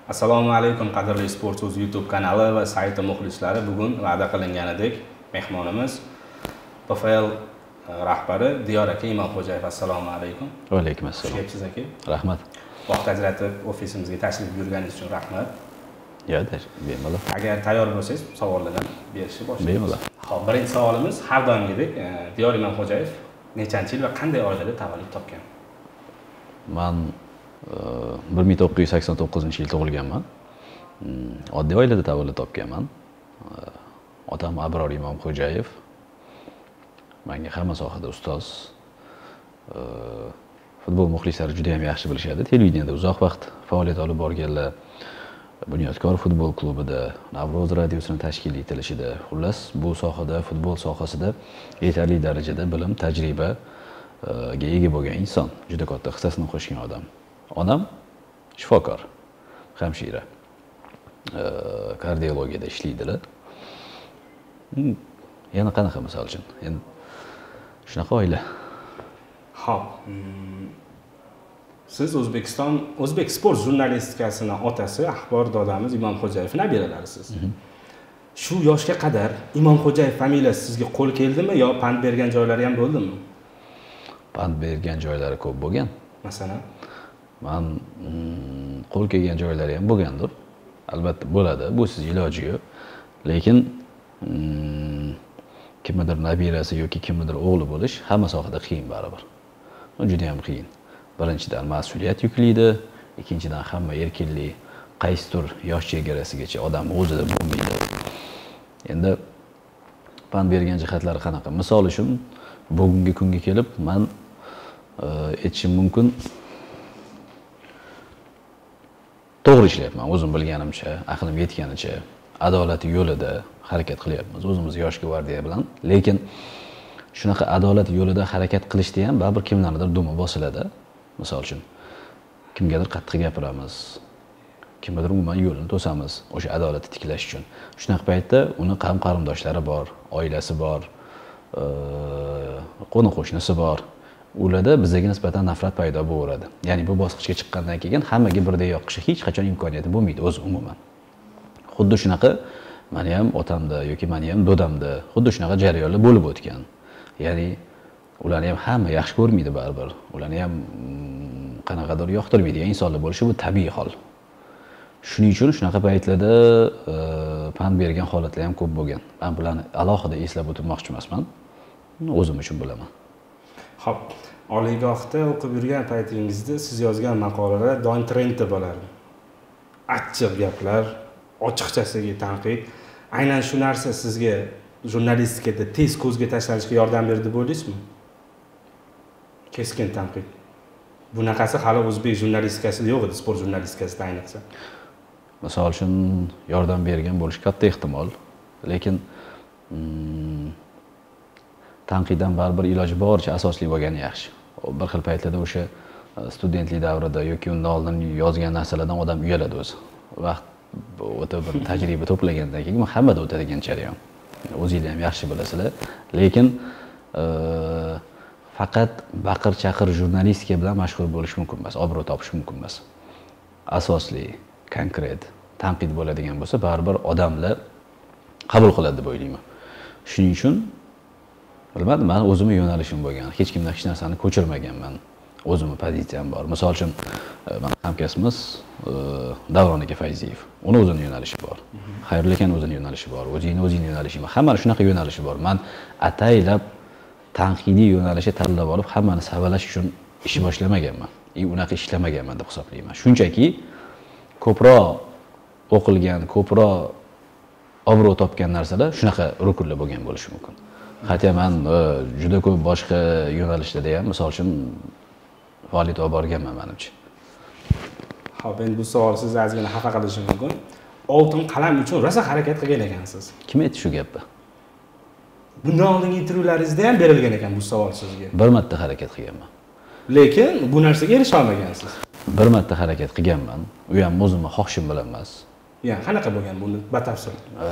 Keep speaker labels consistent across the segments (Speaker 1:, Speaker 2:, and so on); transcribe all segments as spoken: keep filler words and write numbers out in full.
Speaker 1: Assalomu alaykum qadrli Sportso'z YouTube kanali va sayti muxlislari. Bugun va'da qilinganidek mehmonimiz P F L rahbari Diyor aka Imomxo'jayev. Assalomu alaykum.
Speaker 2: Va alaykum assalom.
Speaker 1: Xush kelibsiz aka.
Speaker 2: Rahmat.
Speaker 1: Vaqt ajratib ofisimizga tashrif buyurganingiz uchun rahmat.
Speaker 2: Yo'q, bemalol.
Speaker 1: Agar tayyor bo'lsangiz savollardan berishni boshlaymiz.
Speaker 2: Bemalol.
Speaker 1: Xo'p, birinchi savolimiz har doimgidek Diyor Imomxo'jayev nechanchi yil va qanday oilada tavallud topgan?
Speaker 2: Men bir ming to'qqiz yuz sakson to'qqizinchi yil tug'ilganman. Oddiy oilada tavallud topganman. Otam Abror Imomxo'jayev. Menga hamma sohada ustoz. Futbol muxlislari juda ham yaxshi bilishadi. Televideniyada uzoq vaqt faoliyat olib borganlar. Bunyodkor futbol klubida, Navro'z radiosining tashkil etilishida, xullas bu sohada, futbol sohasida yetarli darajada bilim, tajribaga ega bo'lgan inson, juda katta hissasini qo'shgan odam. Onam shifokor, hamshira. Kardiologiyada ishlaydilar. Yana qanaqa misol uchun? Endi shunaqa oila.
Speaker 1: Xo'p. Siz O'zbekiston O'zbek sport jurnalistikasining otasi, axborot dodamiz Imomxo'jayev nabiralarisiz. Shu yoshga qadar Imomxo'jayev familiyasi sizga qo'l keldimi yo pand bergan joylari ham bo'ldimi?
Speaker 2: Pand bergan joylari ko'p bo'lgan.
Speaker 1: Masalan,
Speaker 2: men qo'l kelgan joylari ham bo'lgandir. Albatta bo'ladi, bu siz iloji yo'q. Lekin kimnidir nabirasi yoki kimnidir o'g'li bo'lish hamma sohada qiyin baribir. Bu juda ham qiyin. Birinchidan mas'uliyat yuklaydi, ikkinchidan hamma erkinlik, qaysidir yosh chegarasigacha odam o'zida bo'lmaydi. Endi pand bergan jihatlari qanaqa? Misol uchun, bugungi kunga kelib men aytishim mumkin, to'g'ri ishlayapman, o'zim bilganimcha, aqlim yetganicha, adolat yo'lida harakat qilyapmiz o'zimiz yosh gvardiya bilan. Lekin shunaqa adolat yo'lida harakat qilishda ham baribir kimlarnidir dumi bosiladi. Misol uchun, kimgadir qattiq gapiramiz, kimgadir umuman yo'lini to'samiz o'sha adolatni tiklash uchun. Shunaqa paytda uni qavm qarindoshlari bor, oilasi bor, qo'ni qo'shnisi bor. Ularda bizga nisbatan nafrat paydo bo'laveradi. Ya'ni bu bosqichga chiqqandan keyin hammaga birdek yoqishi hech qachon imkoniyati bo'lmaydi o'zi umuman. Xuddi shunaqa meni ham otamda yoki meni ham dodamda xuddi shunaqa jarayonlar bo'lib o'tgan. Ya'ni ularni ham hamma yaxshi ko'rmaydi baribir. Ularni ham qanaqadir yoqtirmaydigan insonlar bo'lishi bu tabiiy hol. Shuning uchun shunaqa paytlarda pand bergan holatlar ham ko'p bo'lgan. Men bularni alohida eslab o'tirmoqchi emasman. O'zim uchun bilaman.
Speaker 1: Xo'p, oliygohda o'qib yurgan paytingizda siz yozgan maqolalar doim trendda bo'lardi. Achchiq gaplar, ochiqchasiga tanqid. Aynan shu narsa sizga jurnalistikada tez ko'zga tashlanishga yordam berdi deb o'ylaysizmi? Keskin tanqid. Bunaqasi hali o'zbek jurnalistikasida yo'q edi, sport jurnalistikasida ayniqsa.
Speaker 2: Misol uchun yordam bergan bo'lish katta ehtimol, lekin tanqiddan baribir iloji boricha asosli bo'lgani yaxshi. Bir xil paytlarda o'sha studentlik davrida yoki undan oldin yozgan narsalardan odam uyaladi o'zi. Vaqt o'ta bir tajriba to'plagandan keyin hammada o'tadigan jarayon. O'zingizlar ham yaxshi bilasizlar, lekin faqat baqir-chaqir jurnalistika bilan mashg'ul bo'lish mumkin emas, obro' topish mumkin emas. Asosli, konkret tanqid bo'ladigan bo'lsa, baribir odamlar qabul qiladi deb o'ylayman. Shuning uchun bilmadim, men o'zimning yo'nalishim bo'lgan. Hech kimdan hech narsani ko'chirmaganman. O'zimning pozitsiyam bor. Misol uchun, men hamkasbimiz Davron aka Fayziyev. Uni o'zining yo'nalishi bor. Xayrullo aka o'zining yo'nalishi bor. O'zingizning o'zingizning yo'nalishi bor. Hammaning shunaqa yo'nalishi bor. Men ataylab tanqidiy yo'nalishni tanlab olib, hammani savalash uchun ish boshlamaganman. I unaqa ishlamaganman deb hisoblayman. Shunchaki ko'proq o'qilgan, ko'proq obro' topgan narsalar shunaqa rukunlar bo'lgan bo'lishi mumkin. Hatto men juda ko'p boshqa yo'nalishlarda ham, misol uchun, faoliyat olib borganman menimcha.
Speaker 1: Xo'p, endi bu savol sizni ozgina xafa qilishi mumkin. Oltin qalam uchun rosa harakat qilgan ekansiz.
Speaker 2: Kim aytdi shu gapni?
Speaker 1: Bundan oldingi intervyularingizda ham berilgan ekan bu savol sizga.
Speaker 2: Bir marta harakat qilganman.
Speaker 1: Lekin bu narsaga erisha olmagansiz.
Speaker 2: Bir marta harakat qilganman. U ham o'zimning xohishim bilan emas.
Speaker 1: Ya'ni qanaqa bo'lgan buni batafsil?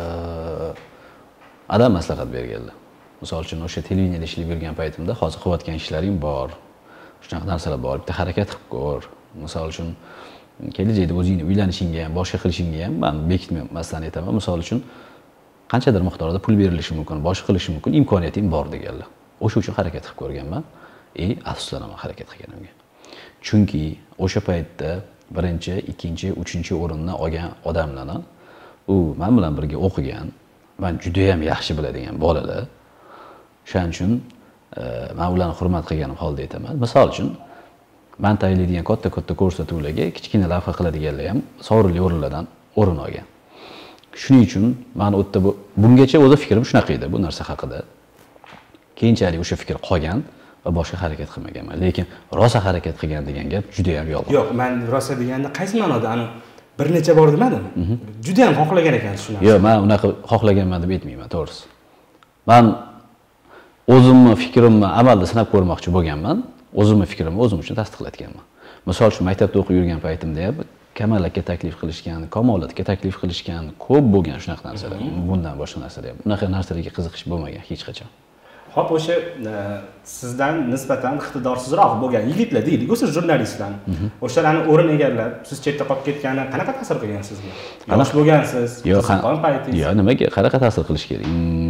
Speaker 2: Adam maslahat berganlar. Misol uchun o'sha televideniyada ishlab yurgan paytimda hozir qilayotgan ishlaring bor. Shunaqa narsalar bor. Bitta harakat qilib ko'r. Misol uchun kelajakda o'zingni uylanishingga ham, boshqa qilishingga ham men bekitmasdan aytaman. Misol uchun qanchadir miqdorda pul berilishi mumkin, boshqa qilishi mumkin, imkoniyating bor deganlar. O'sha uchun harakat qilib ko'rganman. E, afsuslanaman harakat qilganimga. Chunki o'sha paytda birinchi, ikkinchi, uchinchi o'rinni olgan odamlarni u men bilan birga o'qigan, men juda ham yaxshi biladigan bolalar. Shuning uchun men ularni hurmat qilganim holda aytaman. Misol uchun men tayinlaydigan katta-katta ko'rsatuvlarga kichkina lavha qiladiganlar ham sovrinli o'rinlardan o'rin olgan. Shuning uchun men o'tda bu bungacha o'zi fikrim shunaqa edi bu narsa haqida. Keyinchalik o'sha fikr qolgan va boshqa harakat qilmaganman. Lekin rosa harakat qilgan degan gap juda ham yolg'on.
Speaker 1: Yo'q, men rosa deganda qaysi ma'noda? Ani bir necha bor demadim. Juda ham xohlagan ekansiz shu narsani.
Speaker 2: Yo'q, men unaqa xohlaganman deb aytmayman, to'g'risi. Men o'zimni fikrimni amalda sinab ko'rmoqchi bo'lganman. O'zimni fikrimni o'zim uchun tasdiqlatganman. Misol uchun maktabda o'qib yurgan paytimda ham Kamalakka taklif qilishgan, Kamolatga taklif qilishgan ko'p bo'lgan shunaqa narsalar. Bundan boshqa narsalar ham. Bunaqa narsalarga qiziqish bo'lmagan hech qachon.
Speaker 1: Hop, o'sha sizdan nisbatan iqtidorsizroq bo'lgan yigitlar deylik, o'sha jurnalistlar. O'shalarni o'rin egallab, siz chetda qolib ketgani qanaqa ta'sir qilgan sizga? Yosh bo'lgansiz, qiziqqan paytingiz.
Speaker 2: Yo'q, nimaga qanaqa ta'sir qilish kerak?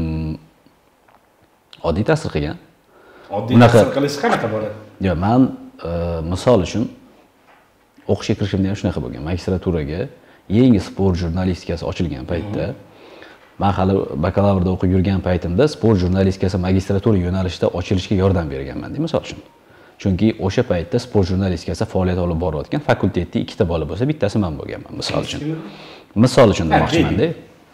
Speaker 2: Oddiy ta'sir qilgan.
Speaker 1: Oddiy ta'sir qilish qanaqa bo'ladi?
Speaker 2: Yo'q, men misol uchun o'qishga kirishimda ham shunaqa bo'lgan. Magistraturaga yangi sport jurnalistikasi ochilgan paytda, men hali bakalavrda o'qib yurgan paytimda sport jurnalistikasi magistratura yo'nalishida ochilishiga yordam berganman, deyman, misol uchun. Chunki o'sha paytda sport jurnalistikasi faoliyat olib borayotgan fakultetda ikkita bola bo'lsa, bittasi men bo'lganman, misol uchun. Misol uchun demoqchiman-da.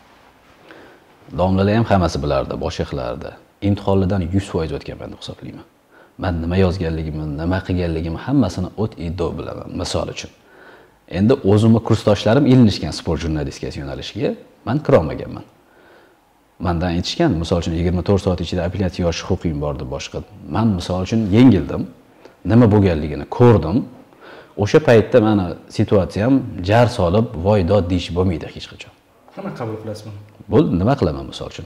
Speaker 2: Domlalar ham hammasi bilardi, boshqa qilardi. Imtihonlardan yuz foiz o'tganman deb hisoblayman. Men nima yozganligimni, nima qilganligimni hammasini o't iddo bilaman, misol uchun. Endi o'zimni kursdoshlarim ilinishgan sport jurnalistikasi yo'nalishiga, men kira olmaganman. Mendan aytishgan, misol uchun yigirma to'rt soat ichida apellyatsiya yozish huquqim bor deb boshqa. Men misol uchun yengildim. Nima bo'lganligini ko'rdim. O'sha paytda meni situatsiyam jar solib, voy dod deyish bo'lmaydi hech qachon.
Speaker 1: Qanaqa qabul qilasizmi?
Speaker 2: Bo'ldi, nima qilaman misol uchun?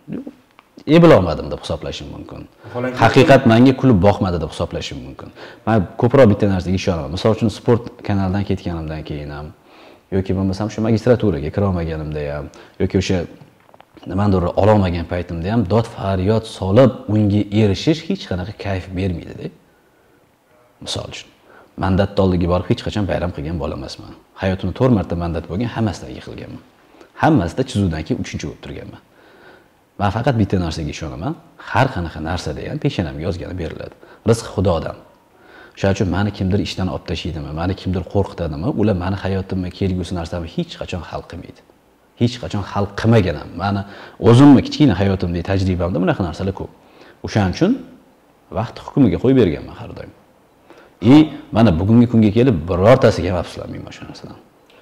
Speaker 2: E bilolmadim deb hisoblashim mumkin. Haqiqat menga kulib boqmadi deb hisoblashim mumkin. Men ko'proq bitta narsaga ishonaman. Misol uchun sport kanalidan ketganimdan keyin ham yoki bo'lmasam shu magistraturaga kira olmaganimda ham yoki o'sha nimadir ololmagan paytimda ham dod faryod solib unga erishish hech qanaqa kayf bermaydi-da. Misol uchun mandat oldiga borib hech qachon bayram qilgan bola emasman. Hayotimda to'rt marta mandat bo'lgan, hammasida yiqilganman. Hammasida chizuvdan keyin uchinchi bo'lib turganman. Men faqat bitta narsaga ishonaman, har qanaqa narsada ham peshonamga yozgani beriladi. Rizq Xudodan. Shuning uchun meni kimdir ishdan olib tashlaydimi, meni kimdir qo'rqitadimi, ular meni hayotimga kelgusi narsamni hech qachon hal qilmaydi. Hech qachon hal qilmaganam. Meni o'zimni kichkina hayotimdagi tajribamda bunaqa narsalar ko'p. O'shaning uchun vaqt hukmiga qo'yib berganman har doim. E, mana bugungi kunga kelib birortasiga ham afsuslanmayman shu narsadan.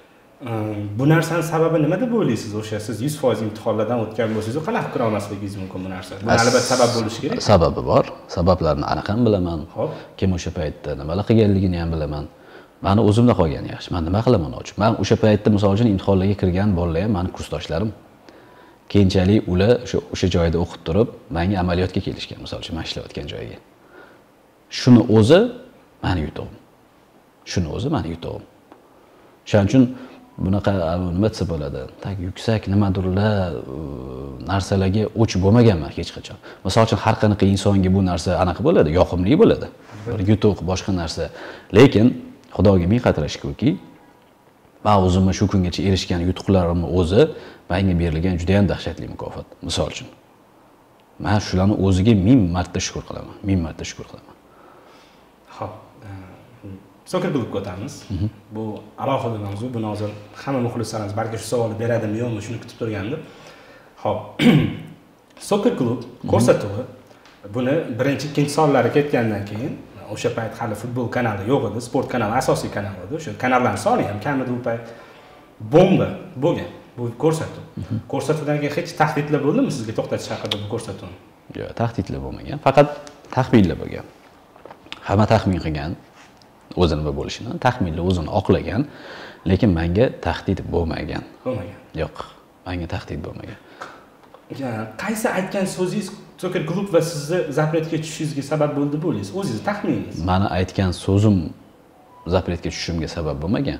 Speaker 1: Bu narsaning sababi nima deb o'ylaysiz? O'sha siz yuz foiz imtihonlardan o'tgan bo'lsangiz, qanaqa qila olmasligingiz mumkin bu narsa? Bu albatta sabab bo'lishi kerak.
Speaker 2: Sababi bor. Sabablarni aniq ham bilaman. Kim o'sha paytda nimalar qilganligini ham bilaman. Meni o'zimda qolgan yaxshi. Men nima qilaman ochib? Men o'sha paytda misol uchun imtihonlarga kirgan bolalar ham meni kursdoshlarim. Keyinchalik ular o'sha o'sha joyda o'qib turib, menga amaliyotga kelishgan, misol uchun men ishlayotgan joyga. Shuni o'zi meni yutug'im. Shuni o'zi meni yutug'im. Shuning uchun bunaqa nima desa bo'ladi? Tak yuksak nimadirlar narsalarga o'ch bo'lmaganman hech qachon. Misol uchun har qanaqa insonga bu narsa anaqa bo'ladi, yoqimli bo'ladi. Bir yutuq, boshqa narsa. Lekin Xudoga ming qadar shukrki, men o'zimga shu kungacha erishgan yutuqlarimni o'zi menga berilgan juda ham dahshatli mukofot. Misol uchun men shularni o'ziga ming marta shukr qilaman. ming marta shukr qilaman.
Speaker 1: Xo'p, Soccer klubga o'tamiz. Bu alohida mavzu. Buni hozir hamma muxlislarimiz balki shu savolni beradimi yo'qmi shuni kutib turgandi. Xo'p. Soccer klub ko'rsatuvi buni birinchi, ikkinchi sonlari ketgandan keyin o'sha payt hali futbol kanali yo'q edi, sport kanali asosiy kanal edi. O'sha kanallarning soni ham kam edi u payt. Bomba bo'lgan bu ko'rsatuv. Ko'rsatuvdan keyin hech tahdidlar bo'ldimi sizga to'xtatish haqida bu ko'rsatuvni?
Speaker 2: Yo'q, tahdidlar bo'lmagan. Faqat taxminlar bo'lgan. Hamma taxmin qilgan o'zi nima bo'lishini, taxminlar o'zini oqlagan, lekin menga tahdid bo'lmagan.
Speaker 1: Bo'lmagan.
Speaker 2: Yo'q, menga tahdid bo'lmagan.
Speaker 1: Qaysi aytgan so'zingiz Soccer klub va sizni zapretga tushishingizga sabab bo'ldi bu o'zingiz, o'zingiz taxminingiz?
Speaker 2: Meni aytgan so'zim zapretga tushishimga sabab bo'lmagan.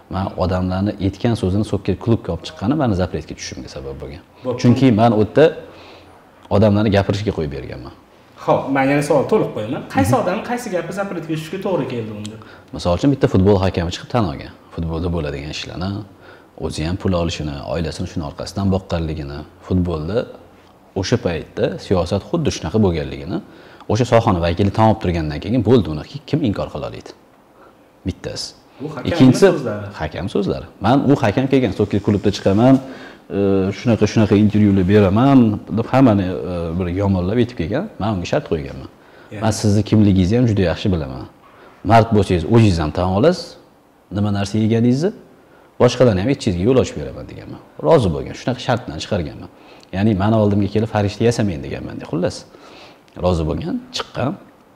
Speaker 2: Men odamlarni aytgan so'zini sokka klubga olib chiqqani meni zapretga tushishimga sabab bo'lgan. Chunki men u yerda odamlarni gapirishga qo'yib berganman.
Speaker 1: Xo'p, men yana savol to'liq qo'yaman. Qaysi odam qaysi gapi zapretga tushishga to'g'ri keldi unda?
Speaker 2: Misol uchun bitta futbol hakami chiqib tan olgan. Futbolda bo'ladigan ishlarni, o'zi ham pul olishini, oilasini shuni orqasidan boqqanligini, futbolda o'sha paytda siyosat xuddi shunaqa bo'lganligini, o'sha sohani vakili tan olib turgandan keyin bo'ldi, uni kim inkor qila oladi? Bittasi.
Speaker 1: Bu hakam
Speaker 2: Ikkinchisi
Speaker 1: so'zlari.
Speaker 2: hakam so'zlari. Men u hakam kelgan, sokka klubda chiqaman, shunaqa shunaqa intervyular beraman deb hammani bir yomonlab aytib kelgan. Men unga shart qo'yganman. Men sizni kimligingizni ham juda yaxshi bilaman. Mard bo'lsangiz, o'zingiz ham tan olasiz. Nima narsa yeganingizni boshqalarni ham aytishingizga yo'l ochib beraman deganman. Rozi bo'lgan. Shunaqa shartdan chiqarganman. Ya'ni meni oldimga kelib farishta yasamaydi deganman. Xullas. Rozi bo'lgan, chiqqan.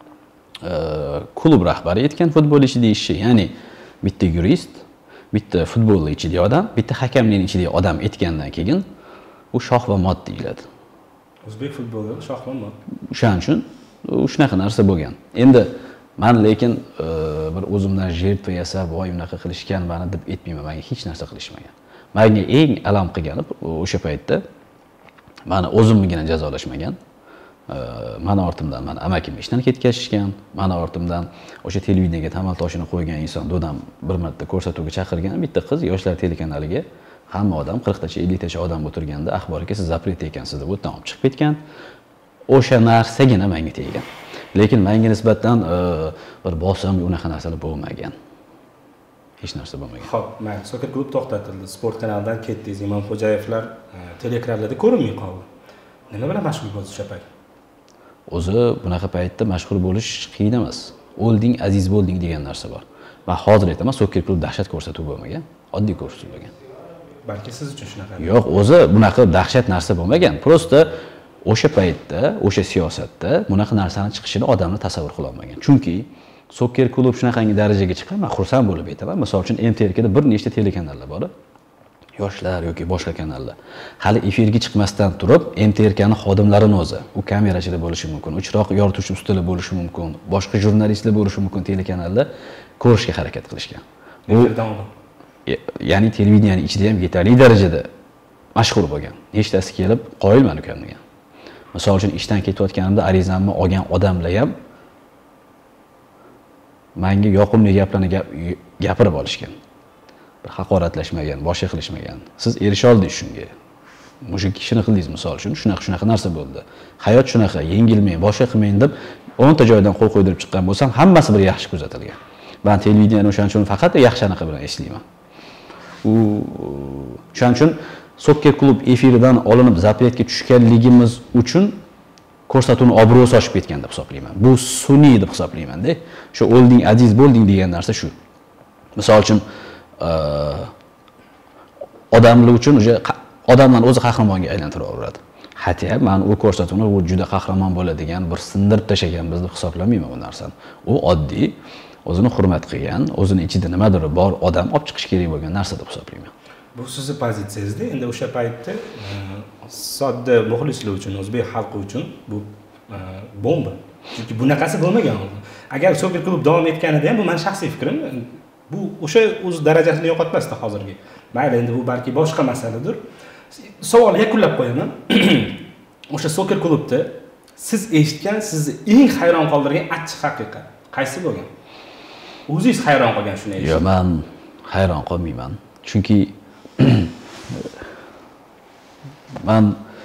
Speaker 2: Klub rahbari aytgan futbol ichida ishi, ya'ni bitta yurist, bitta futbolni ichidagi odam, bitta hakamning ichidagi odam aytgandan keyin u shoh va mod deyiladi.
Speaker 1: O'zbek futbolida shoh va mod.
Speaker 2: O'shaning uchun shunaqa narsa bo'lgan. Endi men lekin bir o'zimdan jertva yasab, voy unaqa qilishgan meni deb aytmayman. Menga hech narsa qilishmagan. Menga eng alam qilgani o'sha paytda meni o'zimgina jazolashmagan. Mani ortimdan meni amakim ishdan ketkazishgan, mani ortimdan o'sha televideniyaga tamal toshini qo'ygan inson do'dam bir marta ko'rsatuvga chaqirgan bitta qiz yoshlar telekanaliga hamma odam qirqtacha elliktacha odam o'tirganda axborga siz zapret ekansiz deb o'tdan olib chiqib ketgan. O'sha narsagina menga teggan. Lekin menga nisbatan bir bosim unaqa narsalar bo'lmagan. Hech narsa bo'lmagan.
Speaker 1: Xo'p, mayli, sokka klub to'xtatildi. Sport kanalidan ketdingiz. Imomxo'jayevlar teleekranlarda ko'rinmay qoldi. Nima bilan mashg'ul bo'ldingiz o'sha payt?
Speaker 2: O'zi bunaqa paytda mashhur bo'lish qiyin emas. O'lding, aziz bo'lding degan narsa bor. Men hozir aytaman, sokka klub dahshat ko'rsatuv bo'lmagan, oddiy ko'rsatuv bo'lgan.
Speaker 1: Balki siz uchun shunaqa.
Speaker 2: Yo'q, o'zi bunaqa dahshat narsa bo'lmagan. Prosta o'sha paytda, o'sha siyosatda bunaqa narsani chiqishini odamlar tasavvur qila olmagan. Chunki sokka klub shunaqangi darajaga chiqqan, men xursand bo'lib aytaman. Masalan uchun M T R Kda bir nechta telekanallar bor. Yoshlar yoki boshqa kanallar. Hali efirga chiqmasdan turib, M T R Kning xodimlarini o'zi, u kamerachida bo'lishi mumkin, chiroq yorituvchi ustalar bo'lishi mumkin, boshqa jurnalistlar bo'lishi mumkin telekanalda ko'rishga harakat qilishgan. Bu ya'ni televideniyaning ichida ham yetarli darajada mashhur bo'lgan. Nechtasi kelib qoyilman ukamga. Misol uchun ishdan ketayotganimda arizamni olgan odamlar ham menga yoqimli gaplarni gapirib olishgan. Bir haqoratlashmagan, boshqa qilishmagan. Siz erisha oldingiz shunga. Mushuk ishini qildingiz misol uchun, shunaqa shunaqa narsa bo'ldi. Hayot shunaqa, yengilmang, boshqa qilmang deb o'nta joydan qo'l qo'ydirib chiqqan bo'lsam, hammasi bir yaxshi kuzatilgan. Men televideniyani o'shaning uchun faqat yaxshi anaqa bilan eslayman. U o'shaning uchun sokka klub efiridan olinib zapretga tushganligimiz uchun ko'rsatuvning obro'si oshib ketgan deb hisoblayman. Bu sun'iy deb hisoblayman-da. Shu o'lding, aziz bo'lding degan narsa shu. Misol uchun odamlar uchun o'sha odamlarni o'zi qahramonga aylantiraveradi. Hatto men u ko'rsatuvni u juda qahramon bo'ladigan, bir sindirib tashaganmiz deb hisoblamayman bu narsani. U oddiy, o'zini hurmat qilgan, o'zini ichida nimadir bor odam olib chiqish kerak bo'lgan narsa deb hisoblayman.
Speaker 1: Bu sizni pozitsiyangizda endi o'sha paytda sodda muxlislar uchun, o'zbek xalqi uchun bu bomba. Chunki bunaqasi bo'lmagan. Agar sokka klub davom etganida ham bu men shaxsiy fikrim, bu o'sha o'z darajasini yo'qotmasdi hozirgi. Mayli, endi bu balki boshqa masaladir. Savol yakunlab qo'yaman. O'sha sokka klubda siz eshitgan, sizni eng hayron qoldirgan achchiq haqiqat qaysi bo'lgan? O'zingiz hayron qolgan shuni eshitib.
Speaker 2: Yo'q, men hayron qolmayman. Chunki men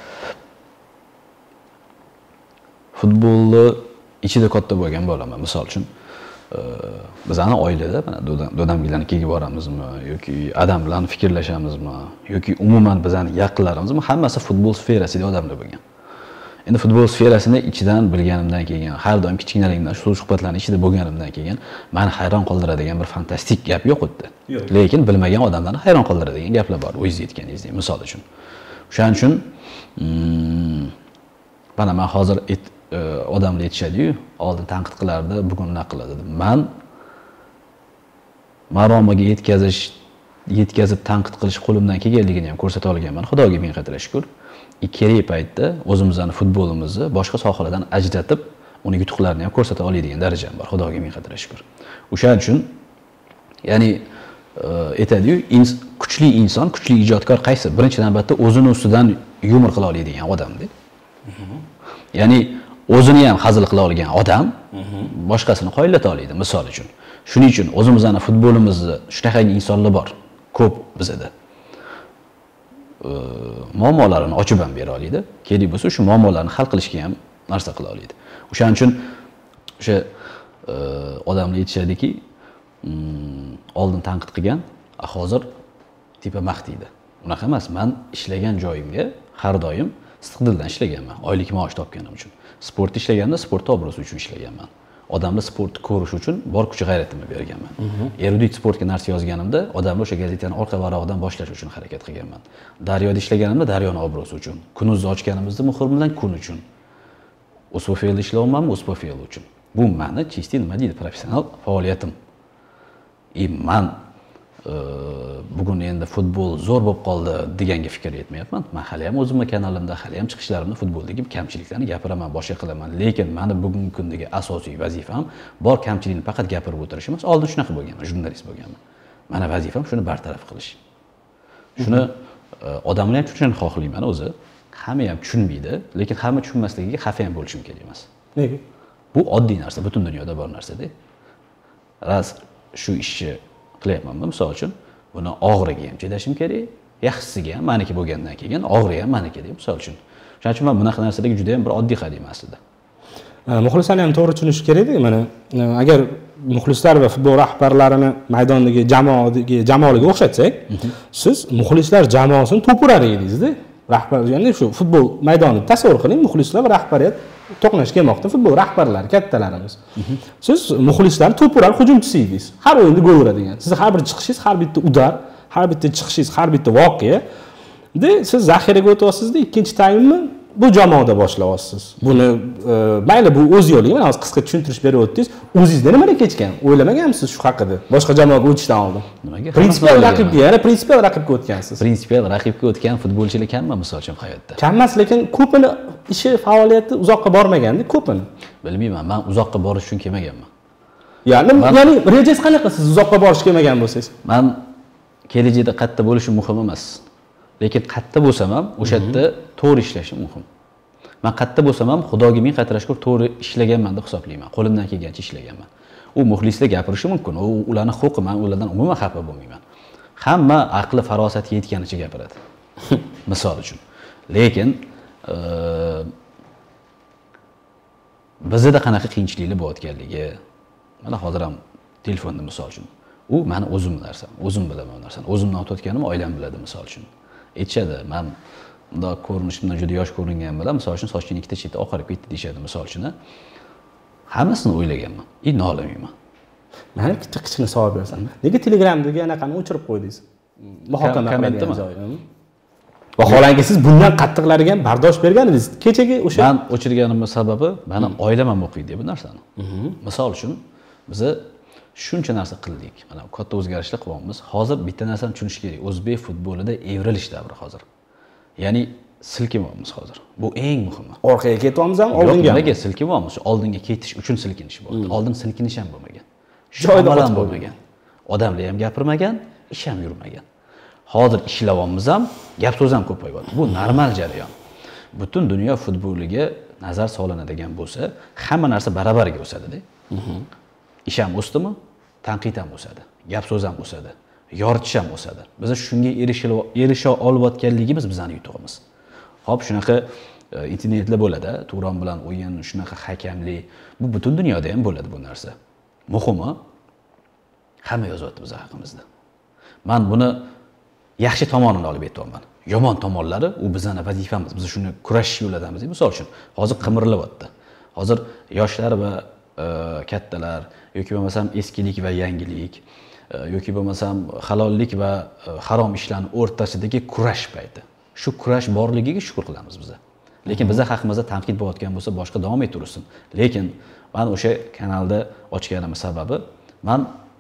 Speaker 2: futbolni ichida katta bo'lgan bo'laman. Misol uchun bizning oilada mana do'damgilarnikiga boramizmi yoki adam bilan fikrlashamizmi yoki umuman bizning yaqinlarimizmi hammasi futbol sferasida odamlar bo'lgan. Endi futbol sferasini ichidan bilganimdan keyin, har doim kichkinaligimdan shu suhbatlarning ichida bo'lganimdan keyin meni hayron qoldiradigan bir fantastik gap yo'q edi. Lekin bilmagan odamlarni hayron qoldiradigan gaplar bor, o'zingiz aytganingizdek, misol uchun. O'shaning uchun mana men hozir odamlar aytishadi-yu, oldin tanqid qilardi, bugun nima qiladi deb. Men maromiga yetkazish, yetkazib tanqid qilish qo'limdan kelganligini ham ko'rsata olganman. Xudoga ming qadar shukr. Kerak paytda o'zimizning futbolimizni boshqa sohalardan ajratib, uni yutuqlarini ham ko'rsata oladigan darajam bor. Xudoga ming qadar shukr. O'shaning uchun, ya'ni aytadi-yu, kuchli inson, kuchli ijodkor qaysi? Birinchi navbatda o'zini ustidan yumor qila oladigan odam-da. Ya'ni o'zini ham hazil qila olgan odam boshqasini qoyillata oladi, misol uchun. Shuning uchun o'zimizning futbolimizda shunaqa insonlar bor, ko'p bizda. Muammolarini ochib ham bera oladi. Kerak bo'lsa, shu muammolarni hal qilishga ham narsa qila oladi. O'shaning uchun o'sha odamlar aytishadiki, oldin tanqid qilgan, hozir tipa maqtaydi. Unaqa emas. Men ishlagan joyimga har doim istiqdildan ishlaganman. Oylik maosh topganim uchun. Sportda ishlaganda sport obro'si uchun ishlaganman. Odamlar sportni ko'rish uchun bor kuch g'ayratimni berganman. Erudit sportga narsa yozganimda, odamlar o'sha gazetani orqa varog'idan boshlash uchun harakat qilganman. Daryoda ishlaganimda Daryoni obro'si uchun. Kunuzda ochganimizda muxbir bilan kun uchun. Uspofelda ishlayapmanmi, Uspofel uchun. Bu meni chisti nima deydi, professional faoliyatim. E men bugun endi futbol zo'r bo'lib qoldi deganga fikr etmayapman. Men hali ham o'zimning kanalimda, hali ham chiqishlarimda futboldagi kamchiliklarni gapiraman, boshqa qilaman. Lekin meni bugungi kundagi asosiy vazifam bor kamchilikni faqat gapirib o'tirish emas. Oldin shunaqa bo'lganman, jurnalist bo'lganman. Meni vazifam shuni bartaraf qilish. Shuni odamlar ham tushunishni xohlayman o'zi. Hamma ham tushunmaydi, lekin hamma tushunmasligiga xafa ham bo'lishim kerak emas.
Speaker 1: Nega?
Speaker 2: Bu oddiy narsa, butun dunyoda bor narsa-da. Ras shu ishni qilyapmanmi, misol uchun, buni og'riga ham chidashim kerak, yaxshisiga ham meniki bo'lgandan keyin og'ri ham meniki deb, misol uchun. Shuning uchun men bunaqa narsadagi juda ham bir oddiy qadam aslida.
Speaker 1: Muxlislarni ham to'g'ri tushunish kerak-da. Mana agar muxlislar va futbol rahbarlarini maydondagi jamoadagi jamoalarga o'xshatsak, siz muxlislar jamoasini to'purar edingiz-da. Rahbar, ya'ni shu futbol maydonini tasavvur qiling, muxlislar va rahbariyat to'qnash kelmoqda, futbol rahbarlari, kattalarimiz. Siz muxlislarni to'purar hujumchisi edingiz. Har o'yinda gol uradigan. Siz har bir chiqishingiz, har bitta udar, har bitta chiqishingiz, har bitta voqea de siz zaxiraga o'tyapsizda, ikkinchi taymni bu jamoada boshlayapsiz. Buni mayli bu o'z yo'lingiz, mana hozir qisqa tushuntirish berib o'tdingiz. O'zingizda nima kechgan? O'ylamaganmisiz shu haqida? Boshqa jamoaga o'tishdan oldin.
Speaker 2: Nimaga?
Speaker 1: Prinsipial raqibga, yana prinsipial raqibga o'tgansiz.
Speaker 2: Prinsipial raqibga o'tgan futbolchilar kammi, misol uchun hayotda?
Speaker 1: Kammas, lekin ko'pini ishi, faoliyati uzoqqa bormaganda, ko'pini.
Speaker 2: Bilmayman, men uzoqqa borish uchun kelmaganman.
Speaker 1: Ya'ni, ya'ni rejangiz qanaqa siz uzoqqa borish kelmagan bo'lsangiz?
Speaker 2: Men kelajakda qayerda bo'lishim muhim emas. Lekin qayerda bo'lsam ham o'sha yerda to'g'ri ishlashim muhim. Men qayerda bo'lsam ham Xudoga ming qattiq shukr to'g'ri ishlaganman deb hisoblayman. Qo'limdan kelgancha ishlaganman. U muxlislar gapirishi mumkin. U ularning huquqi, men ulardan umuman xafa bo'lmayman. Hamma aqli farosatga yetganicha gapiradi. Misol uchun. Lekin bizda qanaqa qiyinchiliklar bo'layotganligi, mana hozir ham telefonda misol uchun. U meni o'zim narsam, o'zim bilaman narsani. O'zimdan o'tayotganim oilam biladi misol uchun. Aytishadi, men bunda ko'rinishimdan juda yosh ko'ringan bilan, misol uchun soching ikkita chetda oqarib ketdi deyshadi misol uchun. Hammasini o'ylaganman. I nolimayman.
Speaker 1: Men bitta kichkina savol bersam, nega Telegramdagi anaqani o'chirib qo'ydingiz? Muhokama qiladigan joy. Vaholanki siz bundan qattiqlariga ham bardosh berganingiz. Kechagi o'sha
Speaker 2: men o'chirganimning sababi meni oilam ham o'qiydi bu narsani. Misol uchun biz shuncha narsa qildik. Mana katta o'zgarishlar qilyapmiz. Hozir bitta narsani tushunish kerak. O'zbek futbolida evrilish davri hozir. Ya'ni silkinyapmiz hozir. Bu eng muhimi.
Speaker 1: Orqaga ketyapmiz ham, oldinga.
Speaker 2: Nimaga silkinyapmiz? Oldinga ketish uchun silkinish bo'ldi. Oldin silkinish ham bo'lmagan. Joyda ham bo'lmagan. Odamlar ham gapirmagan, ish ham yurmagan. Hozir ishlayapmiz ham, gap so'z ham ko'payyapti. Bu normal jarayon. Butun dunyo futboliga nazar solinadigan bo'lsa, hamma narsa barobarga o'sadi-da. Ish ham o'sdimi? Tanqid ham o'sadi. Gap so'z ham o'sadi. Yoritish ham o'sadi. Biz shunga erisha olayotganligimiz bizning yutug'imiz. Xo'p, shunaqa internetlar bo'ladi, Turon bilan o'yin, shunaqa hakamlik. Bu butun dunyoda ham bo'ladi bu narsa. Muhimi hamma yozyapti biz haqimizda. Men buni yaxshi tomonini olib aytyapman. Yomon tomonlari u bizning vazifamiz. Biz shuni kurashish yo'lidamiz. Misol uchun, hozir qimirilyapti. Hozir yoshlar va kattalar yoki bo'lmasam eskilik va yangilik yoki bo'lmasam halollik va harom ishlarning o'rtasidagi kurash payti. Shu kurash borligiga shukr qilamiz biz. Lekin bizning haqimizda tanqid bo'layotgan bo'lsa, boshqa davom ettirsin. Lekin men o'sha kanalda ochganim sababi men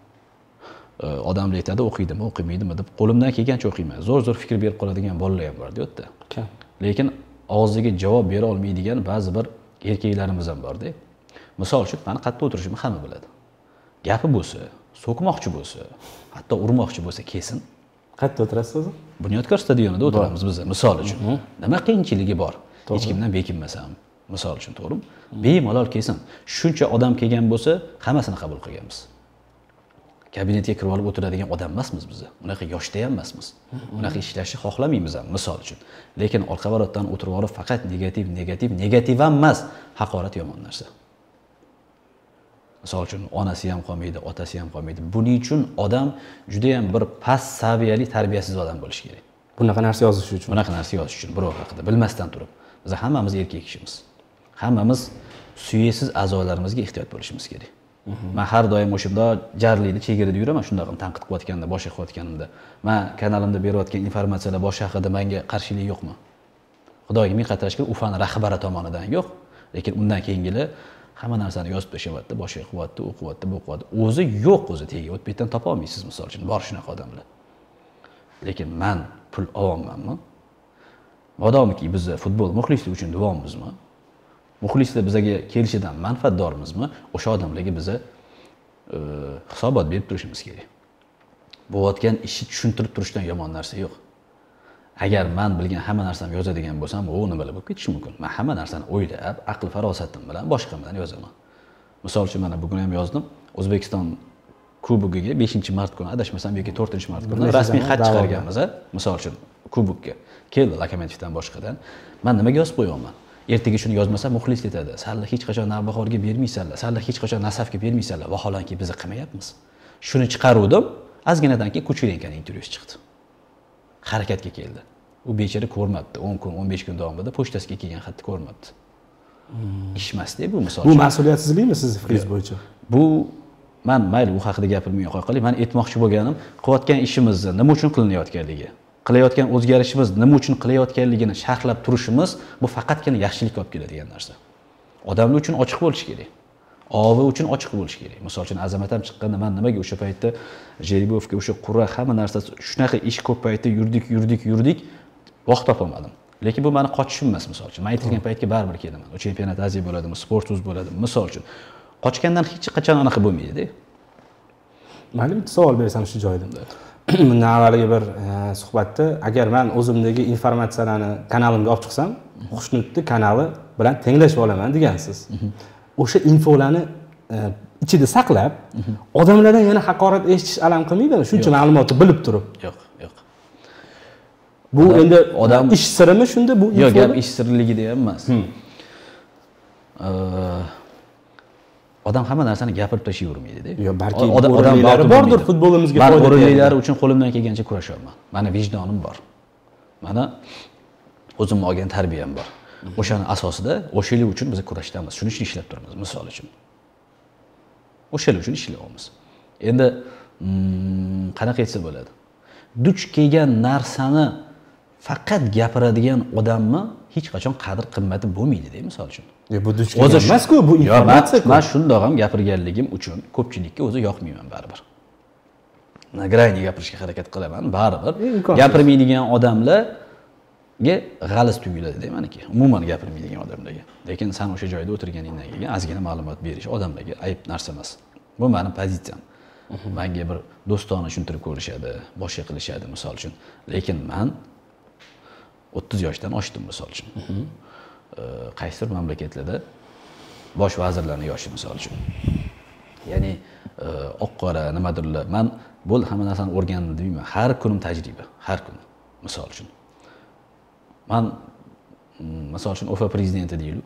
Speaker 2: odamlar aytadi, o'qiydimi, o'qimaydimi deb qo'limdan kelgancha o'qiyman. Zo'r-zo'r fikr berib qoladigan bolalar ham bor, deyapti. Lekin og'ziga javob bera olmaydigan ba'zi bir erkaklarimiz ham bor-da. Misol uchun, meni qayerda o'tirishimni hamma biladi. gapi bo'lsa, so'kmoqchi bo'lsa, hatto urmoqchi bo'lsa kelsin.
Speaker 1: Qayerda o'tirasiz o'zi?
Speaker 2: Bunyodkor stadionida o'tiramiz biz, misol uchun. Nima qiyinchiligi bor? Hech kimdan bekinmasam, misol uchun, to'g'rimi? Bemalol kelsin. Shuncha odam kelgan bo'lsa, hammasini qabul qilganmiz. Kabinetga kirib olib o'tiradigan odam emasmiz biz. Unaqa yoshda ham emasmiz. Unaqa ishlashni xohlamaymiz ham, misol uchun. Lekin orqa varotdan o'tirib olib faqat negativ, negativ, negativ ham emas, haqorat yomon narsa. Misol uchun onasi ham qolmaydi, otasi ham qolmaydi. Buning uchun odam juda ham bir past saviyali tarbiyasiz odam bo'lishi kerak.
Speaker 1: Bunaqa narsa yozish uchun.
Speaker 2: Bunaqa narsa yozish uchun birov haqida bilmasdan turib. Biz hammamiz erkak kishimiz. Hammamiz suyaksiz a'zolarimizga ehtiyot bo'lishimiz kerak. Men har doim o'shunda jarlikni chegarada yuraman, shunday qilib tanqid qilayotganda, boshqa qilayotganimda. Men kanalimda berayotgan informatsiyalar boshqa haqida menga qarshilik yo'qmi? Xudoga ming qat tashkil Ufani rahbari tomonidan yo'q, lekin undan keyingilar hamma narsani yozib tashyapti, boshqa qilyapti, u qilyapti, bu qilyapti. O'zi yo'q, o'zi tegi o'tib betdan topa olmaysiz, misol uchun, bor shunaqa odamlar. Lekin men pul olmaymanmi? Modomiki biz futbol muxlislik uchun davomimizmi? Muxlislar bizga kelishidan manfaatdormizmi? O'sha odamlarga biz e, hisobot berib turishimiz kerak. Bo'layotgan ishni tushuntirib turishdan yomon narsa yo'q. Agar men bilgan hamma narsani yozadigan bo'lsam, u nimalar bo'lib ketishi mumkin. Men hamma narsani o'ylab, aql farosatim bilan boshqa bilan yozaman. Misol uchun mana bugun ham yozdim. O'zbekiston kubogiga beshinchi mart kuni, adashmasam yoki to'rtinchi mart kuni rasmiy xat chiqarganmiz, misol uchun kubokka. Keldi Lokomotivdan boshqadan. Men nimaga yozib qo'yayman? Ertaga shuni yozmasam muxlis aytadi. Sanlar hech qachon Navbahorga bermaysanlar, sanlar hech qachon Nasafga bermaysanlar. Vaholanki biz qilmayapmiz. Shuni chiqaruvdim. Azginadan keyin Kucherinkani intervyusi chiqdi. Harakatga keldi. U bechara ko'rmabdi. o'n kun, o'n besh kun davomida pochtasiga kelgan xatni ko'rmabdi. Ishmasdi bu misol.
Speaker 1: Bu mas'uliyatsizlikmi siz fikringiz bo'yicha?
Speaker 2: Bu men mayli u haqida gapirmay qo'ya qolay. Men aytmoqchi bo'lganim, qilayotgan ishimizni nima uchun qilinayotganligi, qilayotgan o'zgarishimiz nima uchun qilayotganligini sharhlab turishimiz bu faqatgina yaxshilik olib keladigan narsa. Odamlar uchun ochiq bo'lish kerak. Ovi uchun ochiq bo'lish kerak. Misol uchun Azamat ham chiqqanda men nimaga o'sha paytda Jeribovga o'sha qur'a hamma narsa shunaqa ish ko'p paytda yurdik, yurdik, yurdik, vaqt topolmadim. Lekin bu meni qochishim emas, misol uchun. Men aytilgan paytga baribir kelaman. O chempionat Aziya bo'ladimi, Sportuz bo'ladimi, misol uchun. Qochgandan hech qachon anaqa bo'lmaydi-da.
Speaker 1: Mayli bitta savol bersam shu joyda. Bundan avvalgi bir suhbatda agar men o'zimdagi informatsiyalarni kanalimga olib chiqsam, Xushnudni kanali bilan tenglashib olaman degansiz. O'sha infolarni ichida saqlab, odamlardan yana haqorat eshitish alam qilmaydimi? Shuncha ma'lumotni bilib turib.
Speaker 2: Yo'q, yo'q.
Speaker 1: Bu endi odam ish sirimi shunda bu?
Speaker 2: Yo'q, gap ish sirligida ham emas. Odam hamma narsani gapirib tashlayvermaydi-da.
Speaker 1: Yo'q, balki odamlar bordir futbolimizga foyda.
Speaker 2: Men o'rinliklari uchun qo'limdan kelgancha kurashaman. Meni vijdonim bor. Mana o'zimga olgan tarbiyam bor. O'shani asosida o'shalar uchun biz kurashdamiz. Shuning uchun ishlab turamiz, misol uchun. O'shalar uchun ishlayapmiz. Endi qanaqa aytsa bo'ladi? Duch kelgan narsani faqat gapiradigan odamni hech qachon qadr qimmati bo'lmaydi-da, misol uchun.
Speaker 1: Yo, bu duch kelgan emas-ku, bu informatsiya-ku.
Speaker 2: Men shundoq ham gapirganligim uchun ko'pchilikka o'zi yoqmayman baribir. Nagrayni gapirishga harakat qilaman, baribir. Gapirmaydigan odamlarga g'aliz tuyuladi-da meniki. Umuman gapirmaydigan odamlarga. Lekin sen o'sha joyda o'tirganingdan keyin ozgina ma'lumot berish odamlarga ayb narsa emas. Bu mening pozitsiyam. Menga bir do'stona tushuntirib ko'rishadi, boshqa qilishadi, misol uchun. Lekin men o'ttiz yoshdan oshdim, misol uchun. Qaysidir mamlakatlarda bosh vazirlarning yoshi, misol uchun. Ya'ni oq-qora nimadirlar. Men bo'ldi hamma narsani o'rgandim deyman. Har kunim tajriba, har kun. Misol uchun. Men misol uchun O F A prezidenti deylik.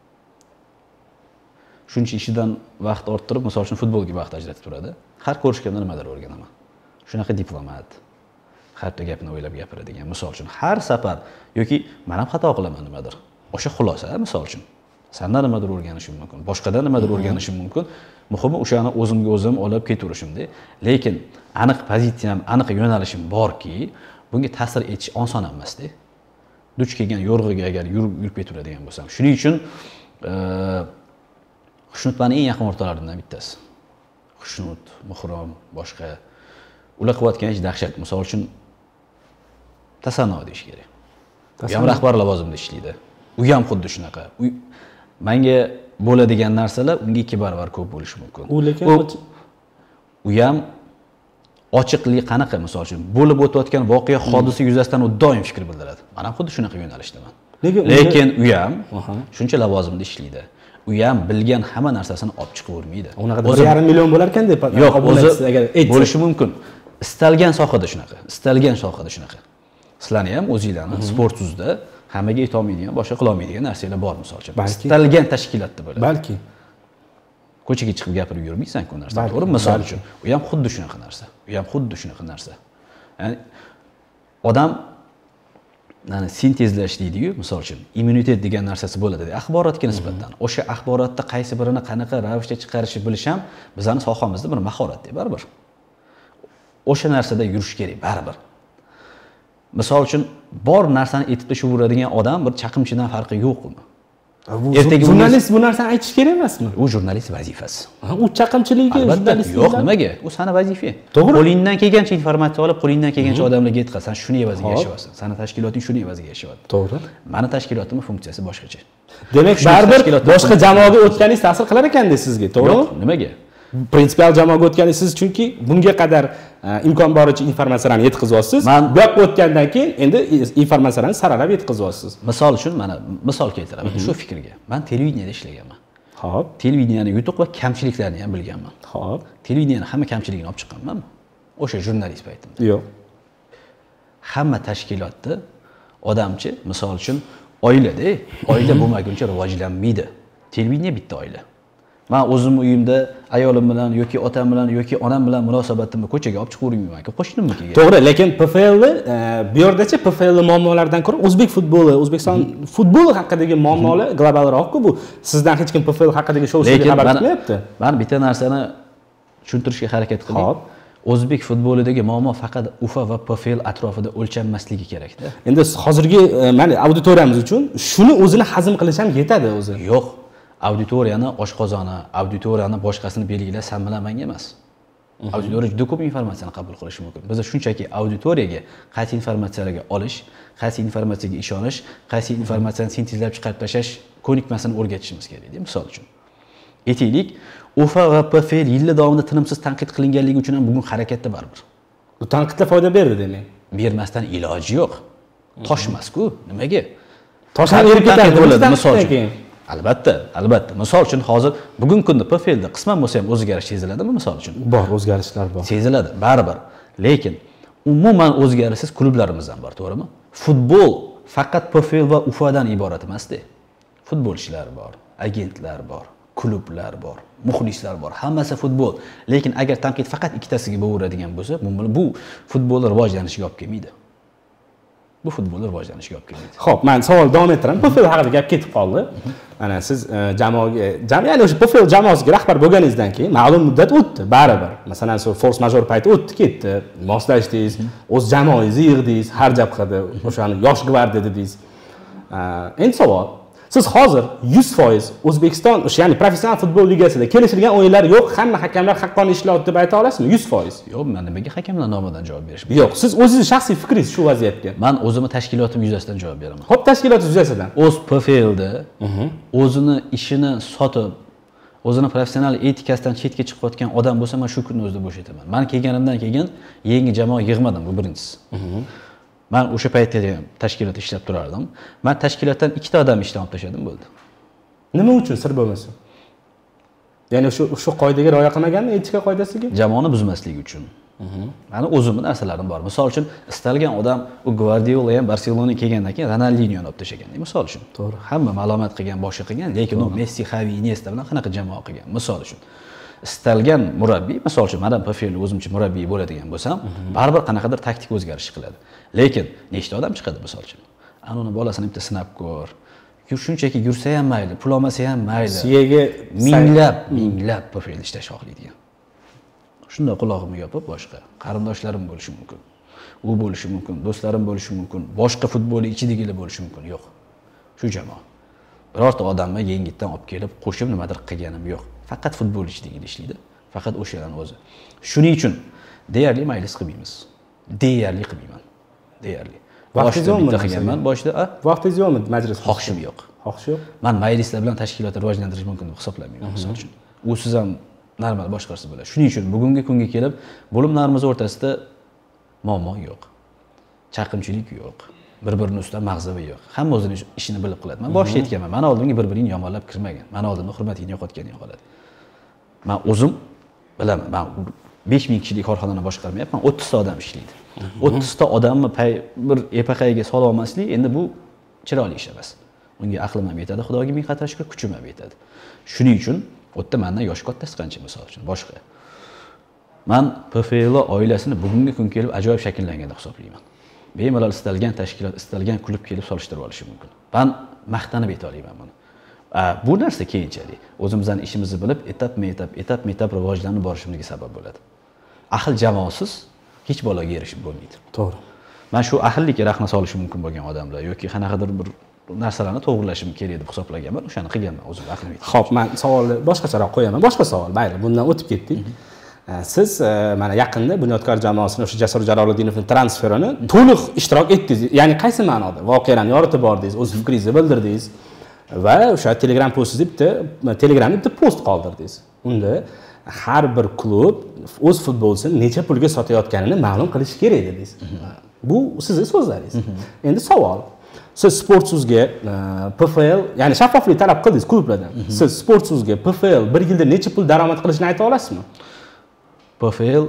Speaker 2: Shuncha ishidan vaqt orttirib, misol uchun futbolga vaqt ajratib turadi. Har ko'rishganda nimadir o'rganaman. Shunaqa diplomat. Hatto gapini o'ylab gapiradigan, misol uchun har safar yoki men ham xato qilaman nimadir. O'sha xulosa, misol uchun. Sendan nimadir o'rganishim mumkin, boshqadan nimadir o'rganishim mumkin. Muhimi o'shani o'zimga o'zim olib ketaverishimda. Lekin aniq pozitsiyam, aniq yo'nalishim borki, bunga ta'sir etish oson emas-da. Duch kelgan yo'rg'iga agar yurib yurib ketaveradigan bo'lsam, shuning uchun Xushnud mening eng yaqin o'rtalarimdan bittasi. Xushnud, Muhrom, boshqa ular qilayotgan ish dahshat. Misol uchun Tasanno deyish kerak. U ham rahbar lavozimida ishlaydi. U ham xuddi shunaqa. Menga bo'ladigan narsalar unga ikki barobar ko'p bo'lishi mumkin.
Speaker 1: U lekin
Speaker 2: u ham ochiqlik qanaqa, misol uchun bo'lib o'tayotgan voqea hodisa yuzasidan u doim fikr bildiradi. Men ham xuddi shunaqa yo'nalishdaman. Lekin u ham shuncha lavozimda ishlaydi. U ham bilgan hamma narsasini olib chiqib o'rmaydi.
Speaker 1: Unaqa bir yarim million bo'larkan deb
Speaker 2: yo'q, o'zi bo'lishi mumkin. Istalgan sohada shunaqa, istalgan sohada shunaqa. Sizlarni ham o'zingizlarni sport tuzda hammaga yeta olmaydigan, boshqa qila olmaydigan narsalar bor, misol uchun. Istalgan tashkilotda bo'ladi.
Speaker 1: Balki
Speaker 2: ko'chaga chiqib gapirib yurmaysan-ku narsa, to'g'rimi? Misol uchun, u ham xuddi shunaqa narsa. U ham xuddi shunaqa narsa. Ya'ni odam mana sintezlash deydi-yu, misol uchun, immunitet degan narsasi bo'ladi, axborotga nisbatan. O'sha axborotda qaysi birini qanaqa ravishda chiqarishni bilish ham bizning sohamizda bir mahorat, baribir. O'sha narsada yurish kerak, baribir. Misol uchun, bor narsani aytib tashaveradigan odam bir chaqimchidan farqi yo'q uni.
Speaker 1: Ertaga jurnalist bu narsani aytish kerak emasmi?
Speaker 2: U jurnalist vazifasi.
Speaker 1: U chaqimchiligi jurnalist
Speaker 2: yo'q, nimaga? U sani vazifang. Qo'lingdan kelgancha informatsiya olib, qo'lingdan kelgancha odamlarga yetkaz. Sen shuni evaziga yashayapsan. Sani tashkiloting shuni evaziga yashayapti.
Speaker 1: To'g'ri.
Speaker 2: Meni tashkilotimning funksiyasi boshqacha.
Speaker 1: Demak, baribir boshqa jamoaga o'tganingiz ta'sir qilar ekan-da sizga, to'g'rimi?
Speaker 2: Yo'q, nimaga?
Speaker 1: Prinsipial jamoaga o'tganingiz siz chunki bunga qadar imkon boricha informatsiyalarni yetkazyapsiz. Bu yoqqa o'tgandan keyin endi informatsiyalarni saralab yetkazyapsiz.
Speaker 2: Misol uchun mana misol keltiraman shu fikrga. Men televideniyada ishlaganman.
Speaker 1: Xo'p.
Speaker 2: Televideniyani yutuq va kamchiliklarini ham bilganman.
Speaker 1: Xo'p.
Speaker 2: Televideniyani hamma kamchiligini olib chiqqanmanmi? O'sha jurnalist paytimda.
Speaker 1: Yo'q.
Speaker 2: Hamma tashkilotda odamchi, misol uchun oilada, oila bo'lmaguncha rivojlanmaydi. Televideniya bitta oila. Men o'zim uyimda ayolim bilan yoki otam bilan yoki onam bilan munosabatimni ko'chaga olib chiqib yurmayman-ku, qo'shnimnikiga.
Speaker 1: To'g'ri, lekin P F L bu yerdacha P F L muammolaridan ko'ra o'zbek futboli, O'zbekiston futboli haqidagi muammolar globalroq-ku bu. Sizdan hech kim P F L haqidagi shou-sizga xabar bermayapti.
Speaker 2: Men bitta narsani tushuntirishga harakat qiling.
Speaker 1: Xo'p.
Speaker 2: O'zbek futbolidagi muammo faqat Ufa va P F L atrofida o'lchanmasligi kerak-da.
Speaker 1: Endi hozirgi mana auditoriyamiz uchun shuni o'zini hazm qilish ham yetadi o'zi.
Speaker 2: Yo'q. Auditoriyani oshqozoni, auditoriyani boshqasini belgilash san bilan menga emas. Auditoriya juda ko'p informatsiyani qabul qilishi mumkin. Biz shunchaki auditoriyaga qaysi informatsiyalarga olish, qaysi informatsiyaga ishonish, qaysi informatsiyani sintezlab chiqarib tashlash ko'nikmasini o'rgatishimiz kerak, misol uchun. Aytaylik, Ufa va P F L yillar davomida tinimsiz tanqid qilinganligi uchun ham bugun harakatda baribir.
Speaker 1: Bu tanqidlar foyda berdi demak.
Speaker 2: Bermasdan iloji yo'q. Toshmas-ku, nimaga?
Speaker 1: Toshdan erib ketadi
Speaker 2: bo'ladi, misol uchun. Albatta, albatta. Misol uchun hozir bugungi kunda P F L da qisman bo'lsa ham o'zgarish seziladimi, misol uchun?
Speaker 1: Bor, o'zgarishlar bor.
Speaker 2: Seziladi, baribir. Lekin umuman o'zgarishsiz klublarimiz ham bor, to'g'rimi? Futbol faqat P F L va Ufadan iborat emas-da. Futbolchilar bor, agentlar bor, klublar bor, muxlislar bor. Hammasi futbol. Lekin agar tanqid faqat ikkitasiga bo'laveradigan bo'lsa, bu futbolni rivojlanishiga olib kelmaydi. Bu futbolni rivojlanishiga olib kelmaydi.
Speaker 1: Xo'p, men savol davom ettiraman. P F L haqida gap ketib qoldi. Mana siz jamoaga, ya'ni o'sha P F L jamoasiga rahbar bo'lganingizdan keyin ma'lum muddat o'tdi, baribir. Masalan, shu force major payti o'tdi, ketdi. Moslashdingiz, o'z jamoangizni yig'dingiz, har jabhada o'shani yosh gvardiya dedingiz. Endi savol, siz hozir yuz foiz O'zbekiston, o'sha ya'ni professional futbol ligasida kelishilgan o'yinlar yo'q, hamma hakamlar haqqoniy ishlayapti deb ayta olasizmi? yuz foiz?
Speaker 2: Yo'q, men nimaga hakamlar nomidan javob berishim?
Speaker 1: Yo'q, siz o'zingiz shaxsiy fikringiz shu vaziyatga.
Speaker 2: Men o'zimni tashkilotim yuzasidan javob beraman.
Speaker 1: Xo'p, tashkilot yuzasidan.
Speaker 2: O'z P F L da o'zini ishini sotib, o'zini professional etikasidan chetga chiqayotgan odam bo'lsa, men shu kunni o'zida bo'shataman. Men kelganimdan keyin yangi jamoa yig'madim, bu birinchisi. Men o'sha paytda tashkilotda ishlab turardim. Men tashkilotdan ikkita odam ishdan olib tashladim, bo'ldi.
Speaker 1: Nima uchun, sir bo'lmasa? Ya'ni shu shu qoidaga rioya qilmaganmi, etika qoidasiga?
Speaker 2: Jamoani buzmaslik uchun. Mani o'zimning narsalarim bor. Misol uchun, istalgan odam u Guardiola ham Barselonaga kelgandan keyin Ronaldinhoni olib tashlagan, misol uchun.
Speaker 1: To'g'ri.
Speaker 2: Hamma ma'lumot qilgan, boshqa qilgan, lekin u Messi, Xavi, Iniesta bilan qanaqa jamoa qilgan, misol uchun. Istalgan murabbiy, misol uchun, men ham P F L o'zimcha murabbiy bo'ladigan bo'lsam, baribir qanaqadir taktik o'zgarish qiladi. Lekin nechta odam chiqadi, misol uchun? Ana uni bolasini bitta sinab ko'r. Shunchaki yursa ham mayli, pul olmasa ham mayli.
Speaker 1: Siyaga
Speaker 2: minglab, minglab P F L ishlash xohlaydigan. Shunda qulog'imni yopib boshqa qarindoshlarim bo'lishi mumkin. U bo'lishi mumkin, do'stlarim bo'lishi mumkin, boshqa futbol ichidagilar bo'lishi mumkin, yo'q. Shu jamoa. Birorta odamni yengitdan olib kelib, qo'shib nimadir qilganim yo'q. Faqat futbol ichidagida ishlaydi. Faqat o'shalarning o'zi. Shuning uchun deyarli maylis qilmaymiz. Deyarli qilmayman. Deyarli.
Speaker 1: Vaqtingiz yo'qmi
Speaker 2: qilganman boshida? A?
Speaker 1: Vaqtingiz yo'qmi majlis?
Speaker 2: Xohishim yo'q.
Speaker 1: Xohish yo'q.
Speaker 2: Men majlislar bilan tashkilotni rivojlantirish mumkin deb hisoblamayman, misol uchun. Usiz ham normal boshqarsa bo'ladi. Shuning uchun bugungi kunga kelib bo'limlarimiz o'rtasida muammo yo'q. Chaqimchilik yo'q. Bir-birini ustidan mag'zavi yo'q. Hamma o'zining ishini bilib qiladi. Men boshida aytganman, mana oldingi bir-birini yomonlab kirmagan. Mana oldinda hurmatini yo'qotgan holat. Men o'zim bilaman. Men besh ming kishilik korxonani boshqarmayapman, o'ttiz ta odam ishlaydi. o'ttiz ta odamni bir epaqaga solib olmaslik endi bu chiroyli ish emas. Unga aqlim ham yetadi, Xudoga ming qadar shukr, kuchim ham yetadi. Shuning uchun u yerda mendan yosh kattasi qancha misol uchun boshqa. Men P F L oilasini bugungi kun kelib ajoyib shakllangan deb hisoblayman. Bemalol istalgan tashkilot, istalgan klub kelib solishtirib olishi mumkin. Men maqtanib ayta olaman buni. Bu narsa keyinchalik o'zimizning ishimizni bilib, etap-etap, etap-etap rivojlanib borishimizga sabab bo'ladi. Ahil jamoasiz hech baloga erishib bo'lmaydi.
Speaker 1: To'g'ri.
Speaker 2: Men shu ahillikka rahna solishi mumkin bo'lgan odamlar yoki qanaqadir bir narsalarni to'g'rilashim kerak deb hisoblaganman, o'shani qilganman o'zim aqlim yetdi.
Speaker 1: Xo'p, men savolni boshqacharoq qo'yaman. Boshqa savol, mayli, bundan o'tib ketdik. Siz mana yaqinda Bunyodkor jamoasini o'sha Jasur Jaloldinovning transferini to'liq ishtirok etdingiz. Ya'ni qaysi ma'noda? Voqealarni yoritib bordingiz, o'z fikringizni bildirdingiz va o'sha Telegram postingizda bitta Telegramda bitta post qoldirdingiz. Unda har bir klub o'z futbolchisini necha pulga sotayotganini ma'lum qilish kerak dedingiz. Bu sizning so'zlaringiz. Endi savol, siz Sportsuzga P F L, ya'ni shaffoflik talab qildingiz klublardan. Siz Sportsuzga P F L bir yilda necha pul daromad qilishini ayta olasizmi?
Speaker 2: P F L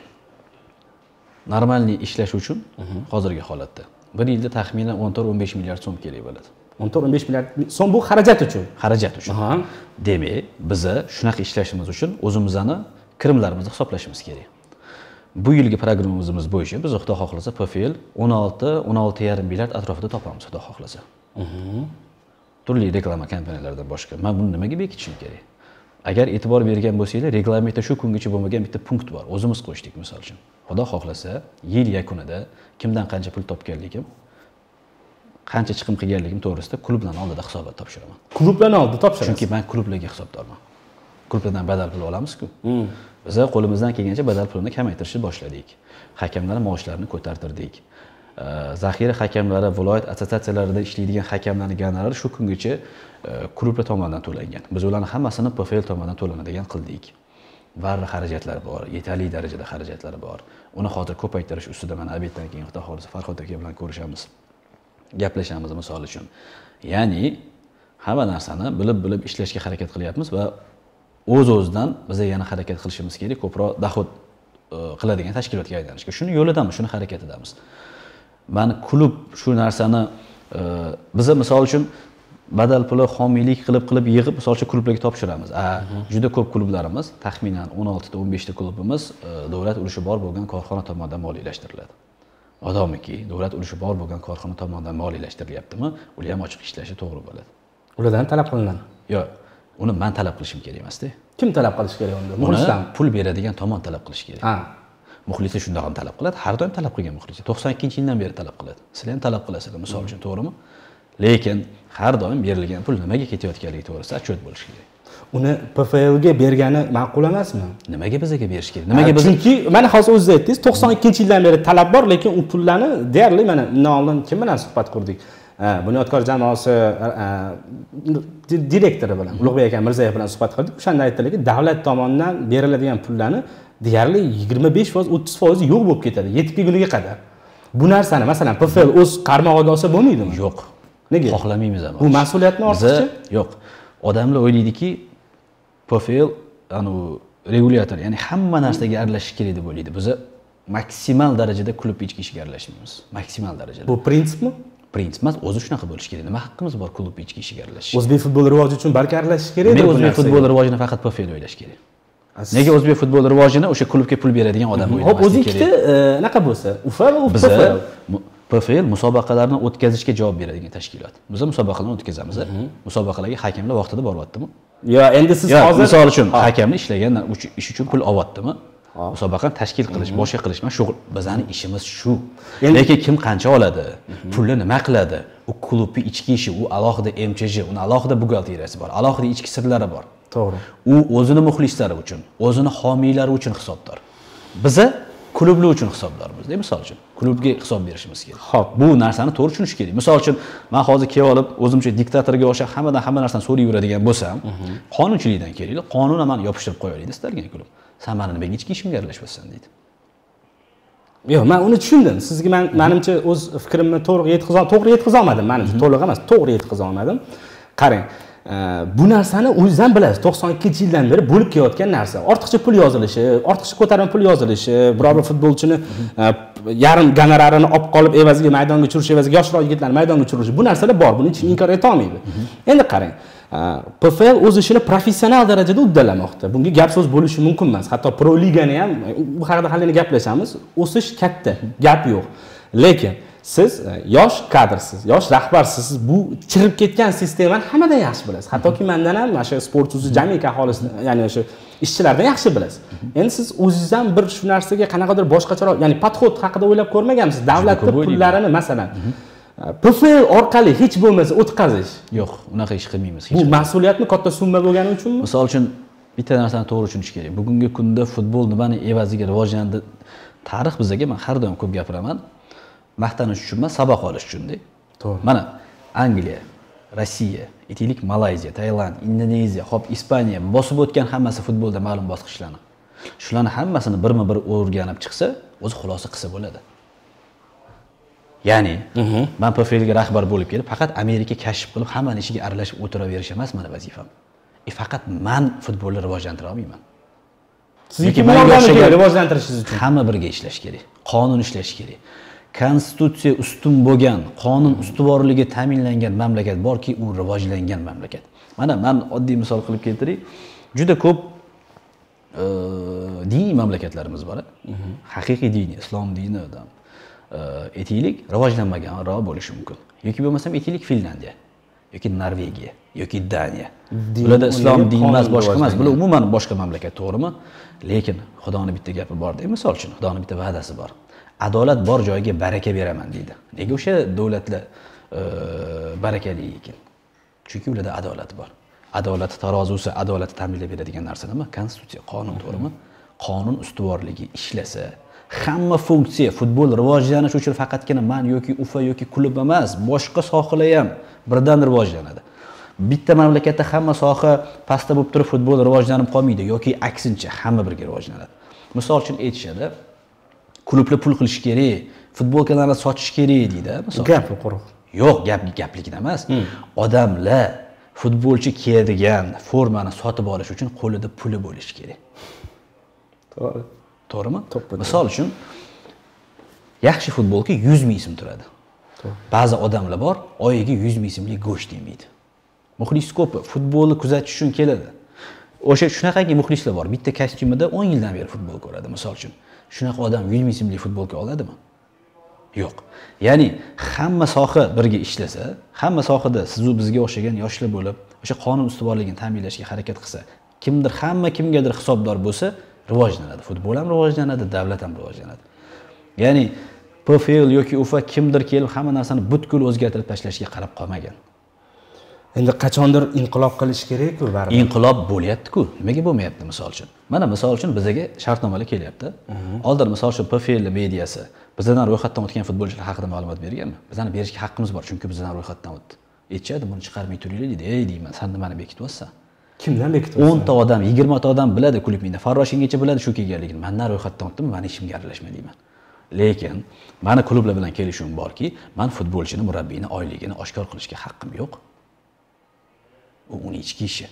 Speaker 2: normalniy ishlash uchun hozirgi holatda bir yilda taxminan o'n to'rt o'n besh milliard so'm kerak bo'ladi.
Speaker 1: o'n to'rt o'n besh milliard so'm bu xarajat uchun.
Speaker 2: Xarajat uchun. Demak, biz shunaqa ishlashimiz uchun o'zimizning kirimlarimizni hisoblashimiz kerak. Bu yilgi programmamiz bo'yicha biz Xudo xohlasa P F L o'n olti o'n olti yarim milliard atrofida topamiz, Xudo xohlasa. Turli reklama kompaniyalaridan boshqa. Men buni nimaga bekitishim kerak? Agar e'tibor bergan bo'lsanglar, reglamentda shu kungacha bo'lmagan bitta punkt bor. O'zimiz qo'shdik, misol uchun. Xudo xohlasa, yil yakunida kimdan qancha pul topganligim, qancha chiqim qilganligim to'g'risida klublarning oldida hisobot topshiraman.
Speaker 1: Klublarning oldida topshirasiz?
Speaker 2: Chunki men klublarga hisobdorman. Klublardan badal pul olamiz-ku. Biz qo'limizdan kelgancha badal pulini kamaytirishni boshladik. Hakamlarning maoshlarini ko'tartirdik. Zaxira hakamlari, viloyat assotsiatsiyalarida ishlaydigan hakamlarning gonorari shu kungacha klublar tomonidan to'langan. Biz ularning hammasini P F L tomonidan to'lanadigan qildik. Barcha xarajatlari bor, yetarli darajada xarajatlari bor. Uni hozir ko'paytirish ustida mana obeddan keyin Xudo xohlasa Farhod aka bilan ko'rishamiz. Gaplashamiz misol uchun. Ya'ni hamma narsani bilib-bilib ishlashga harakat qilyapmiz va o'z-o'zidan biz yana harakat qilishimiz kerak, ko'proq dohod qiladigan tashkilotga aylanishga. Shuni yo'lidamiz, shuni harakatidamiz. Mani klub shu narsani biz misol uchun badal puli homiylik qilib qilib yig'ib misol uchun klublarga topshiramiz. A, juda ko'p klublarimiz, taxminan o'n olti ta o'n besh ta klubimiz davlat ulushi bor bo'lgan korxona tomonidan moliyalashtiriladi. Odamiki, davlat ulushi bor bo'lgan korxona tomonidan moliyalashtirilyaptimi? Ular ham ochiq ishlashi to'g'ri bo'ladi.
Speaker 1: Ulardan talab qilinadi.
Speaker 2: Yo'q, uni men talab qilishim kerak emas-da.
Speaker 1: Kim talab qilish kerak unda? Muxlislar
Speaker 2: pul beradigan tomon talab qilish kerak.
Speaker 1: Ha.
Speaker 2: Muxlislar shunday ham talab qiladi, har doim talab qilgan muxlislar. to'qson ikkinchi yildan beri talab qiladi. Sizlar ham talab qilasizlar, misol uchun, to'g'rimi? Lekin har doim berilgan pul nimaga ketayotganligi to'g'risida otchot bo'lish kerak.
Speaker 1: Uni P F L ga bergani ma'qul emasmi?
Speaker 2: Nimaga bizga berish kerak? Nimaga biz?
Speaker 1: Chunki mana hozir o'zingiz aytdingiz, to'qson ikkinchi yildan beri talab bor, lekin u pullarni deyarli mana bundan oldin kim bilan suhbat qurdik? Bunyodkor jamoasi direktori bilan, Ulug'bek aka Mirzayev bilan suhbat qildik. O'shanda aytdilarki, davlat tomonidan beriladigan pullarni deyarli yigirma besh foiz o'ttiz foiz yo'q bo'lib ketadi, yetib kelguniga qadar. Bu narsani masalan P F L o'z qarmog'iga olsa bo'lmaydimi?
Speaker 2: Yo'q.
Speaker 1: Nega?
Speaker 2: Xohlamaymiz ham.
Speaker 1: Bu mas'uliyatni ortiqcha?
Speaker 2: Yo'q. Odamlar o'ylaydiki, P F L anu regulyator, ya'ni hamma narsaga aralashish kerak deb o'ylaydi. Biz maksimal darajada klub ichki ishiga aralashmaymiz. Maksimal darajada.
Speaker 1: Bu prinsipmi?
Speaker 2: Prinsip emas, o'zi shunaqa bo'lish kerak. Nima haqqimiz bor klub ichki ishiga aralashish?
Speaker 1: O'zbek futboli rivoji uchun balki aralashish kerak
Speaker 2: deb. Men o'zbek futboli rivojini faqat P F L o'ylash kerak. Nega o'zbek futboli rivojini o'sha klubga pul beradigan odam o'ylamaslik kerak?
Speaker 1: Hop, o'zingizda naqa bo'lsa, Ufa va P F L.
Speaker 2: P F L musobaqalarni o'tkazishga javob beradigan tashkilot. Biz musobaqalarni o'tkazamiz. Musobaqalarga hakamlar vaqtida boryaptimi?
Speaker 1: Yo, endi siz hozir
Speaker 2: misol uchun hakamni ishlagan ish uchun pul olyaptimi? Musobaqani tashkil qilish, boshqa qilish emas, shug'ul. Bizning ishimiz shu. Lekin kim qancha oladi? Pulni nima qiladi? U klubning ichki ishi, u alohida M Ch J, uni alohida buxgalteriyasi bor, alohida ichki sirlari bor.
Speaker 1: To'g'ri.
Speaker 2: U o'zini muxlislari uchun, o'zini homiylari uchun hisobdor. Biza klublar uchun hisobdormiz-da, misol uchun. Klubga hisob berishimiz kerak.
Speaker 1: Xo'p,
Speaker 2: bu narsani to'g'ri tushunish kerak. Misol uchun, men hozir kelib olib, o'zimcha diktatorga o'xshab hammadan hamma narsani so'rab yuradigan bo'lsam, qonunchilikdan kelinglar, qonunni men yopishtirib qo'yaylik istalgan klub. Sen meni nimaga ichki ishimga aralashmaysan deydi.
Speaker 1: Yo'q, men uni tushundim. Sizga men menimcha o'z fikrimni to'g'ri yetkiza to'g'ri yetkiza olmadim. Menimcha to'liq emas, to'g'ri yetkiza olmadim. Qarang, bu narsani o'zingizdan bilasiz. to'qson ikkinchi yildan beri bo'lib kelayotgan narsa. Ortiqcha pul yozilishi, ortiqcha ko'tarma pul yozilishi, biror bir futbolchini yarim gonorarini olib qolib evaziga maydonga tushirish, evaziga yoshroq yigitlarni maydonga tushirish, bu narsalar bor. Buni hech inkor eta olmaydi. Endi qarang, P F L o'z ishini professional darajada uddalamoqda. Bunga gap so'z bo'lishi mumkin emas. Hatto Pro Ligani ham bu haqida hali gaplashamiz. O'sish katta, gap yo'q. Lekin siz yosh kadrsiz, yosh rahbarsiz. Bu chirib ketgan sistemani hammadan yaxshi bilasiz. Hattoki mendan ham o'sha sportchi jamiyat aholisi, ya'ni o'sha ishchilardan yaxshi bilasiz. Endi siz o'zingizdan bir shu narsaga qanaqadir boshqacharoq, ya'ni podxod haqida o'ylab ko'rmaganmisiz? Davlatning pullarini masalan P F L orqali hech bo'lmasa o'tkazish.
Speaker 2: Yo'q, unaqa ish qilmaymiz.
Speaker 1: Bu mas'uliyatmi katta summa bo'lgani uchunmi?
Speaker 2: Misol uchun bitta narsani to'g'ri tushunish kerak. Bugungi kunda futbol nimani evaziga rivojlandi? Tarix bizga, men har doim ko'p gapiraman. Maqtanish uchun emas, saboq olish uchun-da.
Speaker 1: To'g'ri.
Speaker 2: Mana Angliya, Rossiya, aytaylik Malayziya, Tailand, Indoneziya, hop Ispaniya bosib o'tgan hammasi futbolda ma'lum bosqichlarni. Shularni hammasini birma-bir o'rganib chiqsa, o'zi xulosa qilsa bo'ladi. Ya'ni, men P F L ga rahbar bo'lib kelib, faqat Amerika kashf qilib, hammaning ishiga aralashib o'tiraverish emas meni vazifam. E faqat men futbolni rivojlantira olmayman.
Speaker 1: Sizniki bilan rivojlantirishingiz uchun
Speaker 2: hamma birga ishlash kerak. Qonun ishlash kerak. Konstitutsiya ustun bo'lgan, qonun ustuvorligi ta'minlangan mamlakat borki, u rivojlangan mamlakat. Mana men oddiy misol qilib keltiray. Juda ko'p diniy mamlakatlarimiz bor. Haqiqiy diniy, islom dinidan aytaylik, rivojlanmaganroq bo'lishi mumkin. Yoki bo'lmasam aytaylik Finlandiya yoki Norvegiya yoki Daniya. Bularda islom dini emas, boshqa emas. Bular umuman boshqa mamlakat, to'g'rimi? Lekin Xudoning bitta gapi bor-da, misol uchun Xudoning bitta va'dasi bor. Adolat bor joyga baraka beraman deydi. Nega o'sha davlatlar barakali ekan? Chunki ularda adolat bor. Adolat tarozusi, adolatni ta'minlab beradigan narsa nima? Konstitutsiya, qonun, to'g'rimi? Qonun ustuvorligi ishlasa, hamma funksiya futbol rivojlanishi uchun faqatgina man yoki Ufa yoki klub emas, boshqa sohalar ham birdan rivojlanadi. Bitta mamlakatda hamma soha pastda bo'lib turib futbol rivojlanib qolmaydi yoki aksincha hamma birga rivojlanadi. Misol uchun aytishadi, klublar pul qilish kerak, futbolkalarni sotish kerak deydi, misol.
Speaker 1: Gap quruq.
Speaker 2: Yo'q, gap gaplikda emas. Odamlar futbolchi kiyadigan formani sotib olish uchun qo'lida puli bo'lishi kerak.
Speaker 1: To'g'ri.
Speaker 2: To'g'rimi? Misol uchun yaxshi futbolka yuz ming so'm turadi. Ba'zi odamlar bor, oyiga yuz ming so'mlik go'sht yemaydi. Muxlis ko'p futbolni kuzatish uchun keladi. O'sha shunaqangi muxlislar bor. Bitta kostyumida o'n yildan beri futbol ko'radi, misol uchun. Shunaqa odam yuz ming so'mlik futbolka oladimi? Yo'q. Ya'ni hamma soha birga ishlasa, hamma sohada siz u bizga o'xshagan yoshlar bo'lib, o'sha qonun ustuvorligini ta'minlashga harakat qilsa, kimdir hamma kimgadir hisobdor bo'lsa, rivojlanadi. Futbol ham rivojlanadi, davlat ham rivojlanadi. Ya'ni P F L yoki Ufa kimdir kelib hamma narsani butkul o'zgartirib tashlashga qarab qolmagan.
Speaker 1: Endi qachondir inqilob qilish kerak-ku baribir.
Speaker 2: Inqilob bo'lyapti-ku. Nimaga bo'lmayapti misol uchun? Mana misol uchun bizga shartnomalar kelyapti. Oldin misol uchun P F L mediyasi bizdan ro'yxatdan o'tgan futbolchilar haqida ma'lumot berganmi? Bizani berishga haqqimiz bor, chunki bizdan ro'yxatdan o'tdi. Aytishadi, buni chiqarmay turinglar deydi. Ey deyman, sen nimani bekityapsan?
Speaker 1: Kimdan bekityapsan?
Speaker 2: o'n ta odam, yigirma ta odam biladi klubingda. Farroshingacha biladi shu kelganligini. Mendan ro'yxatdan o'tdim, meni ishimga aralashma deyman. Lekin meni klublar bilan kelishuvim borki, men futbolchini, murabbiyni oyligini oshkor qilishga haqqim yo'q. U uni ichki ishi.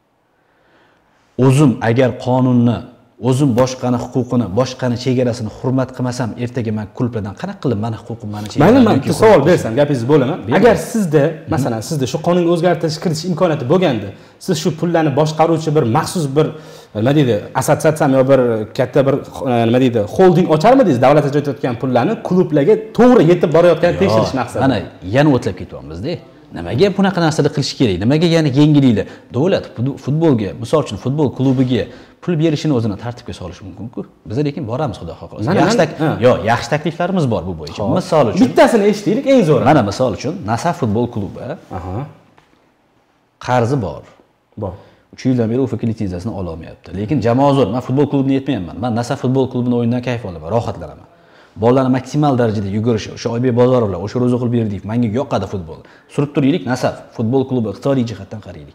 Speaker 2: O'zim agar qonunni, o'zim boshqani huquqini, boshqani chegarasini hurmat qilmasam, ertaga men klublardan qanaqa qilib meni huquqim, meni chegaralarni...
Speaker 1: Mayli, men bitta savol bersam, gapingizni bo'laman. Agar sizda, masalan, sizda shu qonunga o'zgartirish kiritish imkoniyati bo'lganda, siz shu pullarni boshqaruvchi bir maxsus bir nima deydi, assotsiatsiyami yo bir katta bir nima deydi, holding ocharmidingiz, davlat ajratayotgan pullarni klublarga to'g'ri yetib borayotganini tekshirish maqsadida?
Speaker 2: Mana yana o'tlab ketyapmiz-da. Nimaga bunaqa narsalar qilish kerak? Nimaga yana yengilliklar? Davlat futbolga, misol uchun futbol klubiga pul berishini o'zini tartibga solish mumkin-ku. Biz lekin boramiz, xudo xohlasa. Yaxshi yo, yaxshi takliflarimiz bor bu bo'yicha. Misol uchun
Speaker 1: bittasini eshitaylik, eng zo'ri.
Speaker 2: Mana misol uchun Nasaf futbol klubi qarzi bor.
Speaker 1: Bor.
Speaker 2: uch yildan beri Ufk litsenziyasini ola olmayapti. Lekin jamoa zo'r. Men futbol klubini aytmayapman. Men Nasaf futbol klubini o'yinidan kayf olaman, rohatlanaman. Bolalarni maksimal darajada yugurishi, o'sha Oybek Bozorovlar, o'sha Ro'ziqul Berdiyev, menga yoqadi futbol. Surib turaylik, Nasaf futbol klubi iqtisodiy jihatdan qaraylik.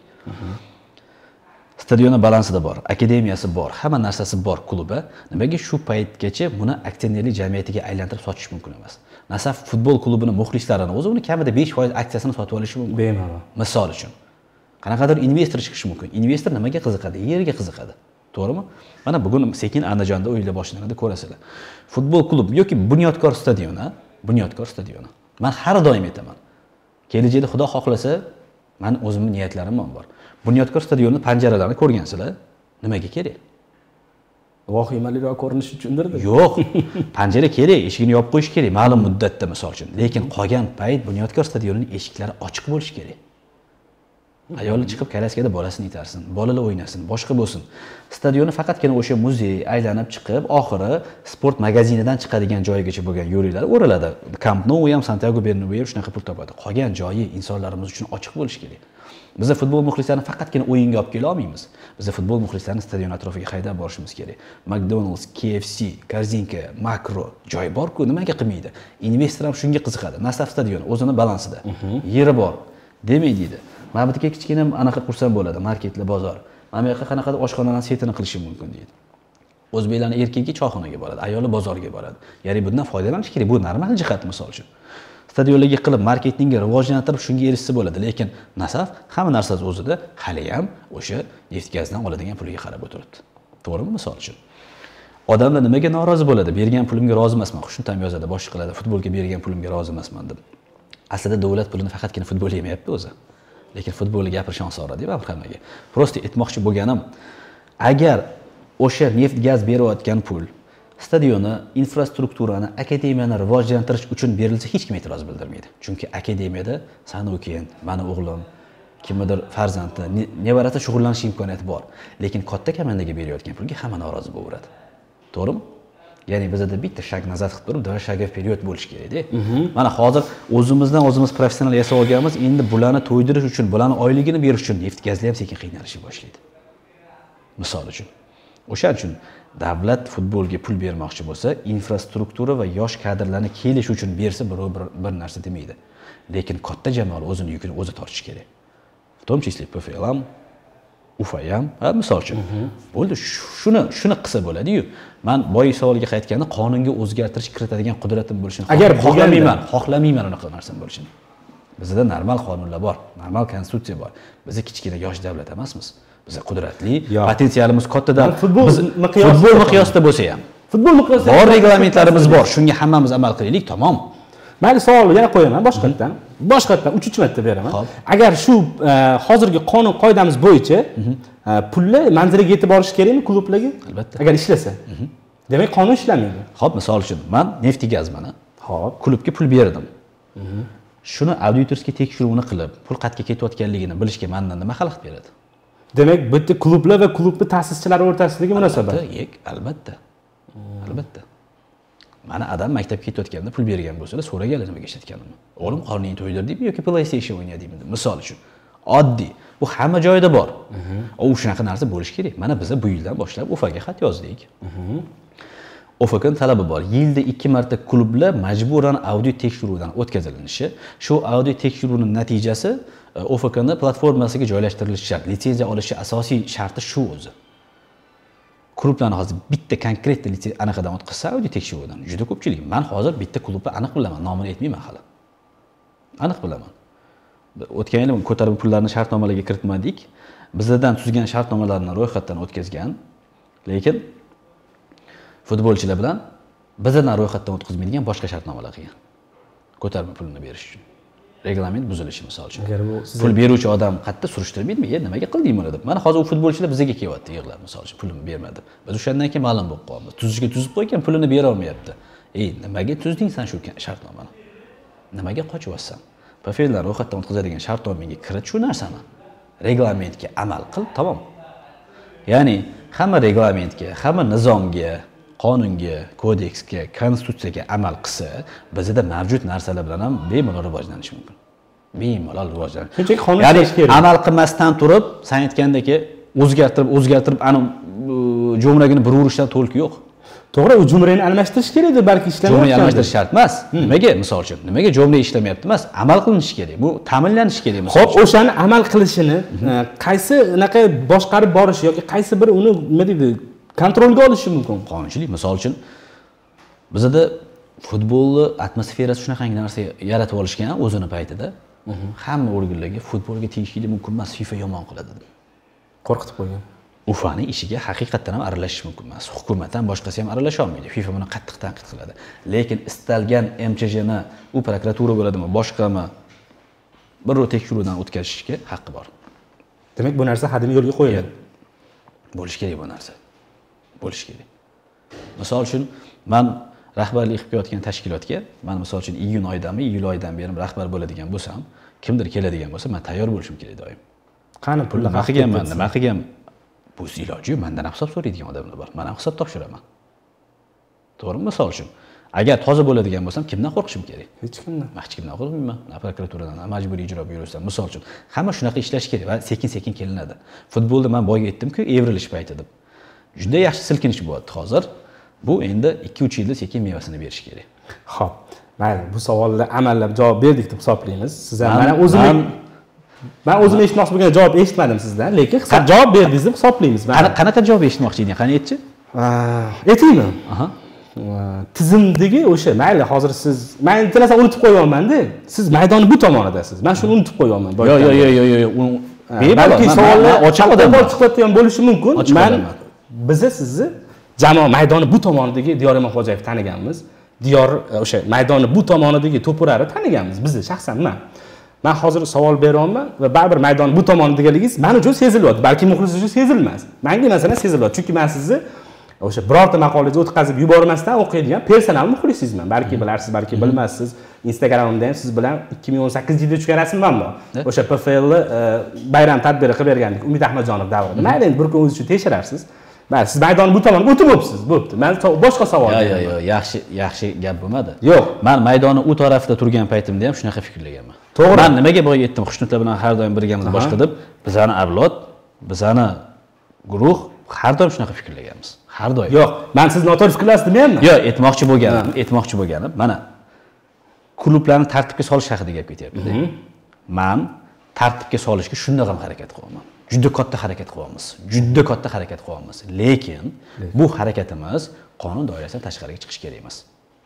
Speaker 2: Stadioni balansida bor, akademiyasi bor, hamma narsasi bor klubi. Nimaga shu paytgacha buni aksionerlik jamiyatiga aylantirib sotish mumkin emas? Nasaf futbol klubini muxlislarini o'zi uni kamida besh foiz aksiyasini sotib olishi mumkin.
Speaker 1: Bemalol.
Speaker 2: Misol uchun. Qanaqadir investor chiqishi mumkin. Investor nimaga qiziqadi? Yerga qiziqadi. To'g'rimi? Mana bugun sekin Andijonda o'yinlar boshlanadi, ko'rasizlar. Futbol klub yoki Bunyodkor stadioni, Bunyodkor stadioni. Men har doim aytaman. Kelajakda Xudo xohlasa, men o'zimning niyatlarim ham bor. Bunyodkor stadioni panjaralarini ko'rgansizlar, nimaga kerak?
Speaker 1: Vahimaliroq ko'rinish uchundir.
Speaker 2: Yo'q, panjara kerak, eshigini yopib qo'yish kerak, ma'lum muddatda misol uchun. Lekin qolgan payt Bunyodkor stadionining eshiklari ochiq bo'lishi kerak. Ayollar chiqib kalaskada bolasini itarsin, bolalar o'ynasin, boshqa bo'lsin. Stadionni faqatgina o'sha muzey aylanib chiqib, oxiri sport magazinidan chiqadigan joyigacha bo'lgan yo'llar o'raladi. Camp Nou ham, Santiago Bernabeu ham shunaqa pul topadi. Qolgan joyi insonlarimiz uchun ochiq bo'lishi kerak. Biz futbol muxlislarini faqatgina o'yinga olib kela olmaymiz. Biz futbol muxlislarini stadion atrofiga haydab borishimiz kerak. McDonald's, K F C, Korzinka, Makro joy bor-ku, nimaga qilmaydi? Investor ham shunga qiziqadi. Nasaf stadioni o'zini balansida. Yeri bor. Demaydi deydi. Mana bu yerga kichkina anaqa qursam bo'ladi, marketlar, bozor. Mana bu yoqqa qanaqadir oshxonalarni setini qilishim mumkin deydi. O'zbeklarning erkagi choyxonaga boradi, ayoli bozorga boradi. Ya'ni bundan foydalanish kerak. Bu normal jihat misol uchun. Stadionlarga qilib marketingga rivojlantirib shunga erishsa bo'ladi, lekin Nasaf hamma narsasi o'zida hali ham o'sha neft gazdan oladigan puliga qarab o'tiribdi. To'g'rimi misol uchun? Odamlar nimaga norozi bo'ladi? Bergan pulimga rozi emasman, xushnud ham yozadi, boshqa qiladi. Futbolga bergan pulimga rozi emasman deb. Aslida davlat pulini faqatgina futbol yemayapti o'zi. Lekin futbolga gapirishni osonroq deb hammaga. Prosta aytmoqchi bo'lganim, agar o'sha neft gaz berayotgan pul stadionni, infrastrukturani, akademiyani rivojlantirish uchun berilsa hech kim e'tiroz bildirmaydi. Chunki akademiyada sani o'qigan, mani o'g'lim, kimdir farzandi, nevarasi shug'ullanish imkoniyati bor. Lekin katta komandaga berayotgan pulga hamma norozi bo'laveradi. To'g'rimi? Ya'ni bizda bitta shag nazar qilib turib, dva shaga period bo'lish kerak-da. Mana hozir o'zimizdan o'zimiz professional yasab olganmiz, endi bularni to'ydirish uchun, bularni oyligini berish uchun neft gazlar ham sekin qiynalishga boshlaydi. Misol uchun. O'shaning uchun davlat futbolga pul bermoqchi bo'lsa, infrastruktura va yosh kadrlarni kelish uchun bersa birov bir, bir narsa demaydi. Lekin katta jamoa o'zini yukini o'zi tortishi kerak. В том числе P F L ham, Ufa ham, ha misol uchun. Bo'ldi, shuni shuni qilsa bo'ladi-yu. Men boy savolga qaytganda qonunga o'zgartirish kiritadigan qudratim bo'lishini
Speaker 1: agar
Speaker 2: xohlamayman, xohlamayman unaqa narsani bo'lishini. Bizda normal qonunlar bor, normal konstitutsiya bor. Biz kichkina yosh davlat emasmiz. Biz qudratli, potensialimiz kattadan
Speaker 1: futbol
Speaker 2: futbol miqyosida bo'lsa ham.
Speaker 1: Futbol miqyosida
Speaker 2: bor reglamentlarimiz bor. Shunga hammamiz amal qilaylik, tamom.
Speaker 1: Mayli, savolni yana qo'yaman boshqatdan. Boshqatdan uchinchi marta beraman. Agar shu hozirgi qonun qoidamiz bo'yicha pulni manziliga yetib borish kerakmi klublarga?
Speaker 2: Albatta.
Speaker 1: Agar ishlasa. Demak, qonun ishlamaydi.
Speaker 2: Xo'p, misol uchun men Neftigazman.
Speaker 1: Xo'p,
Speaker 2: klubga pul berdim. Shuni auditorskiy tekshiruvni qilib, pul qayerga ketayotganligini bilishga mendan nima xalaqit beradi?
Speaker 1: Demak, bitta klublar va klubning ta'sischilari o'rtasidagi munosabat.
Speaker 2: Albatta, albatta. Albatta. Mana adam maktabga ketayotganda pul bergan bo'lsa-da, so'raganlar nimaga ishlatganimni. O'g'lim qorningni to'ydirdimi yoki PlayStation o'ynadingmi deb. Misol uchun. Oddiy. Bu hamma joyda bor. O shunaqa narsa bo'lish kerak. Mana biz bu yildan boshlab Ufaga xat yozdik. Ufakning talabi bor. Yilda ikki marta klublar majburan audit tekshiruvdan o'tkazilinishi, shu audit tekshiruvining natijasi Ufakning platformasiga joylashtirilishi shart. Litsenziya olishi asosiy sharti shu o'zi. Klublarni hozir bitta konkret anaqadan o'tkazsa audit tekshiruvidan juda ko'pchilik. Men hozir bitta klubni aniq bilaman, nomini aytmayman hali. Aniq bilaman. O'tgan yil ko'tarib pullarni shartnomalarga kiritmadik. Bizlardan tuzgan shartnomalarni ro'yxatdan o'tkazgan. Lekin futbolchilar bilan bizlardan ro'yxatdan o'tkazmaydigan boshqa shartnomalar qilgan. Ko'tarma pulini berish uchun. Reglament buzilishi misol uchun.
Speaker 1: Agar bu
Speaker 2: pul beruvchi odam qayerda surishtirmaydimi? "Ey, nimaga qilding buni?" deb. Mana hozir u futbolchilar bizga kelyapti, yig'lab misol uchun pulini bermadi. Biz o'shandan keyin ma'lum bo'lib qolamiz. Tuzishga tuzib qo'ygan, pulini bera olmayapti. "Ey, nimaga tuzding sen shu shartnomani? Nimaga qochyapsan? P F L ro'yxatdan o'tkazadigan shartnomaga kirit shu narsani. Reglamentga amal qil, tamom." Ya'ni hamma reglamentga, hamma nizomga, qonunga, kodeksga, konstitutsiyaga amal qilsa, bizda mavjud narsalar bilan ham bemalol rivojlanish mumkin. Bemalol rivojlanish.
Speaker 1: Shunchaki qonun
Speaker 2: ya'ni
Speaker 1: ishlash kerak.
Speaker 2: amal qilmasdan turib, sen aytgandek, o'zgartirib o'zgartirib ana jo'mragini bir urishdan to'lki yo'q.
Speaker 1: To'g'ri, u jo'mragini almashtirish kerak edi, balki ishlamayapti.
Speaker 2: Jo'mragini almashtirish shart emas. Nimaga, misol uchun, nimaga jo'mrak ishlamayapti emas? Amal qilinishi kerak. Bu ta'minlanishi kerak misol
Speaker 1: uchun. Xo'p, o'shani amal qilishini qaysi unaqa boshqarib borish yoki qaysi bir uni nima deydi, kontrolga olishi mumkin?
Speaker 2: Qonunchilik, misol uchun bizda futbolni atmosferasi shunaqangi narsa yaratib olishgan o'zini paytida. Hamma organlarga futbolga tegishli mumkin emas, FIFA yomon qiladi deb
Speaker 1: qo'rqitib qo'ygan.
Speaker 2: Ufaning ishiga haqiqatan ham aralashish mumkin emas. Hukumat ham boshqasi ham aralasha olmaydi. FIFA buni qattiq tanqid qiladi. Lekin istalgan M Ch Jni u prokuratura bo'ladimi, boshqami bir tekshiruvdan o'tkazishga haqqi bor.
Speaker 1: Demak, bu narsa hadini yo'lga qo'yiladi.
Speaker 2: Bo'lish kerak bu narsa. Bo'lish kerak. Misol uchun, men rahbarlik qilib kelayotgan tashkilotga, men misol uchun iyun oyidami, iyul oyidan beri rahbar bo'ladigan bo'lsam, kimdir keladigan bo'lsa, men tayyor bo'lishim kerak doim.
Speaker 1: Qani pulni
Speaker 2: nima qilganman, nima qilgan? Bu iloji yo'q, mendan hisob so'raydigan odamlar bor. Men ham hisob topshiraman. To'g'rimi? Misol uchun, agar toza bo'ladigan bo'lsam, kimdan qo'rqishim kerak?
Speaker 1: Hech kimdan.
Speaker 2: Hech kimdan qo'rqmayman. Na prokuraturadan, na majburiy ijro byurosidan. Misol uchun, hamma shunaqa ishlash kerak va sekin-sekin kelinadi. Futbolda men boyga aytdim-ku, evrilish payti deb. Juda yaxshi silkinish bo'lyapti hozir. Bu endi ikki uch yilda sekin mevasini berish kerak.
Speaker 1: Xo'p, mayli, bu savolga amallab javob berdik deb hisoblaymiz. Siz ham mana o'zim men o'zim eshitmoqchi bo'lgan javob eshitmadim sizdan, lekin javob berdingiz deb hisoblaymiz.
Speaker 2: Qanaqa javob eshitmoqchi eding? Qani aytchi?
Speaker 1: Aytaymi? Aha. Tizimdagi o'sha, mayli, hozir siz men intilasam unutib qo'yayapman-da. Siz maydonni bu tomonidasiz. Men shuni unutib qo'yayapman.
Speaker 2: Yo'q, yo'q, yo'q, yo'q, yo'q.
Speaker 1: Balki savollar ochiq odamlar chiqayotgan bo'lishi mumkin. Men biza sizni jamoa maydoni bu tomonidagi Diyor Imonxo'jayev taniganmiz. Diyor o'sha maydoni bu tomonidagi to'purari taniganmiz bizni shaxsan men. Men hozir savol beryapman va baribir maydoni bu tomonidagilingiz men uchun sezilyapti. Balki muxlis uchun sezilmas. Menga masalan sezilyapti. Chunki men sizni o'sha birorta maqolangizni o'tkazib yubormasdan o'qiydigan personal muxlisingizman. Balki bilarsiz, balki bilmassiz. Instagramimda ham siz bilan ikki ming o'n sakkizinchi yilda tushgan rasmim bor. O'sha P F L bayram tadbiri qilib bergandik Umid Ahmadjonov davrida. Mayli, endi bir kun o'zingiz uchun tekshirarsiz. Mayli, siz maydonni bu tomonga o'tib o'psiz, bo'pti. Men boshqa savol.
Speaker 2: Yo'q, yo'q, yo'q, yaxshi, yaxshi gap bo'lmadi.
Speaker 1: Yo'q,
Speaker 2: men maydonni u tarafda turgan paytimda ham shunaqa fikrlaganman.
Speaker 1: To'g'ri.
Speaker 2: Men nimaga boya aytdim, Xushnudlar bilan har doim birgamiz boshqa deb, bizani avlod, bizani guruh har doim shunaqa fikrlaganmiz. Har doim.
Speaker 1: Yo'q, men siz noto'g'ri fikrlaysiz demayapman.
Speaker 2: Yo'q, aytmoqchi bo'lganim, aytmoqchi bo'lganim, mana klublarni tartibga solish haqida gap ketyapti-da. Men tartibga solishga shunday ham harakat qilaman. Juda katta harakat qilyapmiz. Juda katta harakat qilyapmiz. Lekin bu harakatimiz qonun doirasidan tashqariga chiqish kerak emas.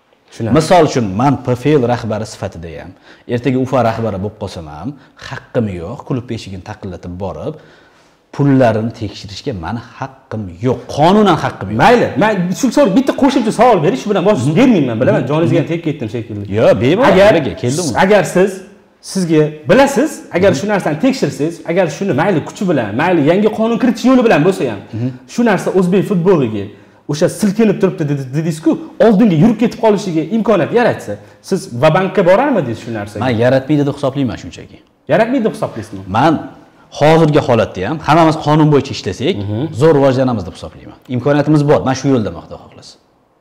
Speaker 2: Misol uchun, men P F L rahbari sifatida ham, ertaga Ufa rahbari bo'lib qolsam ham, haqqim yo'q, klub eshigini taqillatib borib, pullarini tekshirishga meni haqqim yo'q. Qonunan haqqim yo'q.
Speaker 1: Mayli, men shu so'rab bitta qo'shimcha savol berish bilan boshqa bermayman, bilaman. Joningizga tegib ketdim shekilli.
Speaker 2: Yo'q, bemalol keldim.
Speaker 1: Agar siz sizga bilasiz, agar shu narsani tekshirsangiz, agar shuni mayli kuchi bilan, mayli yangi qonun kiritish yo'li bilan bo'lsa ham, shu narsa o'zbek futboliga o'sha silkinib turibdi dedingiz-ku, oldinga yurib ketib qolishiga imkoniyat yaratsa, siz vabankka borarmidingiz shu narsaga?
Speaker 2: Men yaratmaydi deb hisoblayman shunchaki.
Speaker 1: Yaratmaydi deb hisoblaysizmi?
Speaker 2: Men hozirgi holatda ham hammamiz qonun bo'yicha ishlasak, zo'r rivojlanamiz deb hisoblayman. Imkoniyatimiz bor. Men shu yo'ldaman, Xudo xohlasa.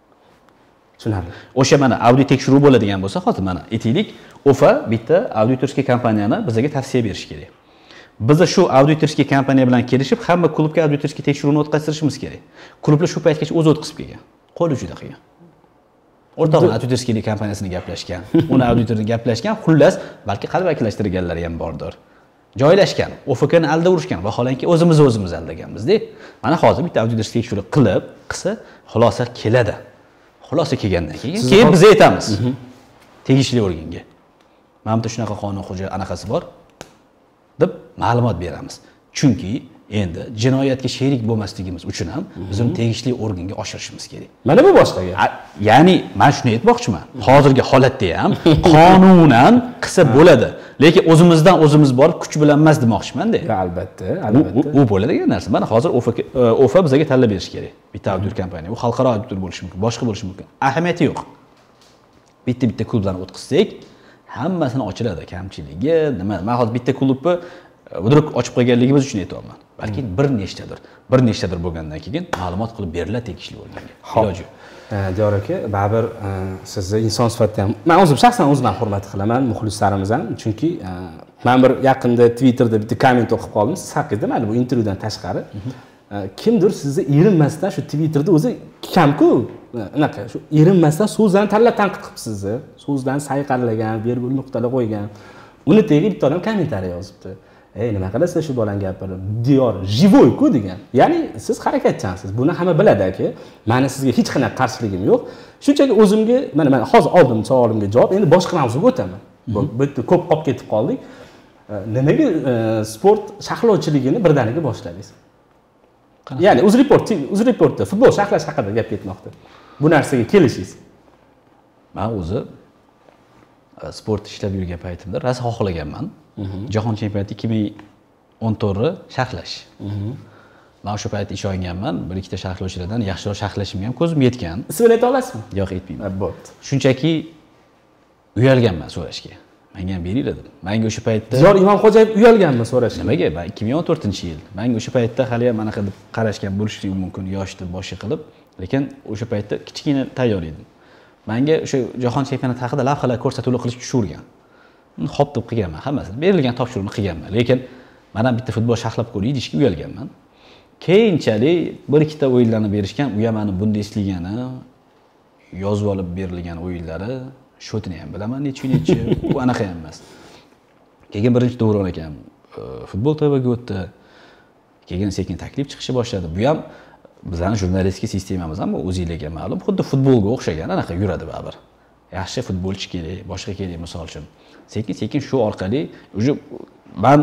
Speaker 1: Tushunarli.
Speaker 2: O'sha mana audit tekshiruv bo'ladigan bo'lsa, hozir mana aytaylik, Ufa bitta auditorskiy kompaniyani bizga tavsiya berish kerak. Biz shu auditorskiy kompaniya bilan kelishib, hamma klubga auditorskiy tekshiruvni o'tkaztirishimiz kerak. Klublar shu paytgacha o'zi o'tkazib kelgan. Qo'li juda qiyin. O'rtog'im auditorskiy kompaniyasini gaplashgan, uni auditorni gaplashgan, xullas, balki qalbakilashtirganlar ham bordir. Joylashgan, O F Kni alda urishgan, vaholanki o'zimiz o'zimiz aldaganmiz-da. Mana hozir bitta auditorskiy tekshiruv qilib, qilsa, xulosa keladi. Xulosa kelgandan keyin keyin biz aytamiz. Tegishli organga. Mana bu shunaqa qonun hujjat anaqasi bor deb ma'lumot beramiz. Chunki endi jinoyatga sherik bo'lmasligimiz uchun ham biz uni tegishli organga oshirishimiz kerak.
Speaker 1: Mana bu boshqaga.
Speaker 2: Ya'ni men shuni aytmoqchiman. Hozirgi holatda ham qonunan qilsa bo'ladi. Lekin o'zimizdan o'zimiz borib kuch bilan emas demoqchiman-da.
Speaker 1: Albatta, albatta.
Speaker 2: U bo'ladigan narsa. Mana hozir O F bizga tanlab berish kerak. Bitta auditor kompaniya. U xalqaro auditor bo'lishi mumkin, boshqa bo'lishi mumkin. Ahamiyati yo'q. Bitta-bitta klublarni o'tkazsak, hammasini ochiladi, kamchiligi, nima. Men hozir bitta klubni vudruk ochib qo'yganligimiz uchun aytayapman. Balki bir nechtadir, bir nechtadir bo'lgandan keyin ma'lumot qilib beriladi tegishli organga. Iloji yo'q.
Speaker 1: Diyor aka, baribir sizni inson sifatida ham men o'zim shaxsan o'zimdan hurmat qilaman, muxlislarimiz ham, chunki men bir yaqinda Twitterda bitta komment o'qib qoldim. Siz haqingizda mayli bu intervyudan tashqari. Kimdir sizni erinmasdan shu Twitterda o'zi kamku, unaqa shu erinmasdan so'zlarni tanlab tanqid qilib sizni, so'zlarni sayqarlagan, vergul nuqtalar qo'ygan. Uni tagiga bitta odam kommentariy yozibdi. Ey, nima qilasizlar shu bolani gapirib? Diyor живой-ku degan. Ya'ni siz harakatchansiz. Buni hamma biladi-ki. Meni sizga hech qanday qarshiligim yo'q. Shunchaki o'zimga, mana men hozir oldim savolimga javob, endi boshqa mavzuga o'taman. Bu bitta ko'p qolib ketib qoldik. Nimaga sport sharhlovchiligini birdaniga boshladingiz? Ya'ni UzReport, UzReportda futbol sharhlash haqida gap ketmoqda. Bu narsaga kelishingiz.
Speaker 2: Men o'zi sport ishlab yurgan paytimda rosa xohlaganman. Jahon chempionati ikki ming o'n to'rt sharhlash. Men o'sha paytda ishonganman, bir ikkita sharhlovchilardan yaxshiroq sharhlashimga ham ko'zim yetgan.
Speaker 1: Ismini ayta olasizmi?
Speaker 2: Yo'q, aytmayman.
Speaker 1: Bo'pti.
Speaker 2: Shunchaki uyalganman so'rashga. Menga ham beringlar dedim. Menga o'sha paytda
Speaker 1: Diyor Imomxo'jayev uyalganmi so'rashga?
Speaker 2: Nimaga? Men ikki ming o'n to'rtinchi yil. Menga o'sha paytda hali ham anaqa deb qarashgan bo'lishligi mumkin, yoshdi, boshqa qilib, lekin o'sha paytda kichkina tayyor edim. Menga o'sha jahon chempionati haqida lavhalar ko'rsatuvlar qilish tushirgan. Xo'p deb qilganman hammasini. Berilgan topshiriqni qilganman, lekin men ham bitta futbol sharhlab ko'ray deyishga uyalganman. Keyinchalik bir ikkita o'yinlarni berishgan, u ham meni Bundesligani yozib olib berilgan o'yinlari, shotini ham bilaman, nechi-nechi, bu anaqa ham emas. Keyin birinchi Davron akam futbol T V'ga o'tdi. Keyin sekin taklif chiqishni boshladi. Bu ham bizning jurnalistik sistemamiz ham o'zingizlarga ma'lum, xuddi futbolga o'xshagan anaqa yuradi baribir. Yaxshi futbolchi kerak, boshqa kerak misol uchun. Sekin-sekin shu orqali uje men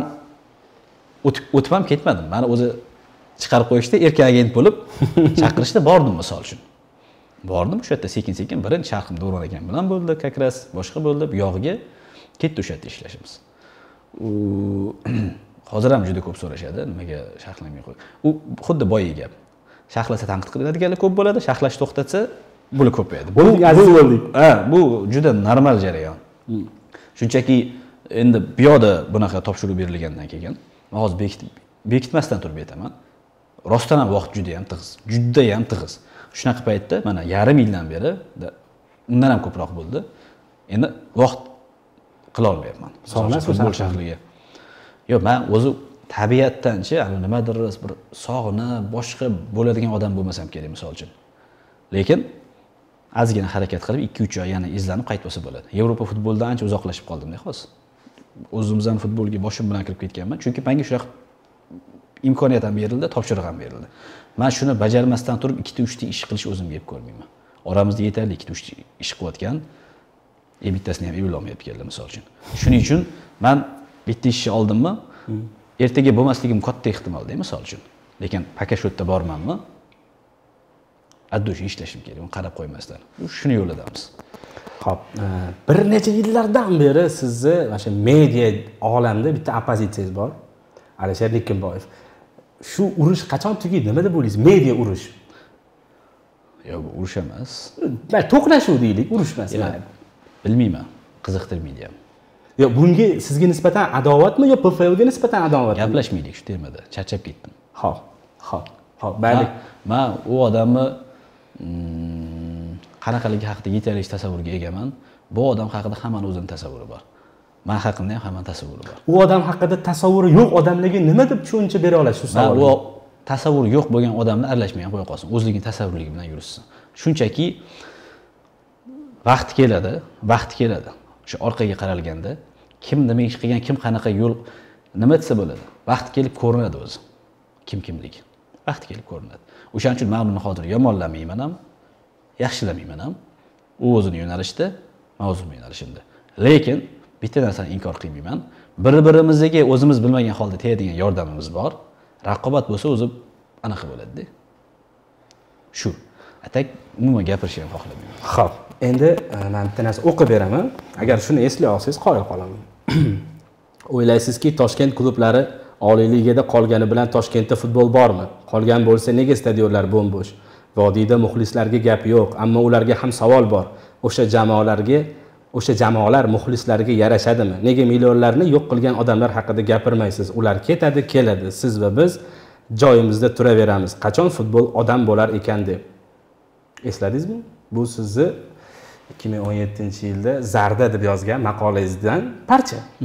Speaker 2: o'tib ham ketmadim. Meni o'zi chiqarib qo'yishdi, erkak agent bo'lib chaqirishda bordim misol uchun. Bordim o'sha yerda sekin-sekin birinchi sharhim Davron akam bilan bo'ldi, kakras boshqa bo'ldi, bu yog'iga ketdi o'sha yerda ishlashimiz. U hozir ham juda ko'p so'rashadi, nimaga sharhlamay qo'y. U xuddi boyi gap. Sharhlasa tanqid qiladiganlar ko'p bo'ladi, sharhlash to'xtatsa puli ko'payadi.
Speaker 1: Bu aziz bo'ldik.
Speaker 2: Ha, bu juda normal jarayon. Shunchaki endi bu yoqda bunaqa topshiriq berilgandan keyin, men hozir bekitib bekitmasdan turib aytaman. Rostdan ham vaqt juda ham tig'iz, juda ham tig'iz. Shunaqa paytda mana yarim yildan beri, undan ham ko'proq bo'ldi. Endi vaqt qila olmayapman.
Speaker 1: Sog'inasiz
Speaker 2: futbol shahriga. Yo'q, men o'zi tabiatdanchi, nimadir bir sog'inib, boshqa bo'ladigan odam bo'lmasam kerak misol uchun. Lekin ozgina harakat qilib ikki uch oy yana izlanib qaytsa bo'ladi. Yevropa futbolidan ancha uzoqlashib qoldim-da hozir. O'zimizdan futbolga boshim bilan kirib ketganman, chunki menga shunaqa imkoniyat ham berildi, topshiriq ham berildi. Men shuni bajarmasdan turib ikkita uchta ish qilish o'zimga yeb ko'rmayman. Oramizda yetarli ikkita uchta ish qilayotgan, e bittasini ham e'lon etganlar misol uchun. Shuning uchun men bitta ishni oldimmi, ertaga bo'lmasligim katta ehtimolda misol uchun. Lekin paka shu yerda bormanmi? Addush ishlashim kerak, uni qarab qo'ymasdan. Shuni yo'ladamiz.
Speaker 1: Xo'p, bir necha yillardan beri sizni o'sha media olamida bitta oppozitsiyangiz bor. Alisher Nikimboyev. Shu urush qachon tugaydi? Nima deb o'ylaysiz? Media urush.
Speaker 2: Yo'q, bu urush emas.
Speaker 1: Men to'qnashuv deylik, urush emas.
Speaker 2: Bilmayman, qiziqtirmaydi ham.
Speaker 1: Yo'q, bunga sizga nisbatan adovatmi yo P F L ga nisbatan adovatmi?
Speaker 2: Gaplashmaylik shu temada. Charchab ketdim.
Speaker 1: Xo'p, xo'p, xo'p, baylik.
Speaker 2: Men u odamni qanaqaligi haqida yetarli tasavvurga egaman. Bu odam haqida hammaning o'zining tasavvuri bor. Men haqimda ham hammaning tasavvuri bor.
Speaker 1: U odam haqida tasavvuri yo'q odamlarga nima deb tushuncha bera olasiz shu savolga?
Speaker 2: U tasavvuri yo'q bo'lgan odamni aralashmay qo'ya qolsin, o'zligining tasavvurligi bilan yursin. Shunchaki vaqt keladi, vaqt keladi. Shu orqaga qaralganda kim nima ish qilgan, kim qanaqa yo'l nima desa bo'ladi. Vaqt kelib ko'rinadi o'zi. Kim kimligi. Vaqt kelib ko'rinadi. O'shaning uchun men uni hozir yomonlamayman ham, yaxshilamayman ham. U o'zining yo'nalishida, men o'zimning yo'nalishimda. Lekin bitta narsani inkor qilmayman. Bir-birimizga o'zimiz bilmagan holda tegadigan yordamimiz bor. Raqobat bo'lsa o'zi anaqa bo'ladi-da. Shu. Atak umuman gapirishni ham xohlamayman.
Speaker 1: Xo'p, endi men bitta narsa o'qib beraman. Agar shuni eslay olsangiz qoyil qolaman. O'ylaysizki, Toshkent klublari Oliy ligada qolgani bilan Toshkentda futbol bormi? Qolgan bo'lsa nega stadionlar bo'm-bo'sh? Vodiyda muxlislarga gap yo'q, ammo ularga ham savol bor. O'sha jamoalarga, o'sha jamoalar muxlislarga yarashadimi? Nega millionlarni yo'q qilgan odamlar haqida gapirmaysiz? Ular ketadi, keladi. Siz va biz joyimizda turaveramiz. Qachon futbol odam bo'lar ekan deb. Esladingizmi? Bu sizni ikki ming o'n yettinchi yilda Zarda deb yozgan maqolangizdan parcha.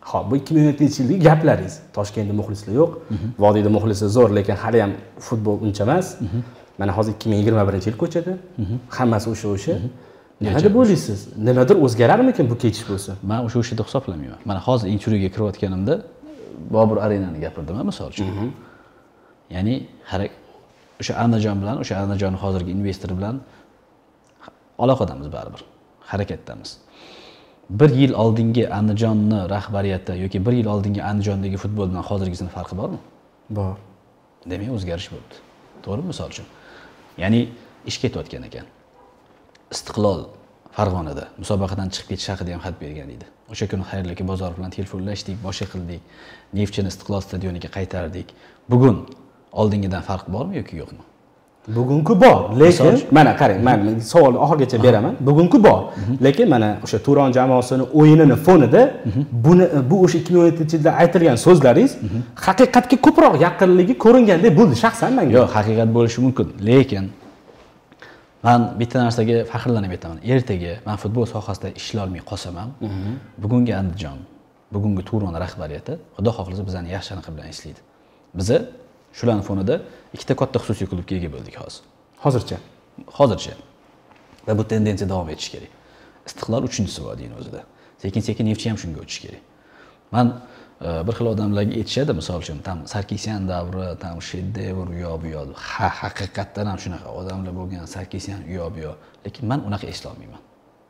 Speaker 1: Xo'p, bu ikki ming o'n yettinchi yildagi gaplaringiz. Toshkentda muxlislar yo'q, Vodiyda muxlislar zo'r, lekin hali ham futbol uncha emas. Mana hozir ikki ming yigirma birinchi yil ko'chada. Hammasi o'sha o'sha. Nima deb o'ylaysiz? Nimadir o'zgararmikan bu ketish bo'lsa?
Speaker 2: Men o'sha o'sha deb hisoblamayman. Mana hozir intervyuga kirayotganimda Bobur Arenani gapirdim, misol uchun. Ya'ni o'sha Andijon bilan, o'sha Andijonning hozirgi investori bilan aloqadamiz baribir. Harakatdamiz. Bir yil oldingi Andijonni rahbariyati yoki bir yil oldingi Andijondagi futbol bilan hozirgisining farqi bormi?
Speaker 1: Bor.
Speaker 2: Demak, o'zgarish bo'ldi. To'g'rimi, misol uchun? Ya'ni ish ketayotgan ekan. Istiqlol Farg'onada musobaqadan chiqib ketish haqida ham xat bergan edi. O'sha kuni Xayrlaka Bozorov bilan telefonlashdik, boshqa qildik. Neftchini Istiqlol stadioniga qaytardik. Bugun oldingidan farq bormi yoki yo'qmi?
Speaker 1: Bugungi bor, lekin mana qarang, men savolni oxirigacha beraman. Bugungi bor, lekin mana o'sha Turon jamoasining o'yinini fonida buni bu o'sha ikki ming o'n yettinchi yilda aytilgan so'zlaringiz haqiqatga ko'proq yaqinligi ko'ringandek bo'ldi shaxsan menga.
Speaker 2: Yo'q, haqiqat bo'lishi mumkin, lekin men bitta narsaga faxrlanib aytaman. Ertaga men futbol sohasida ishlay olmay qolsam ham, bugungi Andijon, bugungi Turon rahbariyati xudo xohlasa bizani yaxshi aniq bilan eslaydi. Biz shularning fonida ikkita katta xususiy klubga ega bo'ldik hozir.
Speaker 1: Hozircha.
Speaker 2: Hozircha. Va bu tendensiya davom etishi kerak. Istiqlol uchinchisi Vodiyning o'zida. Sekin-sekin Neftchi ham shunga o'tishi kerak. Men bir xil odamlarga aytishadi, misol uchun, tam Sarkisyan davri, tam shedevr u yoq bu yoq. Ha, haqiqatdan ham shunaqa odamlar bo'lgan, Sarkisyan u yoq bu yoq. Lekin men unaqa eslay olmayman.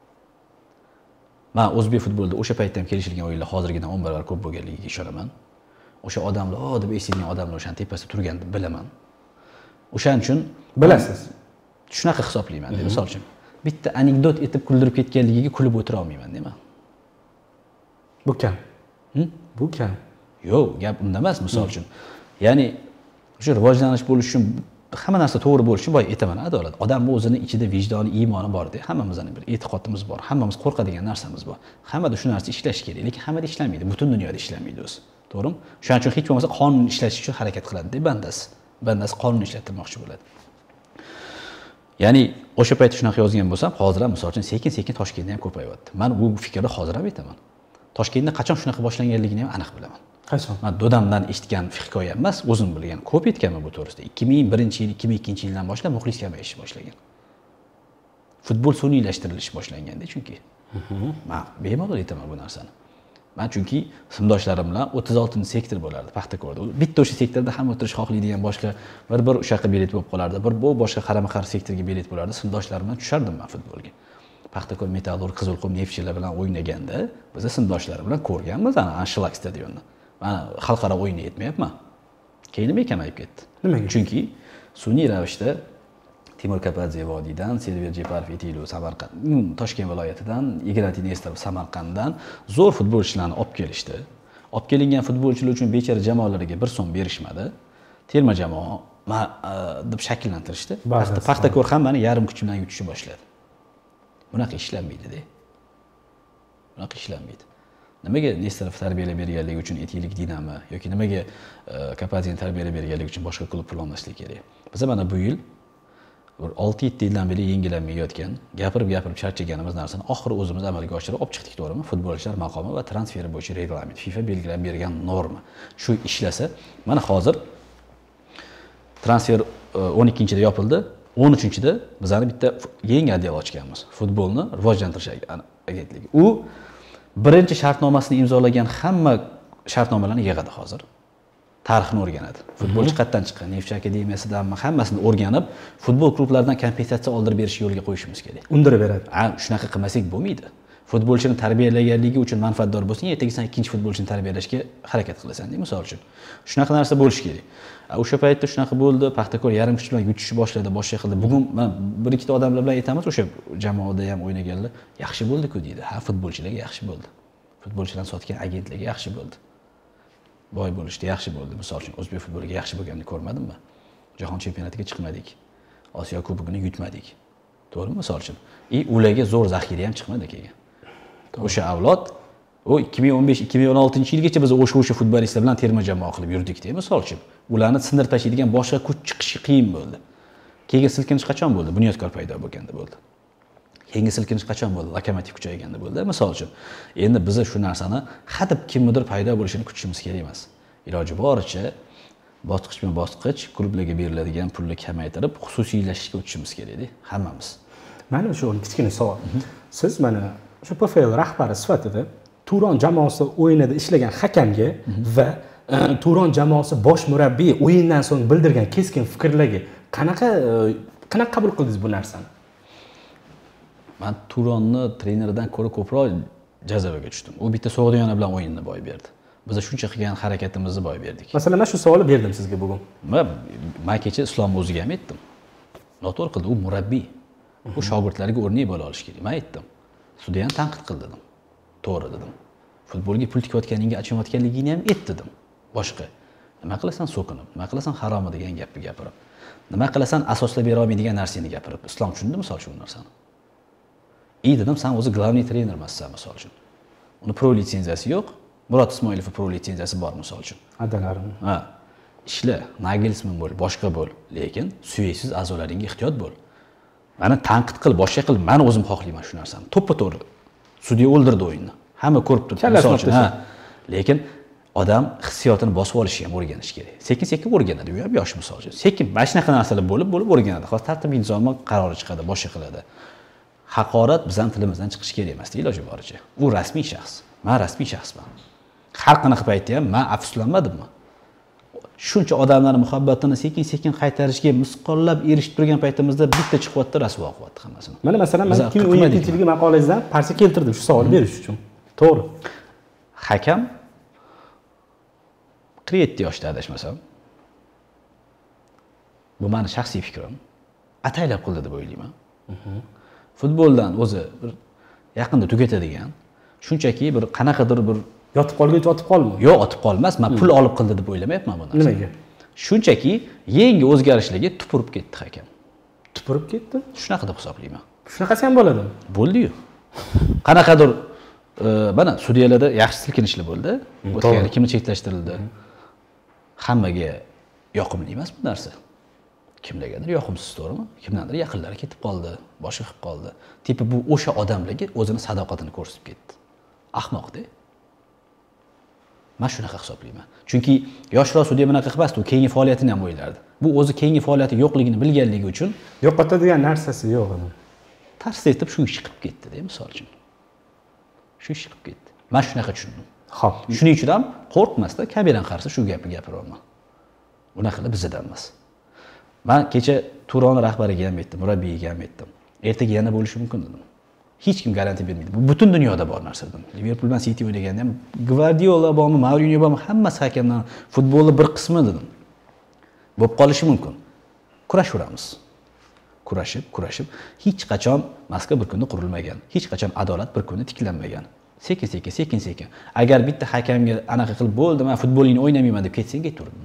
Speaker 2: Men o'zbek futbolida o'sha paytda ham kelishilgan o'yinlar hozirgidan o'n barobar ko'p bo'lganligiga ishonaman. O'sha odamlar, o deb eslaydigan odamlar o'shaning tepasida turganini bilaman. O'shaning uchun
Speaker 1: bilasiz.
Speaker 2: Shunaqa hisoblayman, deb misol uchun. Bitta anekdot etib kuldirib ketganligiga kulib o'tira olmayman, deyman.
Speaker 1: Bu kam. Bu kam.
Speaker 2: Yo'q, gap unda emas, misol uchun. Ya'ni o'sha rivojlanish bo'lish uchun hamma narsa to'g'ri bo'lishi uchun boy aytaman, adolat. Odamning o'zining ichida vijdoni, iymoni bor-da, hammamizning bir e'tiqodimiz bor, hammamiz qo'rqadigan narsamiz bor. Hammada shu narsa ishlash kerak, lekin hammada ishlamaydi, butun dunyoda ishlamaydi o'zi. To'g'rimi? Shuning uchun hech bo'lmasa qonun ishlatish uchun harakat qiladi-da bandasi. Bandasi qonun ishlatirmoqchi bo'ladi. Ya'ni o'sha paytda shunaqa yozgan bo'lsam, hozir ham misol uchun sekin-sekin Toshkentda ham ko'payyapti. Men bu fikrni hozir ham aytaman. Toshkentda qachon shunaqa boshlanganligini ham aniq bilaman.
Speaker 1: Qachon?
Speaker 2: Men dodamdan eshitgan hikoya emas, o'zim bilgan. Ko'p aytganman bu to'g'risida. ikki ming birinchi yil, ikki ming ikkinchi yildan boshlab muxlis kamayish boshlagan. Futbol sun'iylashtirilishi boshlanganda chunki. Men bemalol aytaman bu narsani. Men chunki simdoshlarim bilan o'ttiz oltinchi sektor bo'lardi Paxtakorda. Bitta o'sha sektorda ham o'tirish xohlaydigan boshqa bir-bir o'sha yoqqa bilet bo'lib qolardi. Bir bu boshqa qarama-qarshi sektorga bilet bo'lardi. Simdoshlarim bilan tushardim men futbolga. Paxtakor, Metallurg, Qizilqum, Neftchilar bilan o'ynaganda biz simdoshlarim bilan ko'rganmiz ana Anshlag stadionni. Men xalqaro o'yinni yetmayapman. Keyin nima kamayib ketdi?
Speaker 1: Nimaga?
Speaker 2: Chunki sun'iy ravishda Timur Kapadze Vodiydan, Silver Jeparov Etilu Samarqand, Toshkent viloyatidan, Ignatiy Nestorov Samarqanddan zo'r futbolchilarni olib kelishdi. Olib kelingan futbolchilar uchun bechara jamoalarga bir so'm berishmadi. Terma jamoa deb shakllantirishdi. Paxtakor hammani yarim kuch bilan yutishni boshladi. Bunaqa ishlanmaydi-da. Bunaqa ishlanmaydi. Nimaga Nestorov tarbiyalab berganligi uchun Etilik Dinamo yoki nimaga Kapadyani tarbiyalab berganligi uchun boshqa klub pul olmaslik kerak? Biz mana bu yil olti yetti yildan beri yengilanmayotgan, gapirib-gapirib charchaganimiz narsani oxiri o'zimiz amalga oshirib olib chiqdik, to'g'rimi? Futbolchilar maqomi va transferi bo'yicha reglament, FIFA belgilab bergan norma. Shu ishlasa, mana hozir transfer o'n ikkinchida yopildi, o'n uchinchida bizani bitta yangi odel ochganmiz. Futbolni rivojlantirish agentligi. U birinchi shartnomasini imzolagan hamma shartnomalarni yig'adi hozir. Tarixni o'rganadi. Futbolchi qayerdan chiqqan, Neftchi akademiyasidanmi, hammasini o'rganib, futbol klublaridan kompensatsiya oldirib berish yo'liga qo'yishimiz kerak.
Speaker 1: Undirib beradi.
Speaker 2: Ha, shunaqa qilmasak bo'lmaydi. Futbolchini tarbiyalaganligi uchun manfaatdor bo'lsang, ertaga sen ikkinchi futbolchini tarbiyalashga harakat qilasan-da, misol uchun. Shunaqa narsa bo'lishi kerak. O'sha paytda shunaqa bo'ldi, Paxtakor yarim kuch bilan yutishni boshladi, boshqa qildi. Bugun men bir ikkita odamlar bilan aytamiz, o'sha jamoada ham o'ynaganlar yaxshi bo'ldi-ku deydi. Ha, futbolchilarga yaxshi bo'ldi. Futbolchilarni sotgan agentlarga yaxshi bo'ldi. Boy bo'lishdi, yaxshi bo'ldi. Misol uchun o'zbek futboliga yaxshi bo'lganini ko'rmadimmi? Jahon chempionatiga chiqmadik. Osiyo kubogini yutmadik. To'g'rimi, misol uchun? И ularga zo'r zaxira ham chiqmadi keyin. O'sha avlod o ikki ming o'n besh ikki ming o'n oltinchi yilgacha biz o'sha o'sha futbolistlar bilan terma jamoa qilib yurdik-da, misol uchun. Ularni sindirib tashlaydigan boshqa kuch chiqishi qiyin bo'ldi. Keyin silkinish qachon bo'ldi? Bunyodkor paydo bo'lganda bo'ldi. Keyingi silkinish qachon bo'ldi? Lokomotiv kuchayganda bo'ldi, misol uchun. Endi biz shu narsani hadeb kimnidir paydo bo'lishini kutishimiz kerak emas. Iloji boricha bosqichma-bosqich klublarga beriladigan pulni kamaytirib, xususiylashishga o'tishimiz kerak-da, hammamiz.
Speaker 1: Mana shu kichkina savol. Siz mana shu P F L rahbari sifatida Turon jamoasi o'yinida ishlagan hakamga va Turon jamoasi bosh murabbiyi o'yindan so'ng bildirgan keskin fikrlarga qanaqa qanaqa qabul qildingiz bu narsani?
Speaker 2: Men Turonni treneridan ko'ra ko'proq jazavaga tushdim. U bitta So'g'diyona bilan o'yinni boy berdi. Biz shuncha qilgan harakatimizni boy berdik.
Speaker 1: Masalan, men shu savolni berdim sizga bugun.
Speaker 2: Men men kecha Islom o'ziga ham aytdim. Noto'g'ri qildi, u murabbiy. U shogirdlarga o'rnak bo'la olish kerak. Men aytdim. Sudya ham tanqid qildi dedim. To'g'ri dedim. Futbolga pul tikayotganingga achinayotganligingni ham ayt dedim. Boshqa. Nima qilasan so'kinib, nima qilasan haromi degan gapni gapirib. Nima qilasan asoslab bera olmaydigan narsani gapirib. Islom tushundi misol shu narsani. Ey dedim, sen o'zi glавный trener emassan misol uchun. Uni pro litsenziyasi yo'q. Murod Ismoilov pro litsenziyasi bor misol uchun.
Speaker 1: Adalarim.
Speaker 2: Ha. Ishla, Nagelsmann bo'l, boshqa bo'l, lekin suyaksiz a'zolaringga ehtiyot bo'l. Mani tanqid qil, boshqa qil, men o'zim xohlayman shu narsani. To'ppa-to'g'ri. Sudya o'ldirdi o'yinni. Hamma ko'rib turibdi misol uchun. Ha. Lekin odam hissiyotini bosib olishni ham o'rganish kerak. Sekin-sekin o'rganadi, u ham yosh misol uchun. Sekin mana shunaqa narsalar bo'lib, bo'lib o'rganadi. Hozir tartib intizomi qarori chiqadi, boshqa qiladi. Haqorat bizning tilimizdan chiqishi kerak emas, iloji boricha. U rasmiy shaxs. Men rasmiy shaxsman. Har qanaqa paytda ham men afsuslanmadimmi? Shuncha odamlarning muhabbatini sekin-sekin qaytarishga misqollab erishib turgan paytimizda bitta chiqyapti, rasvo qilyapti hammasini.
Speaker 1: Mana masalan, men ikki ming o'n yettinchi yilgi maqolangizdan parcha keltirdim shu savolni berish uchun. To'g'ri.
Speaker 2: Hakam qirq yetti yoshda adashmasam. Bu meni shaxsiy fikrim. Ataylab qildi deb o'ylayman. Futboldan o'zi bir yaqinda tugatadigan, shunchaki bir qanaqadir bir
Speaker 1: yotib qolguncha otib qolmi?
Speaker 2: Yo'q, otib qolmas. Men pul olib qildi deb o'ylamayapman bu narsani.
Speaker 1: Nimaga?
Speaker 2: Shunchaki yangi o'zgarishlarga tupurib ketdi hakam.
Speaker 1: Tupurib ketdi?
Speaker 2: Shunaqa deb hisoblayman.
Speaker 1: Shunaqasi ham bo'ladi.
Speaker 2: Bo'ldi-yu. Qanaqadir mana sudyalarda yaxshi silkinishlar bo'ldi. O'tgan kimni chetlashtirildi. Hammaga yoqimli emas bu narsa. Kimlargadir yoqimsiz, to'g'rimi? Kimlardir yaqinlari ketib qoldi, boshqa qilib qoldi. Tipi bu o'sha odamlarga o'zini sadoqatini ko'rsatib ketdi. Ahmoqda. Men shunaqa hisoblayman. Chunki yoshlar sudya bunaqa qilmasdi, u keyingi faoliyatini ham o'ylardi. Bu o'zi keyingi faoliyati yo'qligini bilganligi uchun
Speaker 1: yo'qotadigan narsasi yo'q edi.
Speaker 2: Tars etib shu ish chiqib ketdi-da, misol uchun. Shu ish chiqib ketdi. Men shunaqa tushundim.
Speaker 1: Xo'p,
Speaker 2: shuning uchun ham qo'rqmasda kameran qarshi shu gapni gapiraman. Bunaqa qilib bizdan emas. Men kecha Turon rahbariga ham aytdim, murabbiyiga ham aytdim. Ertaga yana bo'lishi mumkin dedim. Hech kim garantiya bermaydi. Bu butun dunyoda bor narsa dedim. Liverpool bilan City o'ynaganda ham Guardiola bormi, Mourinho bormi, hammasi hakamdan futbolning bir qismi dedim. Bo'lib qolishi mumkin. Kurashamiz. Kurashib, kurashib, hech qachon Moskva bir kunda qurilmagan. Hech qachon adolat bir kunda tiklanmagan. Sekin-sekin, sekin-sekin. Agar bitta hakamga anaqa qilib bo'ldi, men futbolingni o'ynamayman deb ketsang aytaverdim.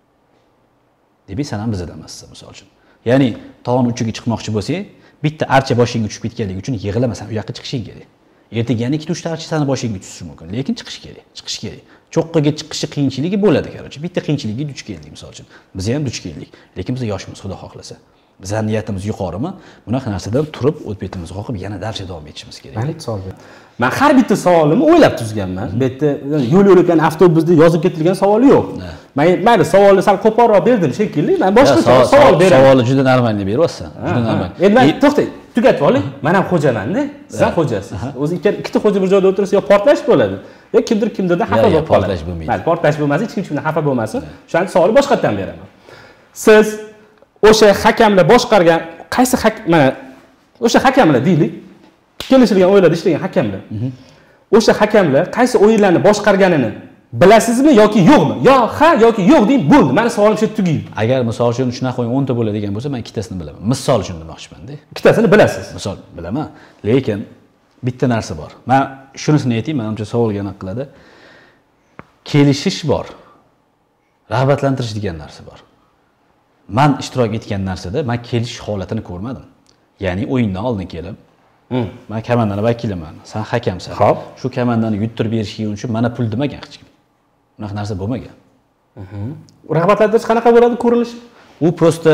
Speaker 2: Deb san ham bizda emas, misol uchun. Ya'ni tog'on uchiga chiqmoqchi bo'lsang, bitta archa boshingga tushib ketganligi uchun yig'lamasan, u yoqqa chiqishing kerak. Ertaga yana ikki uchta archa sani boshingga tushishi mumkin, lekin chiqish kerak, chiqish kerak. Cho'qqiga chiqishi qiyinchiligi bo'ladi, qarochi. Bitta qiyinchilikka duch keldik, misol uchun. Biz ham duch keldik, lekin biz yoshmiz, Xudo xohlasa. Bizning niyatimiz yuqorimi? Bunaqa narsadan turib, o'z betimizni qoqib, yana darsga davom etishimiz kerak.
Speaker 1: Mayli, savol ber. Men har bitta savolimni o'ylab tuzganman. Bu yerda yo'l-yo'lakan avtobusda yozib ketilgan savol yo'q. Men mayli, savolni sal qo'polroq berdim shekilli. Men boshqa savol beraman.
Speaker 2: Savolni juda normalniy beryapsan. Juda normal.
Speaker 1: Endi men to'xtang, tugatib oling. Men ham xo'jaman-da, siz ham xo'jasiz. O'zi ikkita xo'ja bir joyda o'tirsa yo portlash bo'ladi, yo kimdir kimdirdan xafa bo'lib qoladi.
Speaker 2: Portlash bo'lmaydi.
Speaker 1: Mayli, portlash bo'lmasa, hech kim kimdan xafa bo'lmasin. O'shaning savolni boshqatdan beraman. Siz o'sha hakamlar boshqargan qaysi mana o'sha hakamlar deylik, kelishilgan o'yinlarda ishlagan hakamlar. O'sha hakamlar qaysi o'yinlarni boshqarganini bilasizmi yoki yo'qmi? Yo ha yoki yo'q deb bo'ldi. Meni savolim shu tugaydi.
Speaker 2: Agar misol uchun shunaqa o'yin o'nta bo'ladigan bo'lsa, men ikkitasini bilaman. Misol uchun demoqchiman-da.
Speaker 1: Ikkitasini bilasiz.
Speaker 2: Misol bilaman, lekin bitta narsa bor. Men shunisini aytayman, menimcha savolga aniq qiladi. Kelishish bor. Rag'batlantirish degan narsa bor. Men ishtirok etgan narsada men kelishish holatini ko'rmadim. Ya'ni o'yindan oldin kelib, men komandani vakiliman, sen hakamsan.
Speaker 1: Xo'p,
Speaker 2: shu komandani yuttirib berishing uchun mana pul demagan hech kim. Bunaqa narsa bo'lmagan.
Speaker 1: Rag'batlantirish qanaqa bo'ladi ko'rinishi?
Speaker 2: U prosta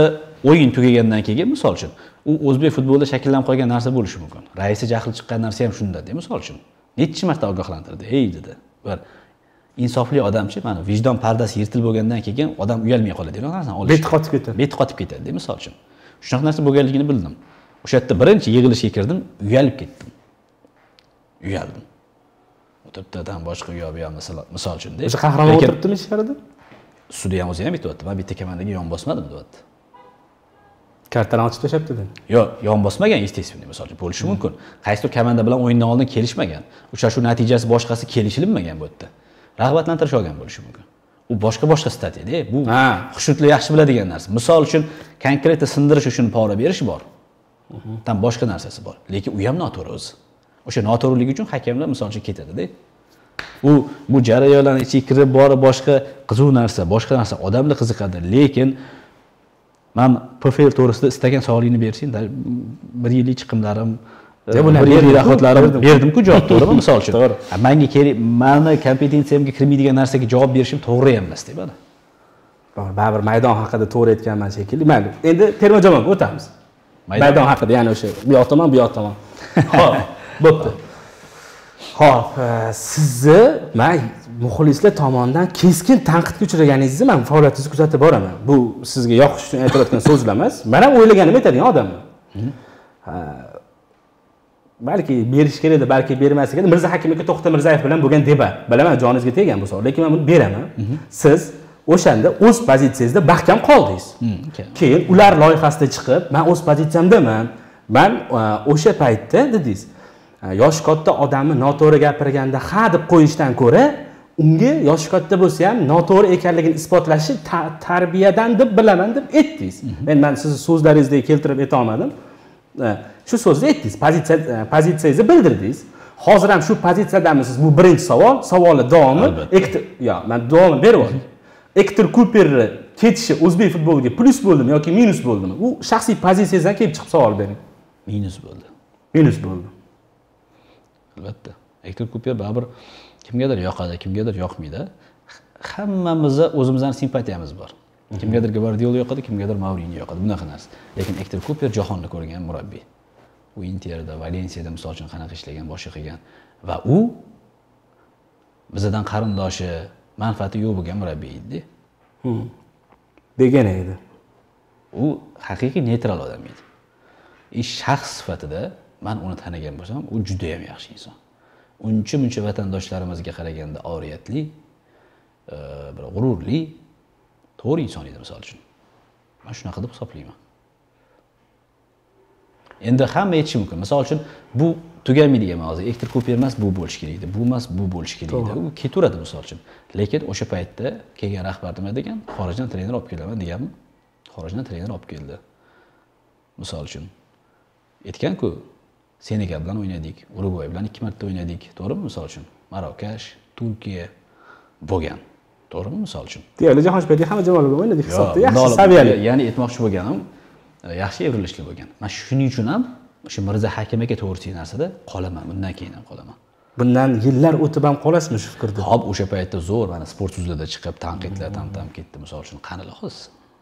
Speaker 2: o'yin tugagandan keyin misol uchun u o'zbek futbolida shakllanib qolgan narsa bo'lishi mumkin. Raisi jahli chiqqan narsa ham shunda-da, misol uchun. Necha marta ogohlantirdi. "Ey" dedi. Bir insofli odamchi, mana vijdon pardasi yirtilib bo'lgandan keyin odam uyalmay qoladi, narsani olish.
Speaker 1: Beti qotib ketadi.
Speaker 2: Beti qotib ketadi, misol uchun. Shunaqa narsa bo'lganligini bildim. O'sha yerda birinchi yig'ilishga kirdim, uyalib ketdim. Uyaldim. O'tiribdi-dan boshqa u yoq bu yoq misol uchun deb.
Speaker 1: O'sha qahramon o'tiribdimi ichkarida?
Speaker 2: Ustida ham o'zi ham aytyapti. Men bitta komandaga yon bosmadim deyapti.
Speaker 1: Kartalarni ochib tashlabdi-da.
Speaker 2: Yo'q, yon bosmagan, естественно, misol uchun bo'lishi mumkin. Qaysidir komanda bilan o'yindan oldin kelishmagan. Uchrashuv natijasi boshqasi kelishilmagan bu yerda. Rag'batlantirish olgan bo'lishi mumkin. U boshqa boshqa statiyada, bu xushutli yaxshi biladigan narsa. Misol uchun konkretni sindirish uchun pora berish bor. Tam boshqa narsasi bor. Lekin u ham noto'g'ri o'zi. O'sha noto'g'riligi uchun hakamlar misol uchun ketadi-da. U bu jarayonlarning ichiga kirib borib boshqa qiziq narsa, boshqa narsa odamni qiziqadi, lekin men P F L to'g'risida istagan savolingni bersang, bir yillik chiqimlarim, bir yillik rahmatlarim berdim-ku javob, to'g'rimi misol uchun? To'g'ri. Menga kerak, meni kompetensiyamga kirmaydigan narsaga javob berishim to'g'ri emas deb mana.
Speaker 1: Baribir maydon haqida to'g'ri aytganman shekilli. Mayli, endi terma jamoaga o'tamiz. Maydon haqida, ya'ni o'sha bu yoq tomon, bu yoq tomon. Xo'p, bo'pti. Xo'p, sizni men muxlislar tomonidan keskin tanqidga uchraganingizni men faoliyatingizni kuzatib boraman. Bu sizga yoqish uchun aytayotgan so'zlar emas. Men ham o'ylaganimni aytadigan odamman. Balki berish kerak edi, balki bermas ekan. Mirza Hakim aka To'xta Mirzayev bilan bo'lgan debat. Bilaman, joningizga teggan bu savol, lekin men buni beraman. Siz o'shanda o'z pozitsiyangizda mahkam qoldingiz. Keyin ular loyihasida chiqib, men o'z pozitsiyamdaman. Men o'sha paytda dedingiz, yosh katta odamni noto'g'ri gapirganda ha deb qo'yishdan ko'ra, unga yosh katta bo'lsa ham noto'g'ri ekanligini isbotlashi tarbiyadan deb bilaman deb aytdingiz. Men men sizni so'zlaringizga keltirib ayta olmadim. Shu so'zni aytdingiz, pozitsiya pozitsiyangizni bildirdingiz. Hozir ham shu pozitsiyadamisiz? Bu birinchi savol. Savolning davomi Ektor, yo, men davomini berib o'tdim. Ektor Kuperni ketishi o'zbek futboliga plus bo'ldimi yoki minus bo'ldimi? U shaxsiy pozitsiyangizdan kelib chiqib savol bering.
Speaker 2: Minus bo'ldi.
Speaker 1: Minus bo'ldi.
Speaker 2: Albatta. Ektor Kuper baribir kimgadir yoqadi, kimgadir yoqmaydi. Hammamizda o'zimizning simpatiyamiz bor. Kimgadir Gvardiola yoqadi, kimgadir Mourinho yoqadi. Bunaqa narsa. Lekin Ektor Kuper jahonni ko'rgan murabbiy. U Interda, Valensiyada misol uchun qanaqa ishlagan, boshqa qilgan va u bizdan qarindoshi, manfaati yo'q bo'lgan murabbiy edi.
Speaker 1: Hmm. Degan edi.
Speaker 2: U haqiqiy neytral odam edi. Ish shaxs sifatida men uni tanigan bo'lsam, u juda ham yaxshi inson. Uncha-muncha vatandoshlarimizga qaraganda oriyatli, bir g'ururli, to'g'ri inson edi misol uchun. Men shunaqa deb hisoblayman. Endi hamma aytishi mumkin. Misol uchun bu tugamaydigan mavzu. Ektor Kuper emas, bu bo'lish kerak edi. Bu emas, bu bo'lish kerak edi. U ketaveradi misol uchun. Lekin o'sha paytda kelgan rahbar nima degan? Xorijdan trener olib kelaman deganmi? Xorijdan trener olib keldi. Misol uchun aytgan-ku, Senegal bilan o'ynadik, Urugvay bilan ikki marta o'ynadik, to'g'rimi misol uchun? Marokash, Turkiya bo'lgan. To'g'rimi misol uchun?
Speaker 1: Deyarli jahon chempionatida hamma jamoalar bilan o'ynadik hisobda. Yaxshi saviyali.
Speaker 2: Ya'ni aytmoqchi bo'lganim, yaxshi evrilishli bo'lgan. Men shuning uchun ham o'sha Mirza Hakim aka to'g'risidagi narsada qolaman, bundan keyin ham qolaman.
Speaker 1: Bundan yillar o'tib ham qolasizmi shu fikrda?
Speaker 2: Hop, o'sha paytda zo'r, mana sport so'zlarda chiqib tanqidlar tam-tam ketdi, misol uchun qani lohiz.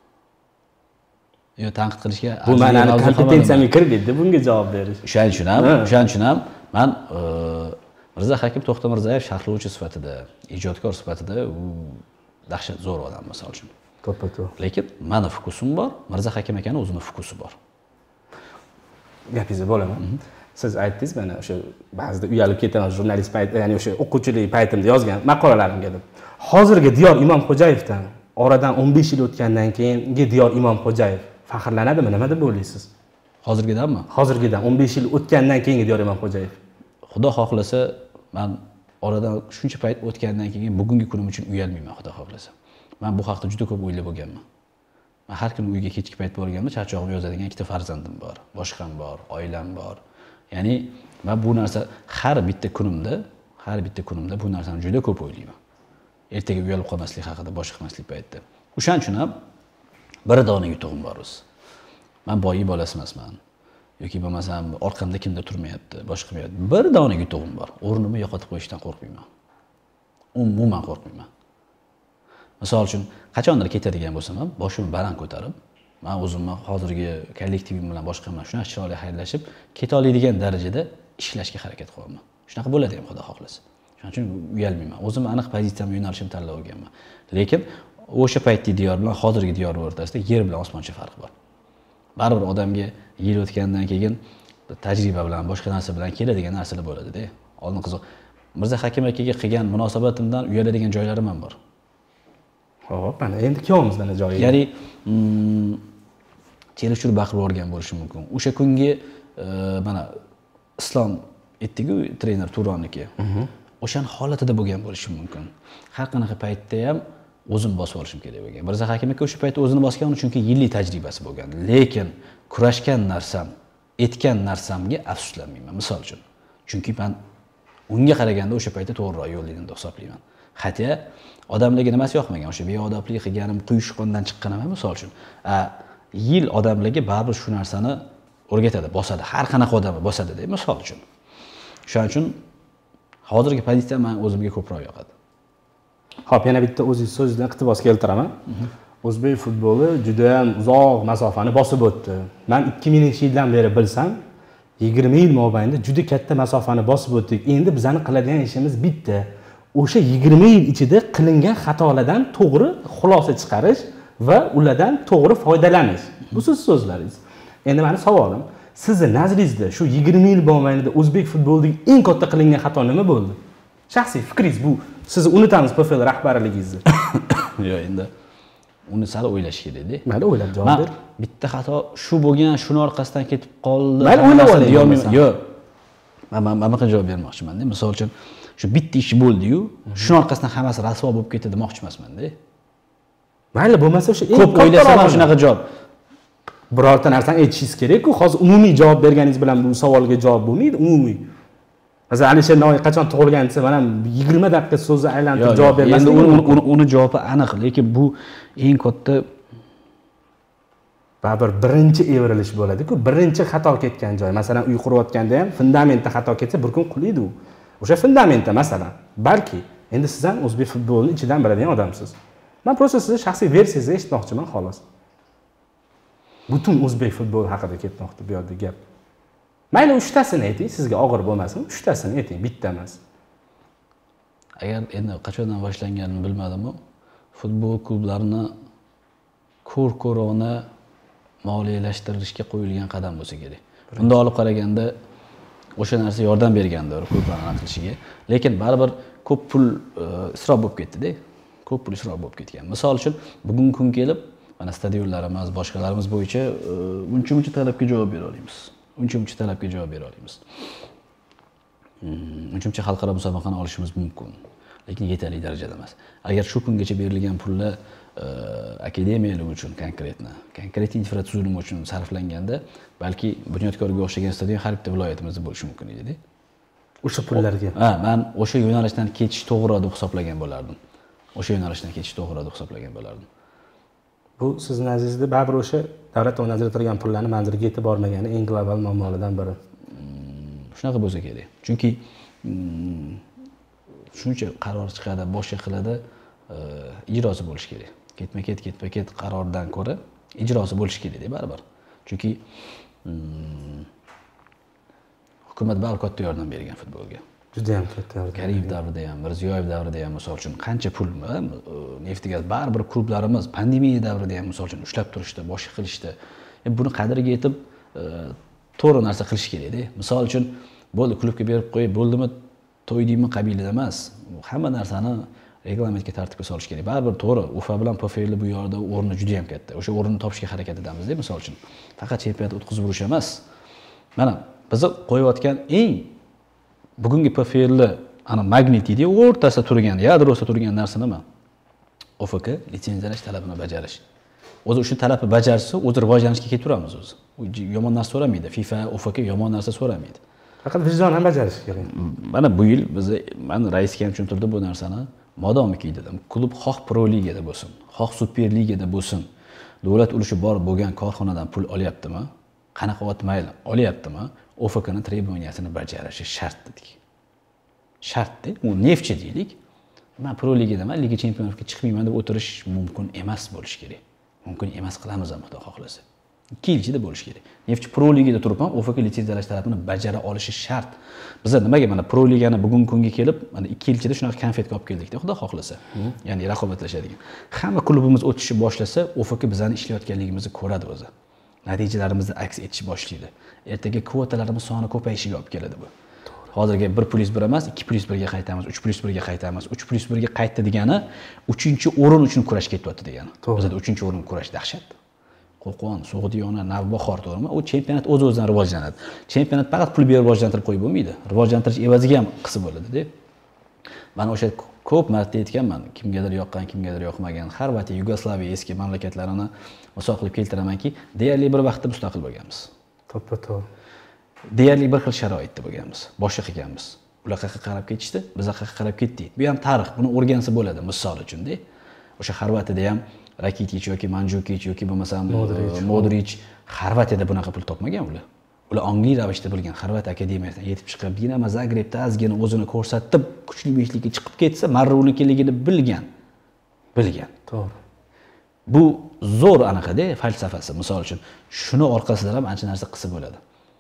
Speaker 2: Yo, tanqid qilishga
Speaker 1: bu meni kompetensiyamga kirmaydi, bunga javob berish.
Speaker 2: O'shaning uchun ham, o'shaning uchun ham men Mirza Hakim To'xta Mirzayev sharhlovchi sifatida, ijodkor sifatida u dahshat zo'r odam misol uchun.
Speaker 1: To'ppa-to'g'ri.
Speaker 2: Lekin meni fokusim bor, Mirza Hakim akaning o'zining fokusi bor.
Speaker 1: Gapingizga bo'laman. Siz aytdingiz, mana o'sha ba'zida uyalib ketaman jurnalist payt, ya'ni o'sha o'quvchilik paytimda yozgan maqolalarimga deb. Hozirgi Diyor Imomxo'jayevdan oradan o'n besh yil o'tgandan keyingi Diyor Imomxo'jayev faxrlanadimi? Nima deb o'ylaysiz?
Speaker 2: Hozirgidanmi?
Speaker 1: Hozirgidan o'n besh yil o'tgandan keyingi Diyor Imomxo'jayev.
Speaker 2: Xudo xohlasa, men oradan shuncha payt o'tgandan keyin bugungi kunim uchun uyalmayman, xudo xohlasa. Men bu haqda juda ko'p o'ylab bo'lganman. Men har kuni uyga kechki payt borganimda charchog'im yozadigan ikkita farzandim bor, boshqam bor, oilam bor. Ya'ni men bu narsa har bitta kunimda, har bitta kunimda bu narsani juda ko'p o'ylayman. Ertaga uyalib qolmaslik haqida, boshqa qilmaslik paytida. O'shaning uchun ham bir dona yutug'im bor o'zi. Men boyi bolasi emasman. Yoki bo'lmasam orqamda kimdir turmayapti, boshqa qilmayapti. Bir dona yutug'im bor. O'rnimni yo'qotib qo'yishdan qo'rqmayman. Umuman qo'rqmayman. Misol uchun, qachondir ketadigan bo'lsam ham boshimni baland ko'tarib, men o'zimni hozirgi kollektivim bilan boshqa bilan shunaqa chiroyli xayrlashib keta oladigan darajada ishlashga harakat qilaman. Shunaqa bo'ladi ham xudo xohlasa. Shuning uchun uyalmayman. O'zim aniq pozitsiyamni, yo'nalishimni tanlab olganman. Lekin o'sha paytdagi diyor bilan hozirgi diyor o'rtasida yer bilan osmoncha farq bor. Baribir odamga yil o'tgandan keyin tajriba bilan, boshqa narsa bilan keladigan narsalar bo'ladi-da. Oldin qiziq. Mirza Hakim akaga qilgan munosabatimdan uyaladigan joylarim ham bor.
Speaker 1: Xo'p, mana endi ikkovimizdan joyi.
Speaker 2: Ya'ni, kelishib baqirib o'rgan bo'lishi mumkin. O'sha kungi mana Islom aytdi-ku, trener Turonniki. O'shan holatida bo'lgan bo'lishi mumkin. Har qanaqa paytda ham o'zim bosib olishim kerak bo'lgan. Mirza Hakim aka o'sha paytda o'zini bosgan, chunki yillik tajribasi bo'lgan. Lekin kurashgan narsam, etgan narsamga afsuslanmayman, misol uchun. Chunki men unga qaraganda o'sha paytda to'g'riroq yo'l edim deb hisoblayman. Hatto odamlarga nimasi yoqmagan, o'sha beodoblik qilganim, quyushqondan chiqqanim ham misol uchun. A yil odamlarga baribir shu narsani o'rgatadi, bosadi. Har qanaqa odam bosadi deb misol uchun. Shuning uchun hozirgi pozitsiya men o'zimga ko'proq yoqadi.
Speaker 1: Xo'p, yana bitta o'zingiz so'zdan iqtibos keltiraman. O'zbek futboli juda ham uzoq masofani bosib o'tdi. Men ikki minginchi yildan beri bilsam, yigirma yil mobaynida juda katta masofani bosib o'tdik. Endi bizning qiladigan ishimiz bitta. O'sha yigirma yil ichida qilingan xatolardan to'g'ri xulosa chiqarish va ulardan to'g'ri foydalanish. Bu siz so'zlaringiz. Endi meni savolim, sizning nazaringizda shu yigirma yil mobaynida o'zbek futbolidagi eng katta qilingan xato nima bo'ldi? Shaxsiy fikringiz bu. Sizni unutamiz P F L rahbarligingizni.
Speaker 2: Yo'q, endi uni sal o'ylash kerak-da.
Speaker 1: Mayli, o'ylab javob ber.
Speaker 2: Bitta xato shu bo'lgan, shuni orqasidan ketib qoldi.
Speaker 1: Mayli, o'ylab olayman.
Speaker 2: Yo'q. Men men men javob bermoqchiman-da. Misol uchun shu bitta ish bo'ldi-yu, shuni orqasidan hammasi rasvo bo'lib ketdi demoqchi emasman-da.
Speaker 1: Mayli, bo'lmasa o'sha
Speaker 2: eng ko'p o'ylasam shunaqa javob.
Speaker 1: Birorta narsani aytishingiz kerak-ku. Hozir umumiy javob berganingiz bilan bu savolga javob bo'lmaydi, umumiy. Masalan, Alisher Navoiy qachon tug'ilgan desa, men ham yigirma daqiqa so'zni aylantirib javob bermasam,
Speaker 2: endi uni javobi aniq, lekin bu eng katta
Speaker 1: baribir birinchi evrilish bo'ladi-ku, birinchi xato ketgan joy. Masalan, uy qurayotganda ham fundamentda xato ketsa, bir kun qulaydi u. O'sha fundamentda masalan, balki endi siz ham o'zbek futbolini ichidan biladigan odamsiz. Men prosta sizni shaxsiy versiyangizni eshitmoqchiman, xolos. Butun o'zbek futboli haqida ketmoqda bu yerda gap. Mayli uchtasini ayting, sizga og'ir bo'lmasin, uchtasini ayting, bitta emas.
Speaker 2: Agar endi qachondan boshlanganini bilmadim-ku, futbol klublarini ko'r-ko'rona moliyalashtirishga qo'yilgan qadam bo'lsa kerak. Bunda olib qaraganda o'sha narsa yordam bergandir klublarning aniqlashiga, lekin baribir ko'p pul isrof bo'lib ketdi-da. Ko'p pul isrof bo'lib ketgan. Misol uchun, bugungi kun kelib, mana stadionlarimiz, boshqalarimiz bo'yicha uncha-muncha talabga javob bera olamiz. Uncha-muncha talabga javob bera olamiz. Uncha-muncha xalqaro musobaqani olishimiz mumkin, lekin yetarli darajada emas. Agar shu kungacha berilgan pullar akademiyalar uchun konkretni, konkret infratuzilma uchun sarflanganda, balki Bunyodkorga o'xshagan stadion har bitta viloyatimizda bo'lishi mumkin edi-da.
Speaker 1: O'sha pullarga.
Speaker 2: Ha, men o'sha yo'nalishdan ketish to'g'ri deb hisoblagan bo'lardim. O'sha yo'nalishdan ketish to'g'ri deb hisoblagan bo'lardim.
Speaker 1: Bu sizning nazingizda baribir o'sha davlat tomonidan ajratilgan pullarni manzilga yetib bormagani eng global muammolardan biri.
Speaker 2: Shunaqa bo'lsa kerak. Chunki shuncha qaror chiqadi, boshqa qiladi, ijrosi bo'lishi kerak. Ketma-ket, ketma-ket qarordan ko'ra ijrosi bo'lishi kerak-da baribir. Chunki hukumat baribir katta yordam bergan futbolga.
Speaker 1: Juda ham katta yordam.
Speaker 2: Karimov davrida ham, Mirziyoyev davrida ham misol uchun qancha pul, Neftigaz baribir klublarimiz pandemiya davrida ham misol uchun ushlab turishdi, boshqa qilishdi. Buni qadriga yetib to'g'ri narsa qilish kerak-da. Misol uchun bo'ldi, klubga berib qo'yib, bo'ldimi, to'ydingmi qabilida emas. Hamma narsani reglamentga tartibga solish kerak. Baribir to'g'ri, Ufa bilan P F L bu yerda o'rni juda ham katta. O'sha o'rinni topishga harakat etamiz-da, misol uchun. Faqat chempionat o'tkazib yurish emas. Mana biz qo'yayotgan eng bugungi P F L ana magnitida o'rtasida turgan, yadrosida turgan narsa nima? O F K litsenziyalash talabini bajarish. O'zi o'sha talabni bajarsa, o'zi rivojlanishga ketib turamiz o'zi. U yomon narsa so'ramaydi. FIFA, O F K yomon narsa so'ramaydi.
Speaker 1: Faqat vijdon ham bajarish kerak.
Speaker 2: Mana bu yil biz men raisga ham tushuntirdi bu narsani. Modomiki dedim, klub xoh Pro ligada bo'lsin, xoh Super ligada bo'lsin, davlat ulushi bor bo'lgan korxonadan pul olyaptimi? Qanaqa ot mayli, olyaptimi? O F Kning tribuniyasini bajarishi shart dedik. Shartda, u neftchi deylik. Men Pro ligadaman, Liga Chempionlarga chiqmayman deb o'tirish mumkin emas bo'lish kerak. Mumkin emas, qilamiz ham Xudo xohlasa. ikki yil ichida bo'lishi kerak. Neftchi Pro Ligada turib ham O F K litsenziyalash talabini bajara olishi shart. Biz nimaga mana Pro Ligani bugun kunga kelib, mana ikki yil ichida shunaqa konfetga olib keldik-da, Xudo xohlasa. Ya'ni raqobatlashadigan. Hamma klubimiz o'tishni boshlasa, O F K bizani ishlayotganligimizni ko'radi o'zi. Natijalarimizni aks etish boshlaydi. Ertaga kvotalarimiz soni ko'payishiga olib keladi bu. Hozirgi bir plus bir emas, ikki plus bir ga qaytamiz, uch plus bir ga qaytamiz. uch plus bir ga qaytdi degani uchinchi o'rin uchun kurash ketyapti degani. Bizda uchinchi o'rin kurash dahshat. Qo'qon, So'g'diyona, Navbahor to'g'rimi? U chempionat o'z-o'zidan rivojlanadi. Chempionat faqat pul berib rivojlantirib qo'yib bo'lmaydi. Rivojlantirish evaziga ham qisib bo'ladi-da. Mana o'sha ko'p marta aytganman, kimgadir yoqqan, kimgadir yoqmagan. Xorvatiya, Yugoslaviya eski mamlakatlarini misol qilib keltiramanki, deyarli bir vaqtda mustaqil bo'lganmiz.
Speaker 1: To'ppa-to'g'ri.
Speaker 2: Deyarli bir xil sharoitda bo'lganmiz. Boshqa qilganmiz. Ular qayerga qarab ketishdi, biz qayerga qarab ketdik. Bu ham tarix, buni o'rgansa bo'ladi, misol uchun-da. O'sha Xorvatiyada ham Rakitic yoki Mandzukic yoki bo'lmasam Modric Xorvatiyada bunaqa pul topmagan ular. Ular ongli ravishda bilgan Xorvatiya akademiyasidan yetib chiqib, Dinamo Zagrebda ozgina o'zini ko'rsatib, kuchli beshlikka chiqib ketsa, marra unikiligini bilgan. Bilgan.
Speaker 1: To'g'ri.
Speaker 2: Bu zo'r anaqada falsafasi, misol uchun, shuni orqasidan ham ancha narsa qilsa bo'ladi.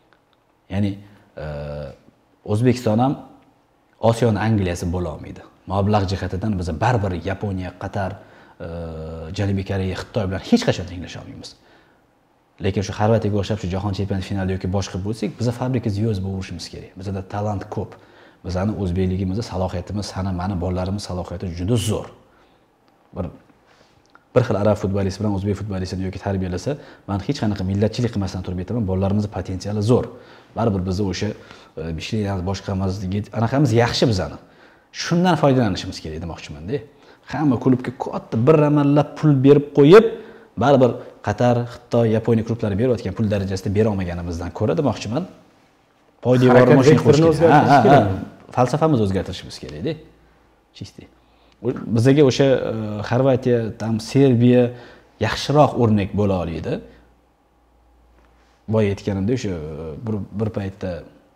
Speaker 2: Ya'ni O'zbekiston ham Osiyoning Angliyasi bo'la olmaydi. Mablag' jihatidan biz baribir Yaponiya, Qatar, Janubiy Koreya, Xitoy bilan hech qachon tenglasha olmaymiz. Lekin shu Xorvatiyaga o'xshab shu jahon chempionati finalida yoki boshqa bo'lsak, biz fabrika zyoz bo'lishimiz kerak. Bizda talant ko'p. Bizning o'zbekligimiz, salohiyatimiz, sana mani bolalarimiz salohiyati juda zo'r. Bir bir xil arab futbolist bilan o'zbek futbolistini yoki tarbiyalasa, men hech qanaqa millatchilik qilmasdan turib aytaman, bolalarimiz potensiali zo'r. Baribir bizda o'sha Michelin boshqamiz, anaqamiz yaxshi bizani. Shundan foydalanishimiz kerak demoqchiman-da. Hamma klubga katta bir amallab pul berib qo'yib, baribir Qatar, Xitoy, Yaponiya klublari berayotgan pul darajasida bera olmaganimizdan ko'ra demoqchiman. Poydevorni mashina qo'shib kerak. Falsafamiz o'zgartirishimiz kerak-da. Chisti. Bizga o'sha Xorvatiya, tam Serbiya yaxshiroq o'rnak bo'la oladi. Boya aytganimda o'sha bir bir paytda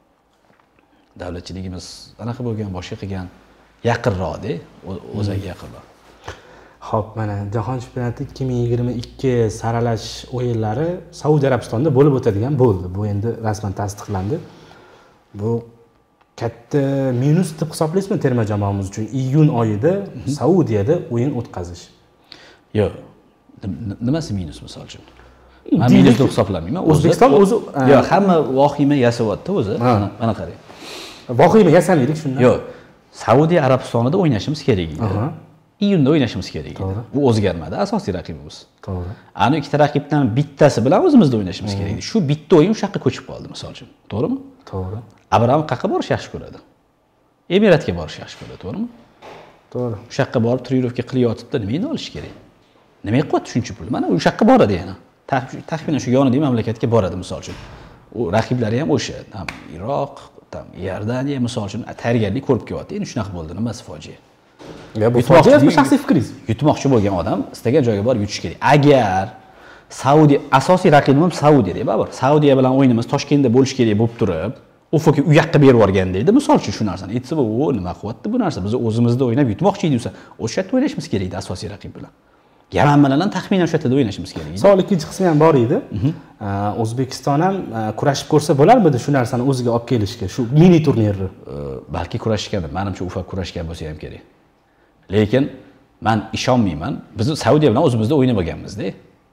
Speaker 2: davlatchiligimiz anaqa bo'lgan, boshqa qilgan yaqinroq-da, o'ziga yaqinroq.
Speaker 1: Xo'p, mana Jahon chempionati ikki ming yigirma ikki saralash o'yinlari Saudiya Arabistonida bo'lib o'tadigan bo'ldi. Bu endi rasman tasdiqlandi. Bu katta minus deb hisoblaysizmi terma jamoamiz uchun iyun oyida Saudiyada o'yin o'tkazish?
Speaker 2: Yo'q. Nimasi minus misol uchun? Men minus deb hisoblamayman.
Speaker 1: O'zbekiston o'zi
Speaker 2: yo'q, hamma vohima yasayapti o'zi. Mana qarang.
Speaker 1: Vohima yasamaylik shundan.
Speaker 2: Yo'q. Saudiya Arabistonida o'ynashimiz kerak edi. Iyunda o'ynashimiz kerak edi. Bu o'zgarmadi, asosiy raqibimiz. To'g'ri. Ana ikkita raqibdan bittasi bilan o'zimizda o'ynashimiz kerak edi. Shu bitta o'yin o'sha yoqqa ko'chib qoldi, misol uchun. To'g'rimi?
Speaker 1: To'g'ri.
Speaker 2: Abraham qayerga borish yaxshi ko'radi? Emiratga borish yaxshi ko'radi, to'g'rimi?
Speaker 1: To'g'ri.
Speaker 2: O'sha yoqqa borib trenirovka qilyotibdi, nima endi olish kerak? Nima qilyapti shuncha pul? Mana o'sha yoqqa boradi yana. Taxminan shu yonidagi mamlakatga boradi, misol uchun. U raqiblari ham o'sha, ham Iroq, ham Iordaniya misol uchun tayyorgarlik ko'rib kelyapti. Endi shunaqa bo'ldi, nimasi fojia?
Speaker 1: Ya bu fojia bu shaxsiy fikringiz.
Speaker 2: Yutmoqchi bo'lgan odam istagan joyga borib yutish kerak. Agar Saudiya asosiy raqibim Saudiyada, baribir Saudiya bilan o'yinimiz Toshkentda bo'lish kerak bo'lib turib, U F K u yoqqa berib yuborgan deydi. Misol uchun shu narsani aytsa, "O, nima qilyapti bu narsa? Biz o'zimizda o'ynab yutmoqchi edik" desa, o'sha yerda o'ynashimiz kerak edi asosiy raqib bilan. Yaman bilan ham taxminan o'sha yerda o'ynashimiz kerak edi.
Speaker 1: Savol ikkinchi qismi ham bor edi. O'zbekiston ham kurashib ko'rsa bo'larmidi shu narsani o'ziga olib kelishga, shu mini turnirni?
Speaker 2: Balki kurashgan, menimcha U F K kurashgan bo'lsa ham kerak. Lekin men ishonmayman. Biz Saudiya bilan o'zimizda o'ynab olganmiz-da.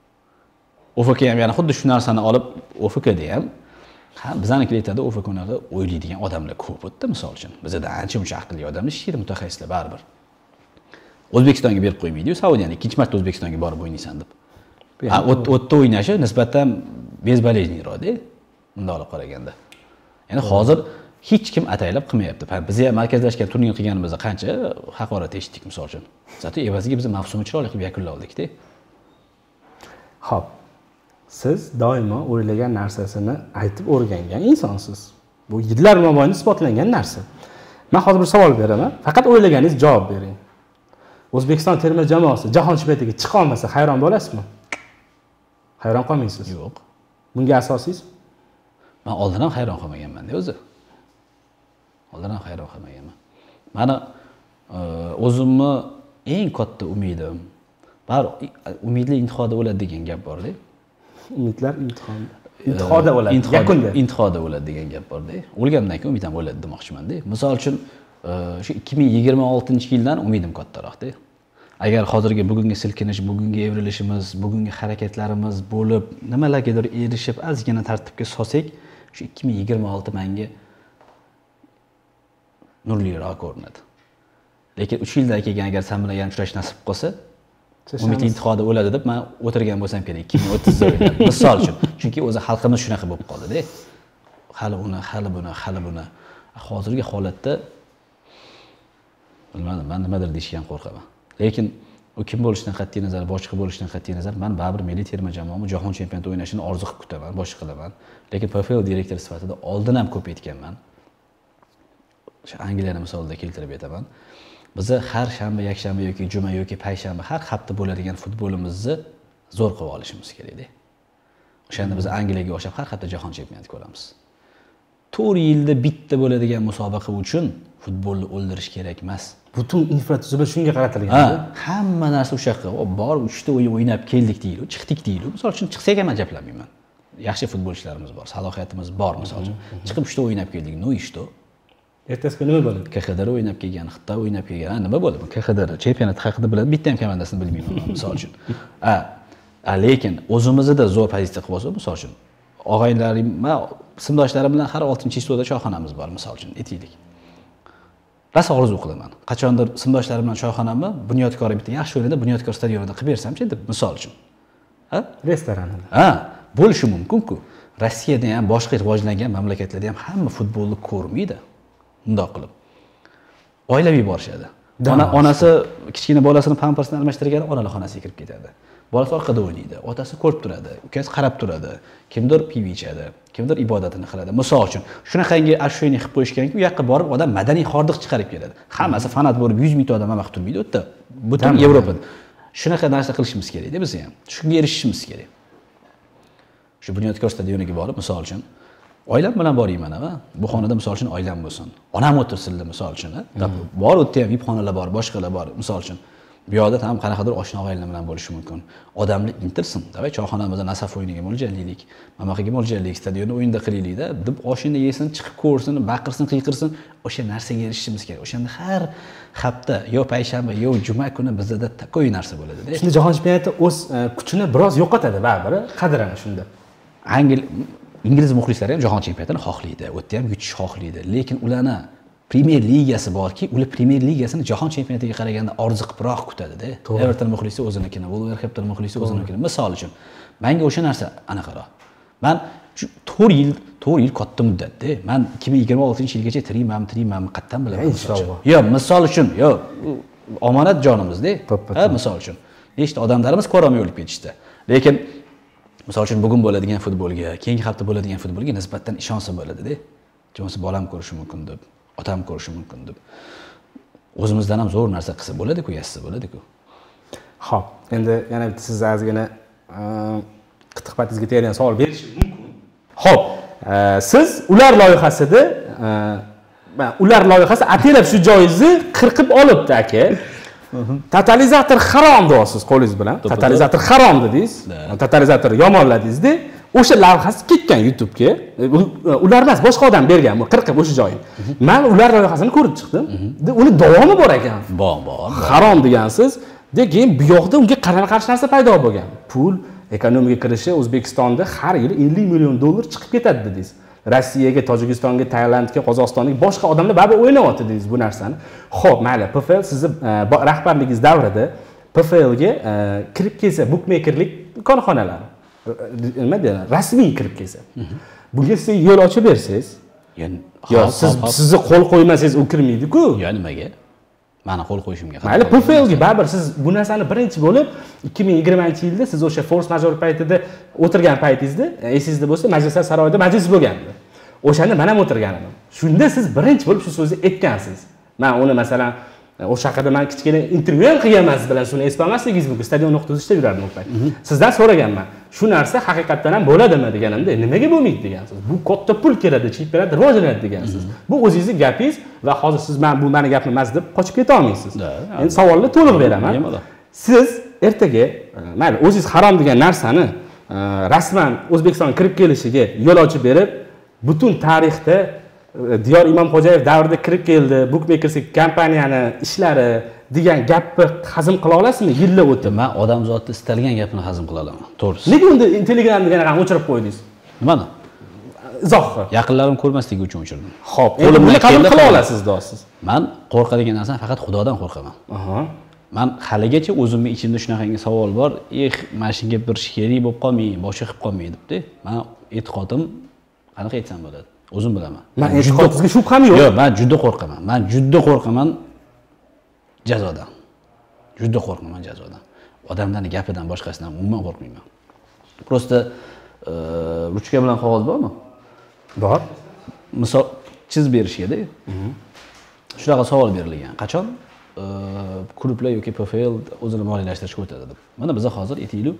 Speaker 2: U F K ham yana xuddi shu narsani olib U F Kda ham ha bizanikilar aytadi, U F K unaqa o'ylaydigan odamlar ko'p o'tdi, misol uchun. Bizda ancha muncha aqlli odamlar ishlaydi, mutaxassislar baribir. O'zbekistonga berib qo'ymaydi-yu, Saudiyani ikkinchi marta O'zbekistonga borib o'ynaysan deb. Ha, o'tda o'ynashi nisbatan bezbolejniyroq-da, bunday olib qaraganda. Ya'ni hozir hech kim ataylab qilmayapti. Biz ham markazlashgan turnir qilganimizda qancha haqorat eshitdik, misol uchun. Zato evaziga biz mavsumni chiroyli qilib yakunladik-da.
Speaker 1: Xo'p. Siz doimo o'ylagan narsasini aytib o'rgangan insonsiz. Bu yillar mobaynida isbotlangan narsa. Men hozir bir savol beraman, faqat o'ylaganingiz javob bering. O'zbekiston terma jamoasi jahon chempionatiga chiqa olmasa hayron bo'lasizmi? Hayron qolmaysiz?
Speaker 2: Yo'q.
Speaker 1: Bunga asosingiz?
Speaker 2: Men oldin ham hayron qolmaganman-da o'zi. Oldin ham hayron qolmaganman. Meni o'zimni eng katta umidim Baribir umidli intihoda o'ladi degan gap bor-da.
Speaker 1: Umidlar imtihonda. Intihoda o'ladi. Yakunda
Speaker 2: intihoda o'ladi degan gap bor-da. O'lgandan keyin umid ham o'ladi demoqchiman-da. Misol uchun shu ikki ming yigirma oltinchi yildan umidim kattaroq-da. Agar hozirgi bugungi silkinish, bugungi evrilishimiz, bugungi harakatlarimiz bo'lib, nimalargadir erishib, ozgina tartibga solsak, shu ikki ming yigirma olti menga nurliroq ko'rinadi. Lekin uch yildan keyin agar sen bilan yana uchrash nasib qilsa, umid intihoda o'ladi deb men o'tirgan bo'lsam kerak ikki ming o'ttizda o'ylab. Misol uchun, chunki o'zi xalqimiz shunaqa bo'lib qoldi-da. Hali uni, hali buni, hali buni. Hozirgi holatda bilmadim, men nimadir deyishdan qo'rqaman. Lekin u kim bo'lishidan qat'iy nazar, boshqa bo'lishidan qat'iy nazar, men baribir milliy terma jamoamiz jahon chempionatida o'ynashini orzu qilib kutaman, boshqa qilaman. Lekin P F L direktori sifatida oldin ham ko'p aytganman. O'sha Angliyani misolida keltirib aytaman. Bizni har shanba, yakshanba yoki juma yoki payshanba har hafta bo'ladigan futbolimizni zo'r qilib olishimiz kerak-da. O'shanda biz Angliyaga o'xshab har hafta jahon chempionati ko'ramiz. to'rt yilda bitta bo'ladigan musobaqa uchun futbolni o'ldirish kerak emas.
Speaker 1: Butun infratuzilma shunga qaratilgan.
Speaker 2: Ha, hamma narsa o'sha yoqqa. Bor uchta o'yin o'ynab keldik deylik, chiqdik deylik. Misol uchun chiqsak ham ajablanmayman. Yaxshi futbolchilarimiz bor, salohiyatimiz bor misol uchun. Chiqib uchta o'ynab keldik. No ishto.
Speaker 1: Ertasiga nima bo'ladi?
Speaker 2: K X D R o'ynab kelgan, Xitoy o'ynab kelgan. Nima bo'ladi? K X D R chempionat haqida biladi, bitta ham komandasini bilmayman misol uchun. Ha, lekin o'zimizda zo'r pozitsiya qilib olsa, misol uchun og'aylarim, men simdoshlarim bilan har oltinchi istoda choyxonamiz bor misol uchun aytaylik. Rosa orzu qilaman. Qachondir simdoshlarim bilan choyxonamni Bunyodkor bitta yaxshi o'yinda Bunyodkor stadionida qilib bersam-chi deb misol uchun. Ha?
Speaker 1: Restoranida.
Speaker 2: Ha, bo'lishi mumkin-ku. Rossiyada ham boshqa rivojlangan mamlakatlarda ham hamma futbolni ko'rmaydi. Bundoq qilib. Oilaviy borishadi. Ona onasi kichkina bolasini pampersini almashtirgani onalar xonasiga kirib ketadi. Bolasi orqada o'ynaydi, otasi ko'rib turadi, ukasi qarab turadi, kimdir pivo ichadi, kimdir ibodatini qiladi. Misol uchun, shunaqangi ashyoyni qilib qo'yishganki, u yoqqa borib odam madaniy hordiq chiqarib keladi. Hammasi fanat bo'lib yuz ming odam ham turmaydi u yerda. Butun Yevropada. Shunaqa narsa qilishimiz kerak-da biz ham. Shunga erishishimiz kerak. Shu Bunyodkor stadioniga borib, misol uchun, oilam bilan borayman va bu xonada misol uchun oilam bo'lsin. Onam o'tirsinlar misol uchun, bor u yerda ham yibxonalar bor, boshqalar bor, misol uchun. Bu yoqda ham qanaqadir oshna og'aylar bilan bo'lishi mumkin. Odamni intirsin. Davay choyxonamizda nasaf o'yiniga mo'ljallaylik, mamaqaga mo'ljallaylik, stadionda o'yinda qilaylik-da, deb oshini yesin, chiqib ko'rsin, baqirsin, qiyqirsin, o'sha narsaga erishishimiz kerak. O'shanda har hafta yo payshanba yo juma kuni bizda takoy narsa bo'ladi-da.
Speaker 1: Shunda jahon chempionati o'z kuchini biroz yo'qotadi baribir, qadrini shunda.
Speaker 2: Angl ingliz muxlislari ham jahon chempionatini xohlaydi, u yerda ham yutish xohlaydi, lekin ularni Premier Ligasi borki, ular Premier Ligasini jahon chempionatiga qaraganda orziqibroq kutadi-da. Everton muxlisi o'zinikini, Wolverhampton muxlisi o'zinikini. Misol uchun, menga o'sha narsa anaqaroq. Men to'rt yil, to'rt yil katta muddatda, men ikki ming yigirma oltinchi yilgacha tiriyman, tiriyman, qattan bilaman.
Speaker 1: Inshaalloh.
Speaker 2: Yo, misol uchun, yo, omonat jonimizda. Ha, misol uchun. Nechta odamlarimiz ko'rolmay o'lib ketishdi. Lekin misol uchun bugun bo'ladigan futbolga, keyingi hafta bo'ladigan futbolga nisbatan ishonsa bo'ladi-da. Chunki bolam ko'rishi mumkin deb. Otam ko'rishi mumkin deb. O'zimizdan ham zo'r narsa qilsa bo'ladi-ku, yashsa bo'ladi-ku.
Speaker 1: Xo'p, endi yana bitta siz azgina qitiq patingizga tegadigan savol berishim mumkin. Xo'p, siz ular loyihasida, ular loyihasi ataylab shu joyingizni qirqib olibdi aka. Totalizator harom deysiz qo'lingiz bilan. Totalizator harom dedingiz. Totalizator yomonladingiz-da. O'sha lavhasi ketgan YouTube'ga. Ular emas, boshqa odam bergan bu qirqib o'sha joyini. Men ular loyihasini ko'rib chiqdim. Uni davomi bor ekan.
Speaker 2: Bor, bor.
Speaker 1: Harom degansiz. Keyin bu yoqda unga qarama-qarshi narsa paydo bo'lgan. Pul, ekonomika kirishi O'zbekistonda har yili ellik million dollar chiqib ketadi dedingiz. Rossiyaga, Tojikistonga, Tailandga, Qozog'istonga boshqa odamlar baribir o'ynayapti dedingiz bu narsani. Xo'p, mayli, P F L sizni rahbarligingiz davrida P F L ga kirib kelsa bookmakerlik korxonalari nima deydi? Rasmiy kirib kelsa. Bunga siz yo'l ochib bersangiz,
Speaker 2: ya'ni
Speaker 1: yo siz sizni qo'l qo'ymasangiz u kirmaydi-ku.
Speaker 2: Ya nimaga? Meni qo'l qo'yishimga qarash.
Speaker 1: Mayli, P F L ga baribir siz bu narsani birinchi bo'lib ikki ming yigirmanchi yilda siz o'sha force major paytida o'tirgan paytingizda, esingizda bo'lsa, Majlislar saroyida majlis bo'lgandi. O'shanda men ham o'tirganim. Shunda siz birinchi bo'lib shu so'zni aytgansiz. Men uni masalan o'sha haqida men kichkina intervyu ham qilganman siz bilan, shuni eslamasligingiz mumkin. Stadion nuqta uzishda yurardim u payt. Sizdan so'raganman. Shu narsa haqiqatan ham bo'ladimi deganimda, nimaga bo'lmaydi degansiz. Bu katta pul keladi, chempionat rivojlanadi degansiz. Bu o'zingizning gapingiz va hozir siz men bu meni gapim emas deb qochib keta olmaysiz. Endi savolni to'liq beraman. Siz ertaga mayli o'zingiz harom degan narsani rasman O'zbekistonga kirib kelishiga yo'l ochib berib, butun tarixda Diyor Imomxo'jayev davrida kirib keldi, bukmekerlik kompaniyani ishlari degan gapni hazm qila olasizmi? Yillar o'tib.
Speaker 2: Men odamzodni istalgan gapini hazm qila olaman. To'g'risi.
Speaker 1: Nega unda Telegram degan raqamni o'chirib qo'ydingiz?
Speaker 2: Nimani?
Speaker 1: Izohni.
Speaker 2: Yaqinlarim ko'rmasligi uchun o'chirdim.
Speaker 1: Xo'p, qo'limdan qabul qila olasiz do'siz.
Speaker 2: Men qo'rqadigan narsam faqat Xudodan qo'rqaman.
Speaker 1: Aha.
Speaker 2: Men haligacha o'zimni ichimda shunaqangi savol bor. "Eh, mana shunga bir sherik bo'lib qolmay, boshqa qilib qolmay" debdi. Men e'tiqodim qanaqa aytsam bo'ladi? O'zim bilaman.
Speaker 1: Men e'tiqodingizga shubham yo'q.
Speaker 2: Yo'q, men juda qo'rqaman. Men juda qo'rqaman jazodan. Juda qo'rqaman jazodan. Odamlarning gapidan boshqasidan umuman qo'rqmayman. Prosta ruchka bilan qog'oz bormi?
Speaker 1: Bor.
Speaker 2: Misol chizib berishgada. Shunaqa savol berilgan. Qachon klublar yoki P F L o'zini moliyalashtirishga o'tadi deb. Mana biz hozir aytaylik,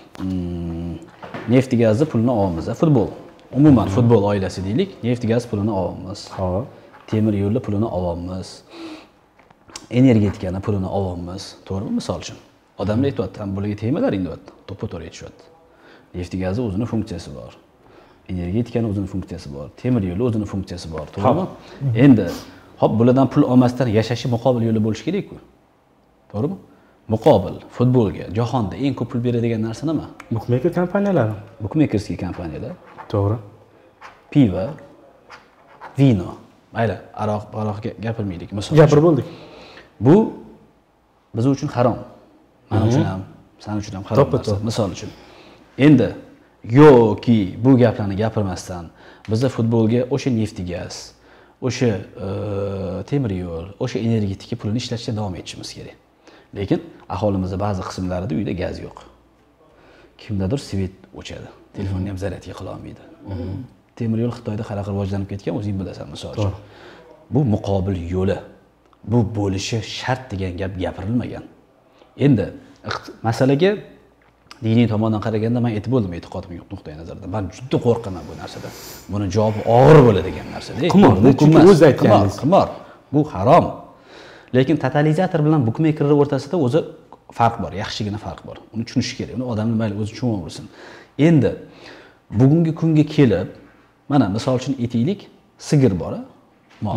Speaker 2: neft gazni pulini olamiz, futbol. Umuman futbol oilasi deylik, neft gaz pulini olamiz.
Speaker 1: Xo'p.
Speaker 2: Temir yo'lni pulini olamiz. Energetikani pulini olamiz. To'g'rimi? Misol uchun. Odamlar aytayapti, ham bularga tegmalaring deyapti. To'ppa-to'g'ri aytishyapti. Neft gazi o'zining funksiyasi bor. Energetikani o'zining funksiyasi bor. Temir yo'li o'zining funksiyasi bor. To'g'rimi? Endi hop bulardan pul olmasdan yashashi muqobil yo'li bo'lish kerak-ku. To'g'rimi? Muqobil futbolga jahonda eng ko'p pul beradigan narsa nima?
Speaker 1: Bukmaker kompaniyalari.
Speaker 2: Bukmekerskiy kompaniyalar.
Speaker 1: To'g'ri.
Speaker 2: Pivo, vino. Mayli, aroq, aroqga gapirmaylik, misol.
Speaker 1: Gapirib bo'ldik.
Speaker 2: Bu biz uchun harom. Men uchun ham, sen uchun ham harom. Misol uchun. Endi yoki bu gaplarni gapirmasdan bizda futbolga o'sha neft gaz, o'sha temir yo'l, o'sha energetika pulini ishlashga davom etishimiz kerak. Lekin aholimizda ba'zi qismlarida uyda gaz yo'q. Kimdadir svet o'chadi. Telefonni ham zaryadga qila olmaydi. Temir yo'l Xitoyda qanaqa rivojlanib ketgan, o'zing bilasan, misol uchun. Bu muqobil yo'li. Bu bo'lishi shart degan gap gapirilmagan. Endi masalaga diniy tomondan qaraganda men aytib bo'ldim, e'tiqodim yo'q nuqtai nazardan. Men juda qo'rqaman bu narsadan. Buni javobi og'ir bo'ladigan narsa-da.
Speaker 1: Qimor, chunki o'z aytganingiz.
Speaker 2: Qimor. Bu harom. Lekin totalizator bilan bukmekerlar o'rtasida o'zi farq bor, yaxshigina farq bor. Uni tushunish kerak. Uni odamlar mayli o'zi tushunmasin. Endi bugungi kunga kelib, mana misol uchun aytaylik, sigir bor, mol.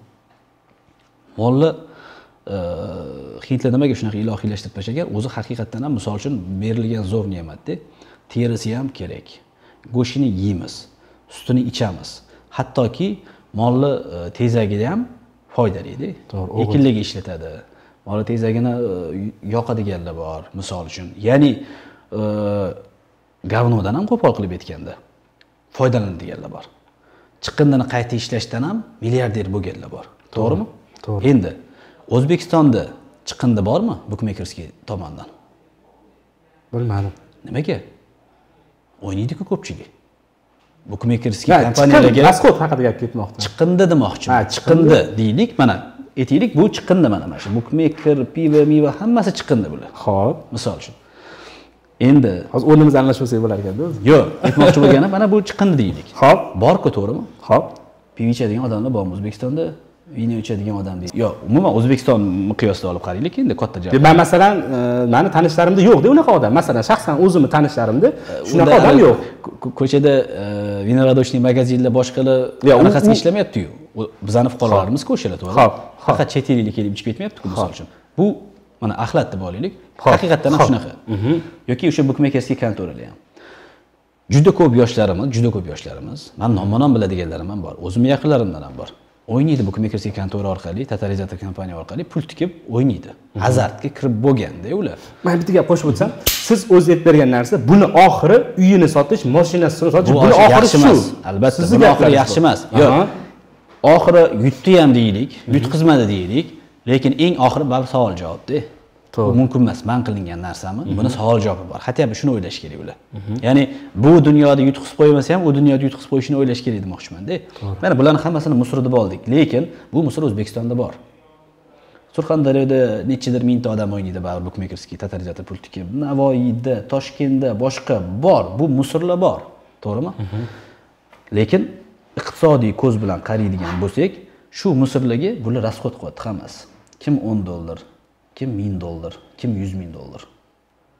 Speaker 2: Molni hindlar nimaga shunaqa ilohiylashtirib tashlagan? O'zi haqiqatdan ham misol uchun berilgan zo'r ne'mat-da. Terisi ham kerak. Go'shtini yeymiz, sutini ichamiz. Hattoki molni tezagida ham foydali-da. Ekinlarga ishlatadi. Molni tezagini yoqadiganlar bor, misol uchun. Ya'ni gavnodan ham qo'pol qilib aytganda foydalanadiganlar bor. Chiqindini qayta ishlashdan ham milliarder bo'lganlar bor. To'g'rimi?
Speaker 1: To'g'ri.
Speaker 2: Endi O'zbekistonda chiqindi bormi bukmekerskiy tomonidan?
Speaker 1: Bilmadim.
Speaker 2: Nimaga? O'ynaydi-ku ko'pchilik. Bukmekerskiy kompaniyalarga
Speaker 1: rasxod haqida gap ketmoqda.
Speaker 2: Chiqindi demoqchiman. Ha, chiqindi deylik, mana aytaylik, bu chiqindi mana mana shu bukmeker, pivo, miva hammasi chiqindi bular.
Speaker 1: Xo'p,
Speaker 2: misol uchun. Endi
Speaker 1: hozir o'rnimiz almashmasak bo'lar ekanda o'zi.
Speaker 2: Yo'q, aytmoqchi bo'lganim mana bu chiqindi deylik.
Speaker 1: Xo'p,
Speaker 2: bor-ku, to'g'rimi?
Speaker 1: Xo'p.
Speaker 2: Pivo ichadigan odamlar bormi O'zbekistonda? Vino ichadigan odam deydi. Yo'q, umuman O'zbekiston miqyosida olib qaraylik, endi katta javob.
Speaker 1: Men masalan, meni tanishlarimda yo'q-da unaqa odam. Masalan, shaxsan o'zimni tanishlarimda shunaqa odam yo'q.
Speaker 2: Ko'chada vinorodочный magazinlar boshqalar anaqasiga ishlamayapti-yu. Bizani fuqarolarimiz-ku o'shalar, to'g'ri?
Speaker 1: Xo'p,
Speaker 2: faqat chet elliklar kelib ichib ketmayapti-ku, misol uchun. Bu mana axlat deb olaylik. Haqiqatan ham shunaqa. Yoki o'sha bukmekerskiy kontoralar ham. Juda ko'p yoshlarimiz, juda ko'p yoshlarimiz, men nomma-nom biladiganlarim ham bor, o'zimning yaqinlarimdan ham bor. O'ynaydi bukmekerskiy kontora orqali, totalizator kompaniya orqali pul tikib o'ynaydi. Azartga kirib bo'lganda ular.
Speaker 1: Men bitta gap qo'shib o'tsam, siz o'zingiz aytib bergan narsa, buni oxiri uyini sotish, mashinasini sotish, buni oxiri shu.
Speaker 2: Albatta, buni oxiri yaxshi emas. Yo'q. Oxiri yutdi ham deylik, yutqizmadi deylik, lekin eng oxiri baribir savol javobda. Bu mumkin emas, man qilingan narsami? Buni savol javobi bor. Hatto shuni o'ylash kerak ular. Ya'ni bu dunyoda yutqizib qo'ymasa ham, u dunyoda yutqizib qo'yishini o'ylash kerak demoqchiman-da. Mana bularning hammasini Misrda oldik, lekin bu Misr O'zbekistonda bor. Surxondaryoda nechidir mingta odam o'ynaydi baribir bukmekerskiy totalizator pul tikib. Navoiyda, Toshkentda, boshqa bor. Bu Misrlar bor. To'g'rimi? Lekin iqtisodiy ko'z bilan qaraydigan bo'lsak, shu Misrlarga bular rasxod qilyapti hammasi. Kim o'n dollar, kim ming dollar, kim yuz ming dollar.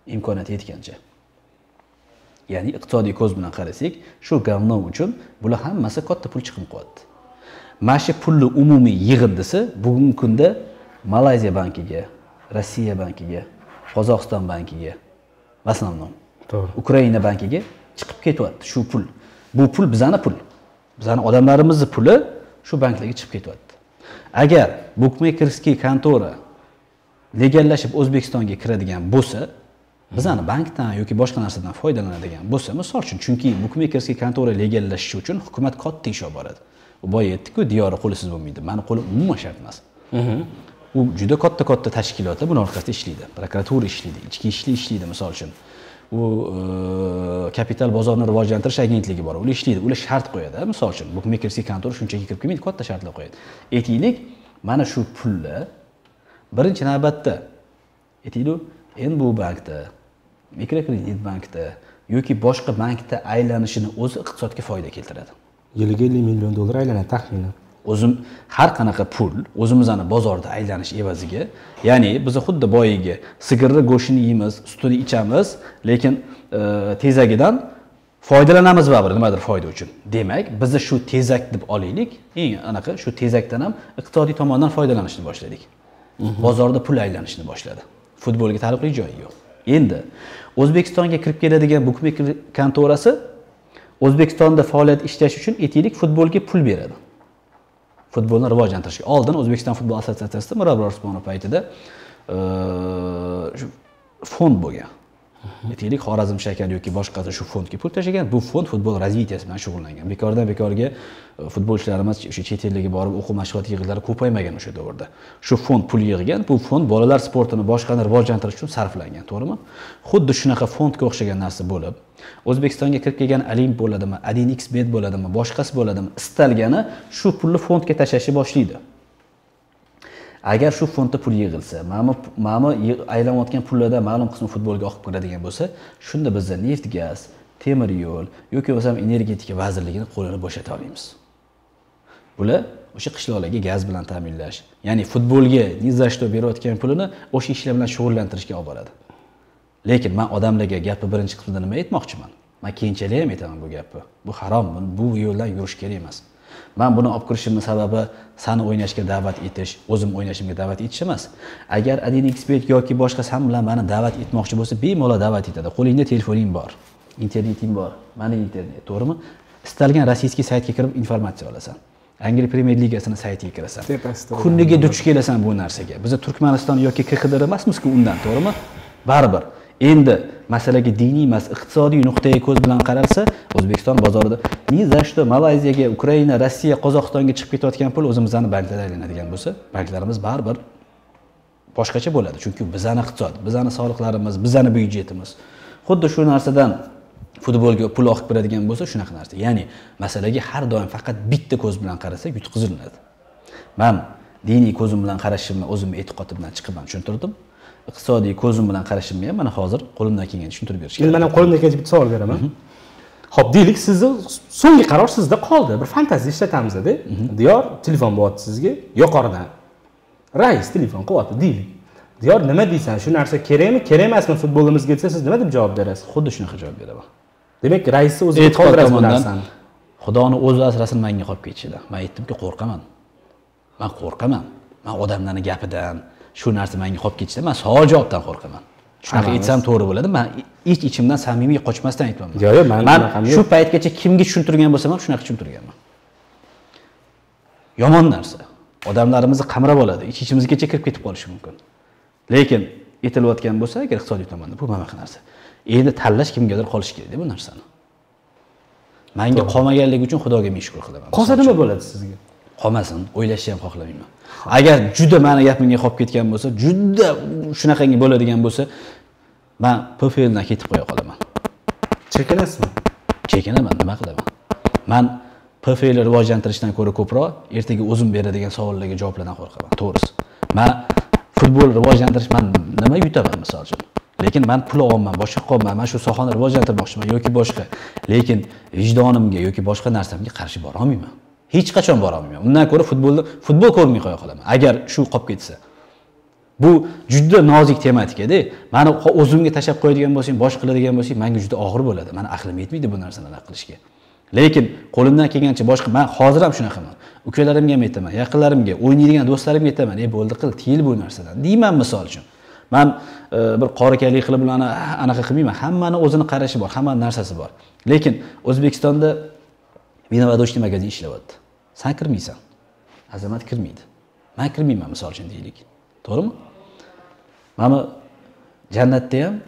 Speaker 2: imkoniyati yetgancha. Ya'ni iqtisodiy ko'z bilan qarasak, shu говно uchun bular hammasi katta pul chiqib qo'yadi. Mana shu pulni umumiy yig'indisi bugungi kunda Malayziya bankiga, Rossiya bankiga, Qozog'iston bankiga, в основном, to'g'ri, Ukraina bankiga chiqib ketyapti shu pul. Bu pul bizani pul. Bizani odamlarimizning puli shu banklarga chiqib ketyapti. Agar bukmekerskiy kontora legallashib O'zbekistonga kiradigan bo'lsa, bizani bankdan yoki boshqa narsadan foydalanadigan bo'lsa, misol uchun, chunki bukmekerskiy kontora legallashishi uchun hukumat katta ish olib boradi. U boya aytdi-ku, diyori qo'lisiz bo'lmaydi. Mani qo'lim umuman shart emas. U juda katta-katta tashkilotlar buning orqasida ishlaydi. Prokuratura ishlaydi, ichki ishlar ishlaydi, misol uchun. U kapital bozorini rivojlantirish agentligi bor. Ular ishlaydi, ular shart qo'yadi. Misol uchun, bukmekerskiy kontora shunchaki kirib kelmaydi, katta shartlar qo'yadi. Aytaylik, mana shu pullar birinchi navbatda aytaylik, endi bu bankda, mikrokredit bankda yoki boshqa bankda aylanishini o'zi iqtisodga foyda keltiradi.
Speaker 1: Yiliga ellik million dollar aylanadi taxminan.
Speaker 2: O'zim har qanaqa pul o'zimizning bozorda aylanish evaziga, ya'ni biz xuddi boyiga sigirni go'shtini yeymiz, sutini ichamiz, lekin e, tezagidan foydalanamiz baribir nimadir foyda uchun. Demak, biz shu tezak deb olaylik, eng anaqa shu tezakdan ham iqtisodiy tomondan foydalanishni boshladik. Bozorda pul aylanishni boshladi. Futbolga taalluqli joyi yo'q. Endi O'zbekistonga kirib keladigan bukmeker kontorasi O'zbekistonda faoliyat ishlash uchun aytaylik futbolga pul beradi. Futbolni rivojlantirishga. Oldin O'zbekiston futbol assotsiatsiyasida Mirabror Usmonov paytida fond bo'lgan. Aytaylik Xorazm shakar yoki boshqa shu fondga pul tashlagan. Bu fond futbol razvitiyasi bilan shug'ullangan. Bekordan bekorga futbolchilarimiz o'sha chet elga borib o'quv mashg'ulot yig'inlari ko'paymagan o'sha davrda. Shu fond pul yig'gan. Bu fond bolalar sportini boshqani rivojlantirish uchun sarflangan, to'g'rimi? Xuddi shunaqa fondga o'xshagan narsa bo'lib, O'zbekistonga kirib kelgan Olimp bo'ladimi, Adinxbet bo'ladimi, boshqasi bo'ladimi, istalgani shu pulni fondga tashlashni boshlaydi. Agar shu fondda pul yig'ilsa, mana mana aylanayotgan pullardan ma'lum qismi futbolga oqib kiradigan bo'lsa, shunda biz neft, gaz, temir yo'l yoki bo'lsam energetika vazirligini qo'lini bo'shata olamiz. Bular o'sha qishloqlarga gaz bilan ta'minlash, ya'ni futbolga ni za что berayotgan pulini o'sha ishlar bilan shug'ullantirishga olib boradi. Lekin men odamlarga gapni birinchi qismida nima aytmoqchiman? Men keyinchalik ham aytaman bu gapni. Bu harom, bu yo'ldan yurish kerak emas. Men buni olib kirishimning sababi seni o'ynashga da'vat etish, o'zim o'ynashimga da'vat etish emas. Agar Adinxbet yoki boshqa san bilan meni da'vat etmoqchi bo'lsa, bemalol da'vat etadi. Qo'lingda telefoning bor, interneting bor, mana internet, to'g'rimi? Istalgan rossiyskiy saytga kirib informatsiya olasan. Angliya Premyer Ligasining saytiga kirasan. Kuniga duch kelasan bu narsaga. Biz Turkmaniston yoki K X D R emasmiz-ku undan, to'g'rimi? Baribir. Endi masalaga diniy emas, iqtisodiy nuqtai ko'z bilan qaralsa, O'zbekiston bozorida ni za что Malayziyaga, Ukraina, Rossiya, Qozog'istonga chiqib ketayotgan pul o'zimizning banklarda aylanadigan bo'lsa, banklarimiz baribir boshqacha bo'ladi. Chunki bizning iqtisod, bizning soliqlarimiz, bizning byudjetimiz xuddi shu narsadan futbolga pul oqib kiradigan bo'lsa, shunaqa narsa. Ya'ni masalaga har doim faqat bitta ko'z bilan qarasa yutqiziladi. Men diniy ko'zim bilan qarashimni o'zim e'tiqodim bilan chiqib tushuntirdim. Iqtisodiy ko'zim bilan qarashimni ham mana hozir qo'limdan kelgancha tushuntirib berishga.
Speaker 1: Endi men ham qo'limdan kelgancha bitta savol beraman. Xo'p, deylik, sizni so'nggi qaror sizda qoldi. Bir fantaziya ishlatamiz-da. Diyor telefon bo'lyapti sizga, yuqoridan. Rais telefon qilyapti, deylik. Diyor, nima deysan? Shu narsa kerakmi, kerak emasmi futbolimizga desa, siz nima deb javob berasiz?
Speaker 2: Xuddi shunaqa javob beraman.
Speaker 1: Demak, raisni o'ziga qoldirasiz bu narsani.
Speaker 2: Xudoni o'zi asrasin menga qolib ketishidan. Men aytdimki, qo'rqaman. Men qo'rqaman. Men odamlarning gapidan, shu narsa menga qolib ketishdan, men savol javobdan qo'rqaman. Shunaqa aytsam to'g'ri bo'ladi. Men ich ichimdan samimiy qochmasdan aytmayman.
Speaker 1: Yo'q, yo'q, men
Speaker 2: shu paytgacha kimga tushuntirgan bo'lsam ham shunaqa tushuntirganman. Yomon narsa. Odamlarimizni qamrab oladi, ich ichimizgacha kirib ketib qolishi mumkin. Lekin aytilayotgan bo'lsa, agar iqtisodiy tomonda bu mana shunaqa narsa. Endi tanlash kimgadir qolish kerak bu narsani. Menga qolmaganligi uchun Xudoga ming shukr qilaman.
Speaker 1: Qolsa nima bo'ladi sizga?
Speaker 2: Qolmasin, o'ylashni ham xohlamayman. Agar juda meni gapimga qolib ketgan bo'lsa, juda shunaqangi bo'ladigan bo'lsa, men P F L dan ketib qo'ya qolaman.
Speaker 1: Chekinasizmi?
Speaker 2: Chekinaman, nima qilaman? Men P F L rivojlantirishdan ko'ra ko'proq ertaga o'zim beradigan savollarga javoblardan qo'rqaman, to'g'risi. Men futbol rivojlantirish men nima yutaman misol uchun. Lekin men pul olmayman, boshqa qolmayman, men shu sohani rivojlantirmoqchiman yoki boshqa. Lekin vijdonimga yoki boshqa narsamga qarshi bora olmayman. Hech qachon bora olmayman. Undan ko'ra futbolni futbol ko'rmay qo'ya qolaman. Agar shu qolib ketsa. Bu juda nozik tematikada. Mani o'zimga tashab qo'yadigan bo'lsang, bosh qiladigan bo'lsang, menga juda og'ir bo'ladi. Meni aqlim yetmaydi bu narsalarni qilishga. Lekin qo'limdan kelgancha boshqa men hozir ham shunaqaman. Ukalarimga ham aytaman, yaqinlarimga, o'ynaydigan do'stlarimga aytaman, "Ey bo'ldi qil, tiyil bu narsadan." deyman misol uchun. Men bir qorakalik qilib ularni anaqa qilmayman. Hammani o'zini qarashi bor, hammaning narsasi bor. Lekin O'zbekistonda Vinovadochniy magazin ishlayapti. Sen kirmaysan. Azamat kirmaydi. Men kirmayman misol uchun deylik. To'g'rimi? Mana jannatda ham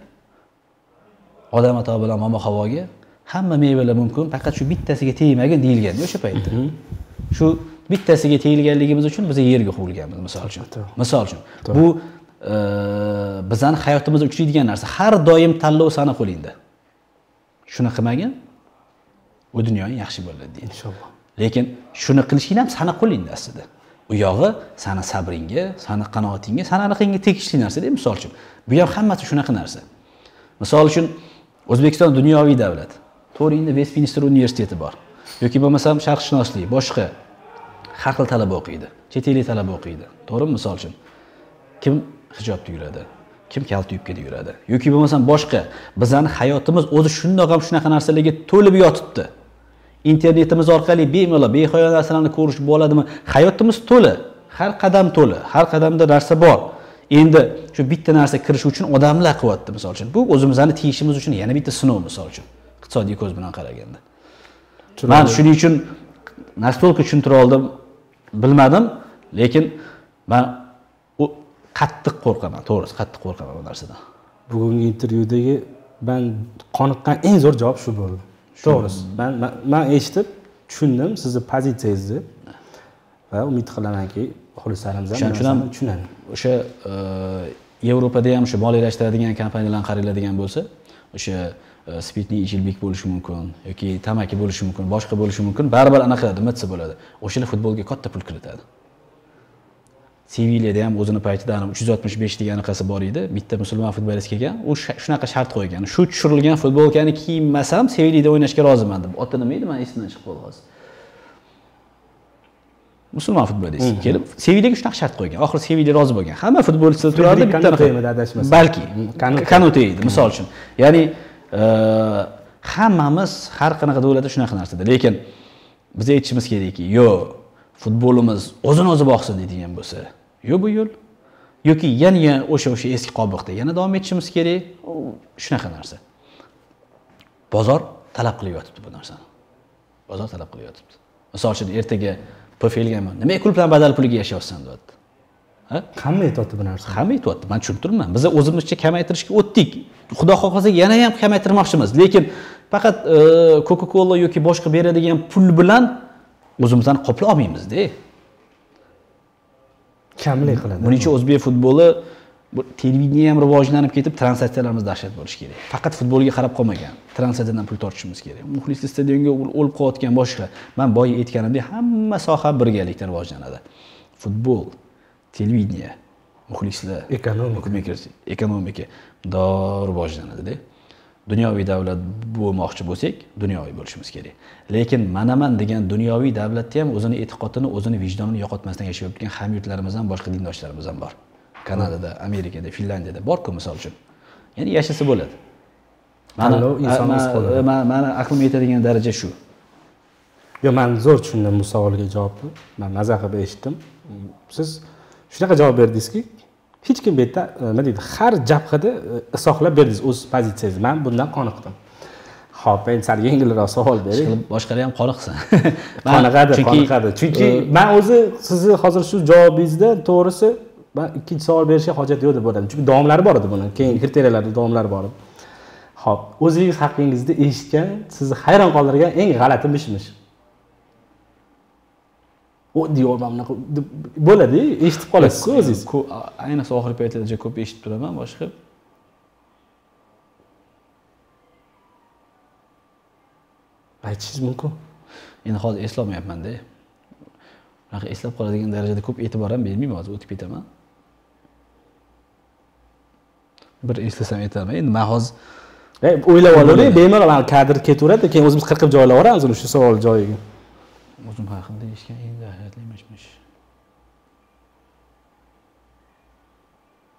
Speaker 2: odam ato bilan momo havoga hamma mevalar mumkin, faqat shu bittasiga tegmagin deyilgan o'sha paytda. Shu bittasiga tegilganligimiz uchun biz yerga qo'yilganmiz misol uchun. Misol uchun. Bu bizning hayotimizda uchraydigan narsa. Har doim tanlov sana qo'lingda. Shuni qilmagin, bu dunyoning yaxshi bo'ladi deydi.
Speaker 1: Inshaalloh.
Speaker 2: Lekin shuni qilishing ham sana qo'lingda aslida. U yog'i sana sabringga, sana qanoatingga, sana anaqangga tegishli narsa-da, misol uchun. Bu ham hammasi shunaqa narsa. Misol uchun O'zbekiston dunyoviy davlat. To'g'ri, Westminster universiteti bor. Yoki bo'lmasam sharqshunoslik, boshqa har xil talaba o'qiydi. Chet ellik talaba o'qiydi. To'g'rimi, misol uchun? Kim hijobda yuradi, kim kalta yubkada yuradi. Yoki bo'lmasam boshqa bizning hayotimiz o'zi shundoq ham shunaqa narsalarga to'lib yotibdi. Internetimiz orqali bemalol behayo narsalarni ko'rish bo'ladimi? Hayotimiz to'la, har qadam to'la, har qadamda narsa bor. Endi shu bitta narsa kirish uchun odamlar qilyapti misol uchun. Bu o'zimizni tiyishimiz uchun yana bitta sinov misol uchun. Iqtisodiy ko'z bilan qaraganda. Men shuning uchun nastolka tushuntira oldim, bilmadim, lekin men u qattiq qo'rqaman, to'g'risi qattiq qo'rqaman bu narsadan.
Speaker 1: Bugungi intervyudagi men qoniqqan eng zo'r javob shu bo'ldi. To'g'risi. Men men eshitib, tushundim sizni pozitsiyangizni va umid qilamanki, xohlasangiz ham tushunadi.
Speaker 2: O'sha Yevropada ham shu moliyalashtiradigan kompaniyalarni qaraladigan bo'lsa, o'sha spirtli ichimlik bo'lishi mumkin yoki tamaki bo'lishi mumkin, boshqa bo'lishi mumkin, baribir anaqa nimacha bo'ladi. O'shalar futbolga katta pul kiritadi. Sevillada ham o'zini paytida uch yuz oltmish besh degan anaqasi bor edi. Bitta musulmon futbolist kelgan, u shunaqa shart qo'ygan. Shu tushirilgan futbolkani kiymasam Sevillada o'ynashga roziman deb. Oti nima edi? Men esimdan chiqib qoldi hozir. Musulmon futbolist kelib Sevillaga shunaqa shart qo'ygan. Oxiri Sevilla rozi bo'lgan. Hamma futbolchilar turardi, bitta
Speaker 1: adashmasam.
Speaker 2: Balki Kanute edi, misol uchun. Ya'ni hammamiz har qanaqa davlatda shunaqa narsada. Lekin biz aytishimiz kerakki, yo'q, futbolimiz o'zini o'zi boqsin deydigan bo'lsa, yo'q bu yo'l. Yoki yana o'sha o'sha eski qobiqda yana davom etishimiz kerak. Shunaqa narsa. Bozor talab qilib yotibdi bu narsani. Bozor talab qilib yotibdi. Misol uchun ertaga Pofilgaman. Nima klubdan badal puliga yashayapsan deyapti. Ha?
Speaker 1: Hamma aytayapti bu narsani.
Speaker 2: Hamma aytayapti. Men tushuntirman. Biz o'zimizcha kamaytirishga o'tdik. Xudo xohlasa yana ham kamaytirmoqchimiz. Lekin faqat Coca-Cola yoki boshqa beradigan pul bilan o'zimizni qoplay olmaymiz-da.
Speaker 1: Kamlik qiladi.
Speaker 2: Buning uchun o'zbek futboli bu televideniya ham rivojlanib ketib, translyatsiyalarimiz dahshat bo'lishi kerak. Faqat futbolga qarab qolmagan. Translyatsiyadan pul tortishimiz kerak. Muxlislar stadionga o'lib qolayotgan boshqa. Men boya aytganimdek, hamma soha birgalikda rivojlanadi. Futbol, televideniya, muxlislar,
Speaker 1: ekonomika,
Speaker 2: ekonomika dor rivojlanadi-da. Dunyoviy davlat bo'lmoqchi bo'lsak, dunyoviy bo'lishimiz kerak. Lekin manaman degan dunyoviy davlatda ham o'zini e'tiqodini, o'zini vijdonini yo'qotmasdan yashab yotgan hamyurtlarimiz ham, boshqa dindoshlarimiz ham bor. Kanadada, Amerikada, Finlandiyada bor-ku misol uchun. Ya'ni yashasa bo'ladi. Mana mana aqlim yetadigan daraja shu.
Speaker 1: Yo, men zo'r tushundim bu savolga javobni. Men maza qilib eshitdim. Siz shunaqa javob berdingizki, hech kim bu yerda nima deydi, har jabhada isohlab berdingiz o'z pozitsiyangizni. Men bundan qoniqdim. Xo'p, men sal yengilroq savol bering.
Speaker 2: Boshqalar ham qoniqsin.
Speaker 1: Qoniqadi, qoniqadi. Chunki men o'zi sizni hozir shu javobingizda to'g'risi men ikkinchi savol berishga hojat yo'q deb o'yladim. Chunki davomlari bor edi buni. Keyin kriteriyalarda davomlari bor edi. Xo'p, o'zingiz haqingizda eshitgan, sizni hayron qoldirgan eng g'alati mish-mish. O deyapman bunaqa bo'ladi, eshitib qolasiz-ku o'zingiz.
Speaker 2: Ayniqsa oxirgi paytlarda ko'p eshitib turaman, boshqa.
Speaker 1: Aytishingiz mumkin.
Speaker 2: Endi hozir eslolmayapman-da. Bunaqa eslab qoladigan darajada ko'p e'tibor ham bermayman, hozir o'tib ketaman. Bir eslasam aytaman. Endi men hozir
Speaker 1: o'ylab olavering, bemalol kadr ketaveradi, keyin o'zimiz qirqib joylayveramiz uni shu savol joyiga.
Speaker 2: O'zim haqimda eshitgan eng hayratli mish-mish.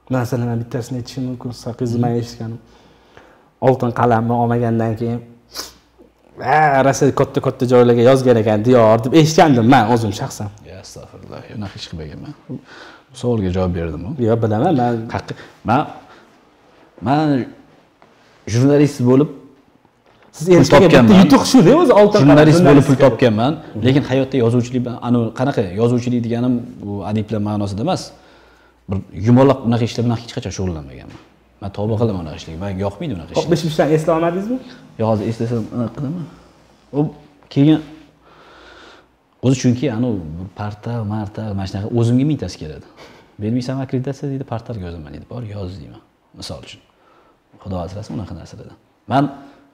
Speaker 1: Masalan, men bittasini aytishim mumkin, qiziq men eshitganim. Oltin qalamni olmagandan keyin ha, rosa katta-katta joylarga yozgan ekan, diyor deb eshitgandim men o'zim shaxsan.
Speaker 2: Ya astag'firullah, unaqa ish qilmaganman. Bu savolga javob berdim-ku.
Speaker 1: Yo'q, bilaman, men
Speaker 2: men men jurnalist bo'lib
Speaker 1: siz erishgan yutuq shu-da o'zi oltin
Speaker 2: jurnalist bo'lib pul topganman, lekin hayotda yozuvchilik bilan ana qanaqa yozuvchilik deganim bu adiblar ma'nosida emas. Bir yumaloq unaqa ishlar bilan hech qachon shug'ullanmaganman. Men tavba qilaman unaqa ishlarga. Menga yoqmaydi unaqa ishlar.
Speaker 1: O'tmishdan eslay olmadingizmi?
Speaker 2: Yo'q, hozir eslasam unaqa qilaman. U keyin o'zi chunki ana portal, martal, mana shunaqa o'zimga mintasi keladi. Bermaysan akkreditatsiya deydi, portalga yozaman deydi. Bor yoz deyman. Misol uchun. Xudo asrasin unaqa narsalardan. Men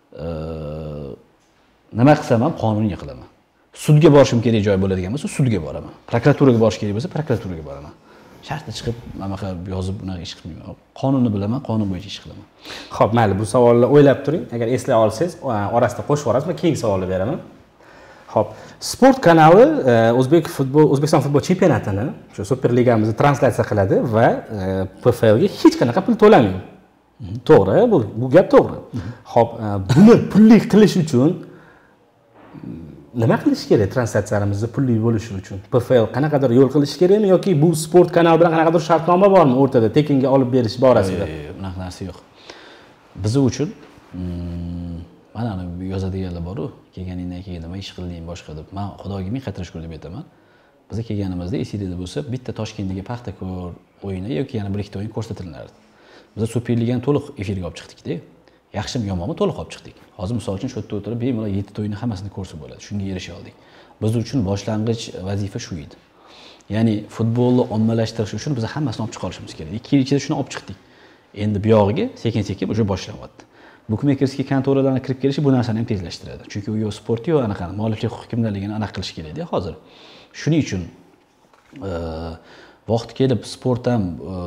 Speaker 2: nima qilsam ham qonuniy qilaman. Sudga borishim kerak joy bo'ladigan bo'lsa, sudga boraman. Prokuraturaga borish kerak bo'lsa, prokuraturaga boraman. Shartda chiqib, mana bunaqa yozib bunaqa ish qilmayman. Qonunni bilaman, qonun bo'yicha ish qilaman.
Speaker 1: Xo'p, mayli, bu savolni o'ylab turing. Agar eslay olsangiz, orasida qo'shib yuborasiz, men keyingi savolni beraman. Xo'p, Sport kanali O'zbek futbol, O'zbekiston futbol chempionatini, shu Super ligamizni translyatsiya qiladi va P F L ga hech qanaqa pul to'lamaydi. To'g'ri, bu bu gap to'g'ri. Xo'p, buni pulli qilish uchun nima qilish kerak? Translyatsiyalarimizni pulli bo'lishi uchun P F L qanaqadir yo'l qilish kerakmi yoki bu sport kanali bilan qanaqadir shartnoma bormi o'rtada tekinga olib berish borasida?
Speaker 2: Bunaqa narsa yo'q. Biz uchun mana yozadiganlar bor-ku, kelganingdan keyin nima ish qilding boshqa deb. Men Xudoga ming qattiq shukr deb aytaman. Biz kelganimizda esingizda bo'lsa, bitta Toshkentdagi Paxtakor o'yini yoki yana bir ikkita o'yin ko'rsatilardi. Biz Super Ligani to'liq efirga olib chiqdik-da. Yaxshimi yomonmi to'liq olib chiqdik. Hozir misol uchun shu yerda o'tirib bemalol yetti ta o'yinni hammasini ko'rsa bo'ladi. Shunga erisha oldik. Biz uchun boshlang'ich vazifa shu edi. Ya'ni futbolni ommalashtirish uchun biz hammasini olib chiqa olishimiz kerak. ikki yil ichida shuni olib chiqdik. Endi bu yog'iga sekin-sekin o'sha boshlanyapti. Bookmakersga kontoralarga kirib kelishi bu narsani ham tezlashtiradi. Chunki u yo sport yo anaqa mualliflik huquq kimlarligini aniq qilish kerak-da hozir. Shuning uchun vaqt kelib sport ham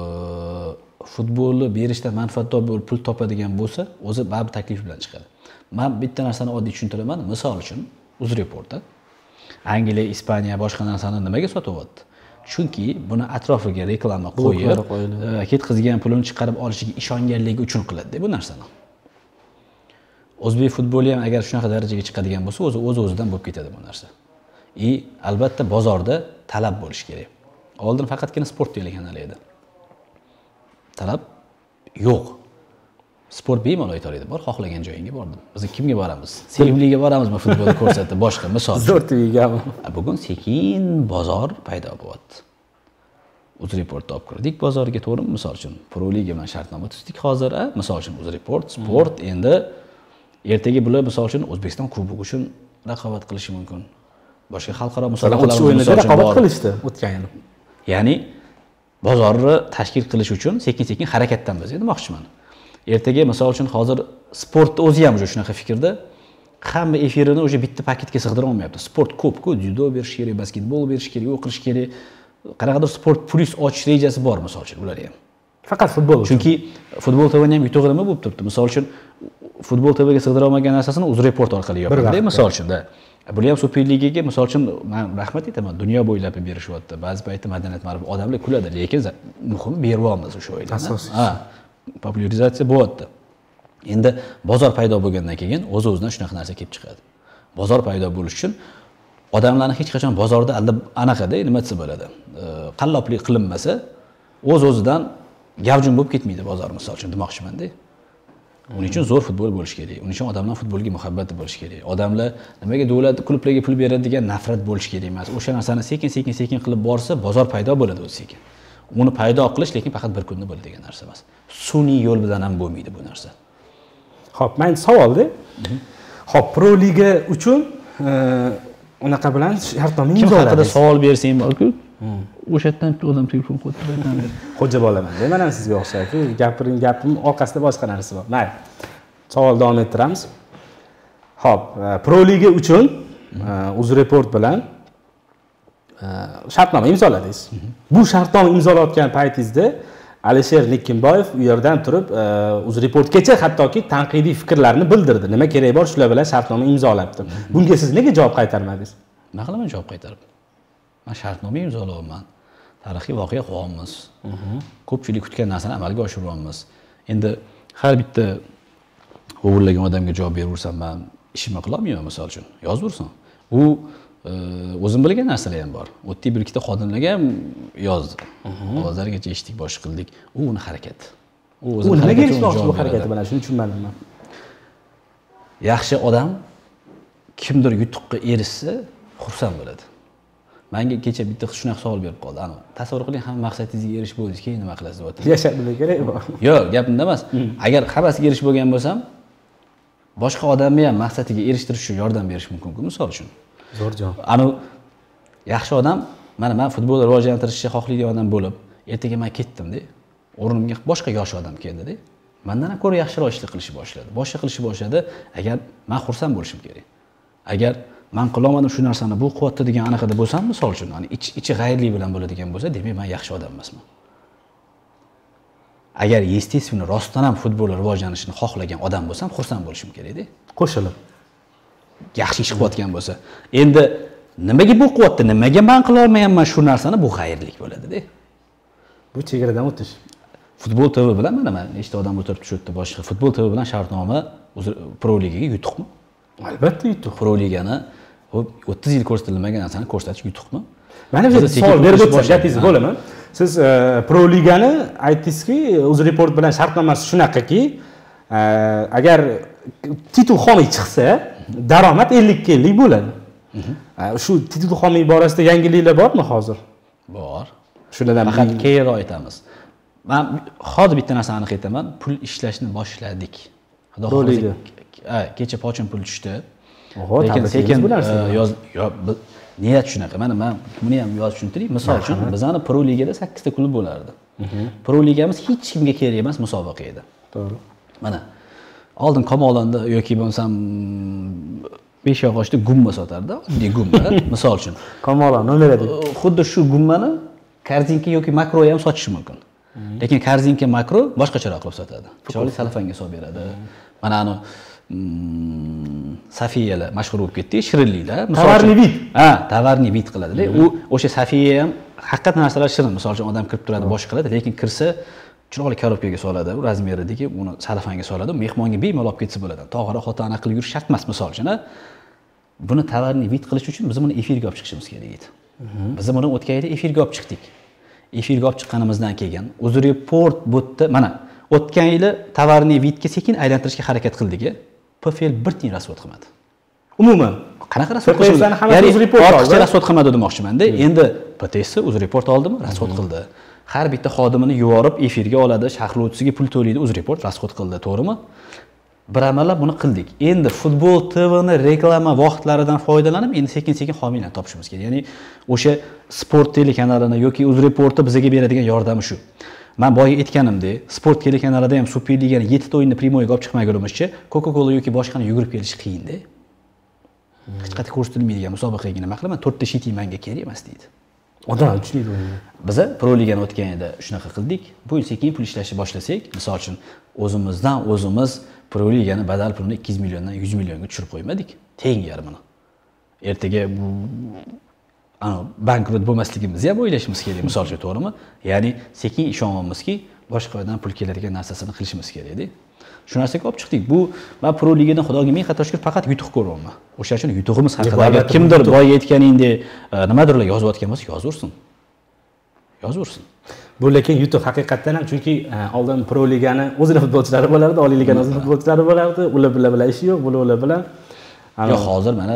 Speaker 2: futbolni berishdan manfaatdor bo'lib pul topadigan bo'lsa, o'zi baribir taklif bilan chiqadi. Men bitta narsani oddiy tushuntiraman. Misol uchun UzReportda Angliya, Ispaniya boshqa narsani nimaga sotyapti? Chunki buni atrofiga reklama qo'yib, ketkizgan pulini chiqarib olishiga ishonganligi uchun qiladi-da bu narsani. O'zbek futboli ham agar shunaqa darajaga chiqadigan bo'lsa, o'zi o'z-o'zidan bo'lib ketadi bu narsa. И albatta bozorda talab bo'lish kerak. Oldin faqatgina sport telekanali edi. Talab yo'q. Sport bemalol aytadi, bor xohlagan joyingga bordim. Biz kimga boramiz? Sevimliga boramizmi futbolni ko'rsatib, boshqa misol.
Speaker 1: Zo'r tvigami?
Speaker 2: Bugun sekin bozor paydo bo'lyapti. UzReportni olib kirdik bozorga, to'g'rimi? Misol uchun Pro Liga bilan shartnoma tuzdik hozir, misol uchun UzReport, sport endi ertaga bular misol uchun O'zbekiston Kubogi uchun raqobat qilishi mumkin. Boshqa xalqaro musobaqalar
Speaker 1: o'yinida raqobat qilishdi o'tgan yil.
Speaker 2: Ya'ni bozorni tashkil qilish uchun sekin-sekin harakatdamiz demoqchiman. Ertaga misol uchun hozir sportni o'zi ham o'sha shunaqa fikrda hamma efirini o'sha bitta paketga sig'dira olmayapti. Sport ko'p-ku, dzyudo berish kerak, basketbol berish kerak, o'qish kerak. Qanaqadir sport plus ochish rejasi bor misol uchun ular ham.
Speaker 1: Faqat futbol uchun.
Speaker 2: Chunki futbol T V'ni ham yutug'i nima bo'lib turibdi? Misol uchun futbol T V'ga sig'dira olmagan narsasini UzReport orqali yopadi, misol uchun-da. Bular ham Super Ligaga misol uchun men rahmat aytaman, dunyo bo'ylab berishyapti. Ba'zi paytda madaniyat ma'rifat odamlar kuladi, lekin muhim beryapmiz o'sha o'yinlarni.
Speaker 1: Asosiy.
Speaker 2: Ha, popularizatsiya bo'lyapti. Endi bozor paydo bo'lgandan keyin o'z-o'zidan shunaqa narsa kelib chiqadi. Bozor paydo bo'lish uchun odamlarni hech qachon bozorda aldab anaqada nima desa bo'ladi. Qalloblik qilinmasa, o'z-o'zidan gavjum bo'lib ketmaydi bozor misol uchun demoqchiman-da. Uning uchun zo'r futbol bo'lish kerak. Uning uchun odamlar futbolga muhabbati bo'lish kerak. Odamlar nimaga davlat klublarga pul beradi degan nafrat bo'lish kerak emas. O'sha narsani sekin-sekin sekin qilib borsa, bozor paydo bo'ladi o'zi sekin. Uni paydo qilish lekin faqat bir kunda bo'ladigan narsa emas. Sun'iy yo'l bilan ham bo'lmaydi bu narsa.
Speaker 1: Xo'p, men savolda. Xo'p, Pro Liga uchun unaqa bilan shartnoma imzoladingiz. Kim haqida
Speaker 2: savol bersang borku, o'sha yerdan odam telefon qo'yib
Speaker 1: xo'ja bo'laman. Men ham sizga o'xshayki, gapiring gapim orqasida boshqa narsa bor. Mayli. Savol davom ettiramiz. Xo'p, Pro Liga uchun UzReport bilan shartnoma imzoladingiz. Bu shartnoma imzolayotgan paytingizda Alisher Nikimboyev u yerdan turib UzReportgacha hattoki tanqidiy fikrlarini bildirdi. Nima kerak bor, shular bilan shartnoma imzolabdi. Bunga siz nega javob qaytarmadingiz?
Speaker 2: Nima qilaman javob qaytarib? Men shartnoma imzolamayman. tarixiy voqea qilyapmiz. Ko'pchilik kutgan narsani amalga oshiryapmiz. Endi har bitta o'g'irlagan odamga javob beraversam, men ishimni qila olmayman, misol uchun. Yozversin. U o'zim bilgan narsalar ham bor. O'tdi bir ikkita xodimlarga ham yozdi. Ovozlargacha eshitdik, bosh qildik. U uni harakat.
Speaker 3: U o'zini nimaga erishmoqchi bu harakati bilan, shuni tushunmadim men.
Speaker 2: Yaxshi odam kimdir yutuqqa erishsa, xursand bo'ladi. Menga kecha bitta shunaqa savol berib qoldi. Ana, tasavvur qiling, hamma maqsadingizga erishib bo'ldingiz, keyin nima qilasiz deb aytdi.
Speaker 3: Yashab bilish kerak bu.
Speaker 2: Yo'q, gap unda emas. Agar hammasiga erishib bo'lgan bo'lsam, boshqa odamni ham maqsadiga erishtirish uchun yordam berish mumkin-ku, misol uchun.
Speaker 3: Zo'r javob.
Speaker 2: Ana yaxshi odam, mana men futbolni rivojlantirishni xohlaydigan odam bo'lib, ertaga men ketdim-da. O'rnimga boshqa yosh odam keldi-da. Mendan ham ko'ra yaxshiroq ishlar qilishni boshladi. Boshqa qilishni boshladi. Agar men xursand bo'lishim kerak. Agar men qila olmadim shu narsani, bu quvvatda degan anaqada bo'lsam, misol uchun, ya'ni ich ichi g'ayrli bilan bo'ladigan bo'lsa, demak men yaxshi odam emasman. Agar естественно rostdan ham futbol rivojlanishini xohlagan odam bo'lsam, xursand bo'lishim kerak-da.
Speaker 3: Qo'shilib
Speaker 2: yaxshi ish qilayotgan bo'lsa. Endi nimaga bu quvvatda, nimaga men qila olmayapman shu narsani, bu xayrlik bo'ladi-da.
Speaker 3: Bu chegaradan o'tish.
Speaker 2: Futbol T V bilan mana men nechta odam o'tirib tushibdi boshqa. Futbol T V bilan shartnoma Pro Ligaga yutuqmi?
Speaker 3: Albatta yutuq.
Speaker 2: Pro Ligani o'ttiz yil ko'rsatilmagan narsani ko'rsatish yutuqmi?
Speaker 3: Mana bu savol berib o'tsam, gapingizni bo'laman. Siz Pro Ligani aytdingizki, UzReport bilan shartnomasi shunaqaki, agar titul xomiy chiqsa, daromad ellik ga ellik bo'ladi. Shu titul xomiy borasida yangiliklar bormi hozir?
Speaker 2: Bor.
Speaker 3: Shulardan
Speaker 2: faqat keyinroq aytamiz. Men hozir bitta narsani aniq aytaman, pul ishlashni boshladik. Xudo xohlasa, kecha pochon pul tushdi. Lekin sekin yoz niyat shunaqa. Mana men buni ham yozib tushuntiring. Misol uchun, bizani Pro Ligada sakkiz ta klub bo'lardi. Pro Ligamiz hech kimga kerak emas musobaqa edi.
Speaker 3: To'g'ri.
Speaker 2: Mana oldin Kamolonda yoki bo'lsam besh yog'ochda gumma sotardi, oddiy gumma, misol uchun.
Speaker 3: Kamolon nomer edi.
Speaker 2: Xuddi shu gummani korzinka yoki makro ham sotish mumkin. Lekin korzinka makro boshqacharoq qilib sotadi. Chiroyli salafanga solib beradi. Mana ani Safiyalar mashhur bo'lib ketdi, shirinliklar.
Speaker 3: Tovarni vid.
Speaker 2: Ha, tovarni vid qiladi-da. U o'sha Safiya ham haqiqatan narsalar shirin. Misol uchun odam kirib turadi, bosh qiladi, lekin kirsa chiroyli korobkaga soladi, u razmeridagi uni salafanga soladi, mehmonga bemalol olib ketsa bo'ladi. Tog'ara xotana qilib yurish shart emas, misol uchun. Buni tovarni vid qilish uchun biz buni efirga olib chiqishimiz kerak edi. Biz buni o'tgan yili efirga olib chiqdik. Efirga olib chiqqanimizdan keyin UzReport botda mana o'tgan yili tovarni vidga sekin aylantirishga harakat qildik. P F L bir tiyin rasvot qilmadi.
Speaker 3: Umuman
Speaker 2: qanaqa rasvot qildi?
Speaker 3: Ya'ni UzReport oldi.
Speaker 2: Rasvot qilmadi demoqchiman-da. Endi P T S UzReport oldimi? Rasvot qildi. Har bitta xodimini yuvorib efirga oladi, shahlovchisiga pul to'laydi, UzReport rasvot qildi, to'g'rimi? Bir amallab buni qildik. Endi Futbol T V ni reklama vaqtlaridan foydalanib, endi sekin-sekin homiylarni topishimiz kerak. Ya'ni o'sha Sport telekanalini yoki UzReportni bizga beradigan yordami shu. Men boya aytganimdek, Sport telekanalida ham Superligani yetti ta o'yinni primoyga olib chiqmagunimizcha, Coca-Cola yoki boshqani yugurib kelish qiyin-da. Hech qanday ko'rsatilmaydigan musobaqaga nima qilaman? to'rtta shiti menga kerak emas deydi.
Speaker 3: Odam tushunmaydi uni.
Speaker 2: Biz Pro Ligani o'tgan yilda shunaqa qildik. Bu yil sekin pul ishlashni boshlasak, misol uchun o'zimizdan o'zimiz Pro Ligani badal pulini ikki yuz milliondan yuz millionga tushirib qo'ymadik. Teng yarmini. Ertaga bu ana bankrot bo'lmasligimizni ham o'ylashimiz kerak, misol uchun, to'g'rimi? Ya'ni sekin ishonyapmizki, boshqadan pul keladigan narsasini qilishimiz kerak-da. Shu narsaga olib chiqdik. Bu men Pro Ligadan xudoga ming xato shukr faqat yutuq ko'ryapman. O'sha uchun yutug'imiz haqida agar kimdir boya aytganingdek nimadirlar yozayotgan bo'lsa, yozursin. Yozursin.
Speaker 3: Bu lekin yutuq haqiqatdan ham, chunki oldin Pro Ligani o'zini futbolchilari bo'lardi, Oliy Ligani o'zini futbolchilari bo'lardi. Ular bilan bilan ishi yo'q, bular bilan.
Speaker 2: Yo'q, hozir mana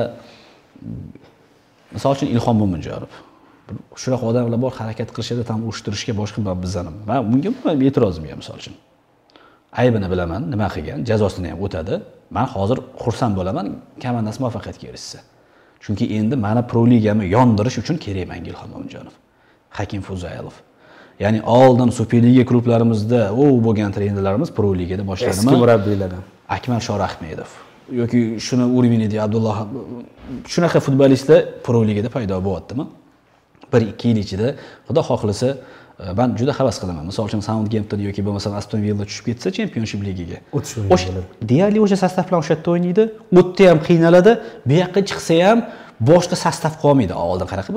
Speaker 2: misol uchun Ilhom Mo'minjonov. Shunaqa odamlar bor, harakat qilishadi, tam uyushtirishga boshqa bizani. Men bunga e'tirozim yo'q, misol uchun. Aybini bilaman, nima qilgan, jazosini ham o'tadi. Men hozir xursand bo'laman, komandasi muvaffaqiyatga erishsa. Chunki endi meni Pro Ligani yondirish uchun kerak menga Ilhom Mo'minjonov, Hakim Fuzayilov. Ya'ni oldin Superliga klublarimizda u bo'lgan trenerlarimiz Pro Ligada boshlanadi.
Speaker 3: Eski murabbiylardan
Speaker 2: Akmal Shorahmedov yoki shuni Urminidi Abdulloh, shunaqa futbolistlar Pro Ligada paydo bo'lyaptimi? bir ikki yil ichida xudo xohlasa ben juda havas qilaman. Misol uchun Southampton yoki bo'lmasa Aston Villa tushib ketsa Championship ligiga. O'sha deyarli o'sha sostav bilan o'sha yerda o'ynaydi. O'tda ham qiynaladi. Bu yoqqa chiqsa ham boshqa sostav qolmaydi. Oldin qanaqa bo'lgan?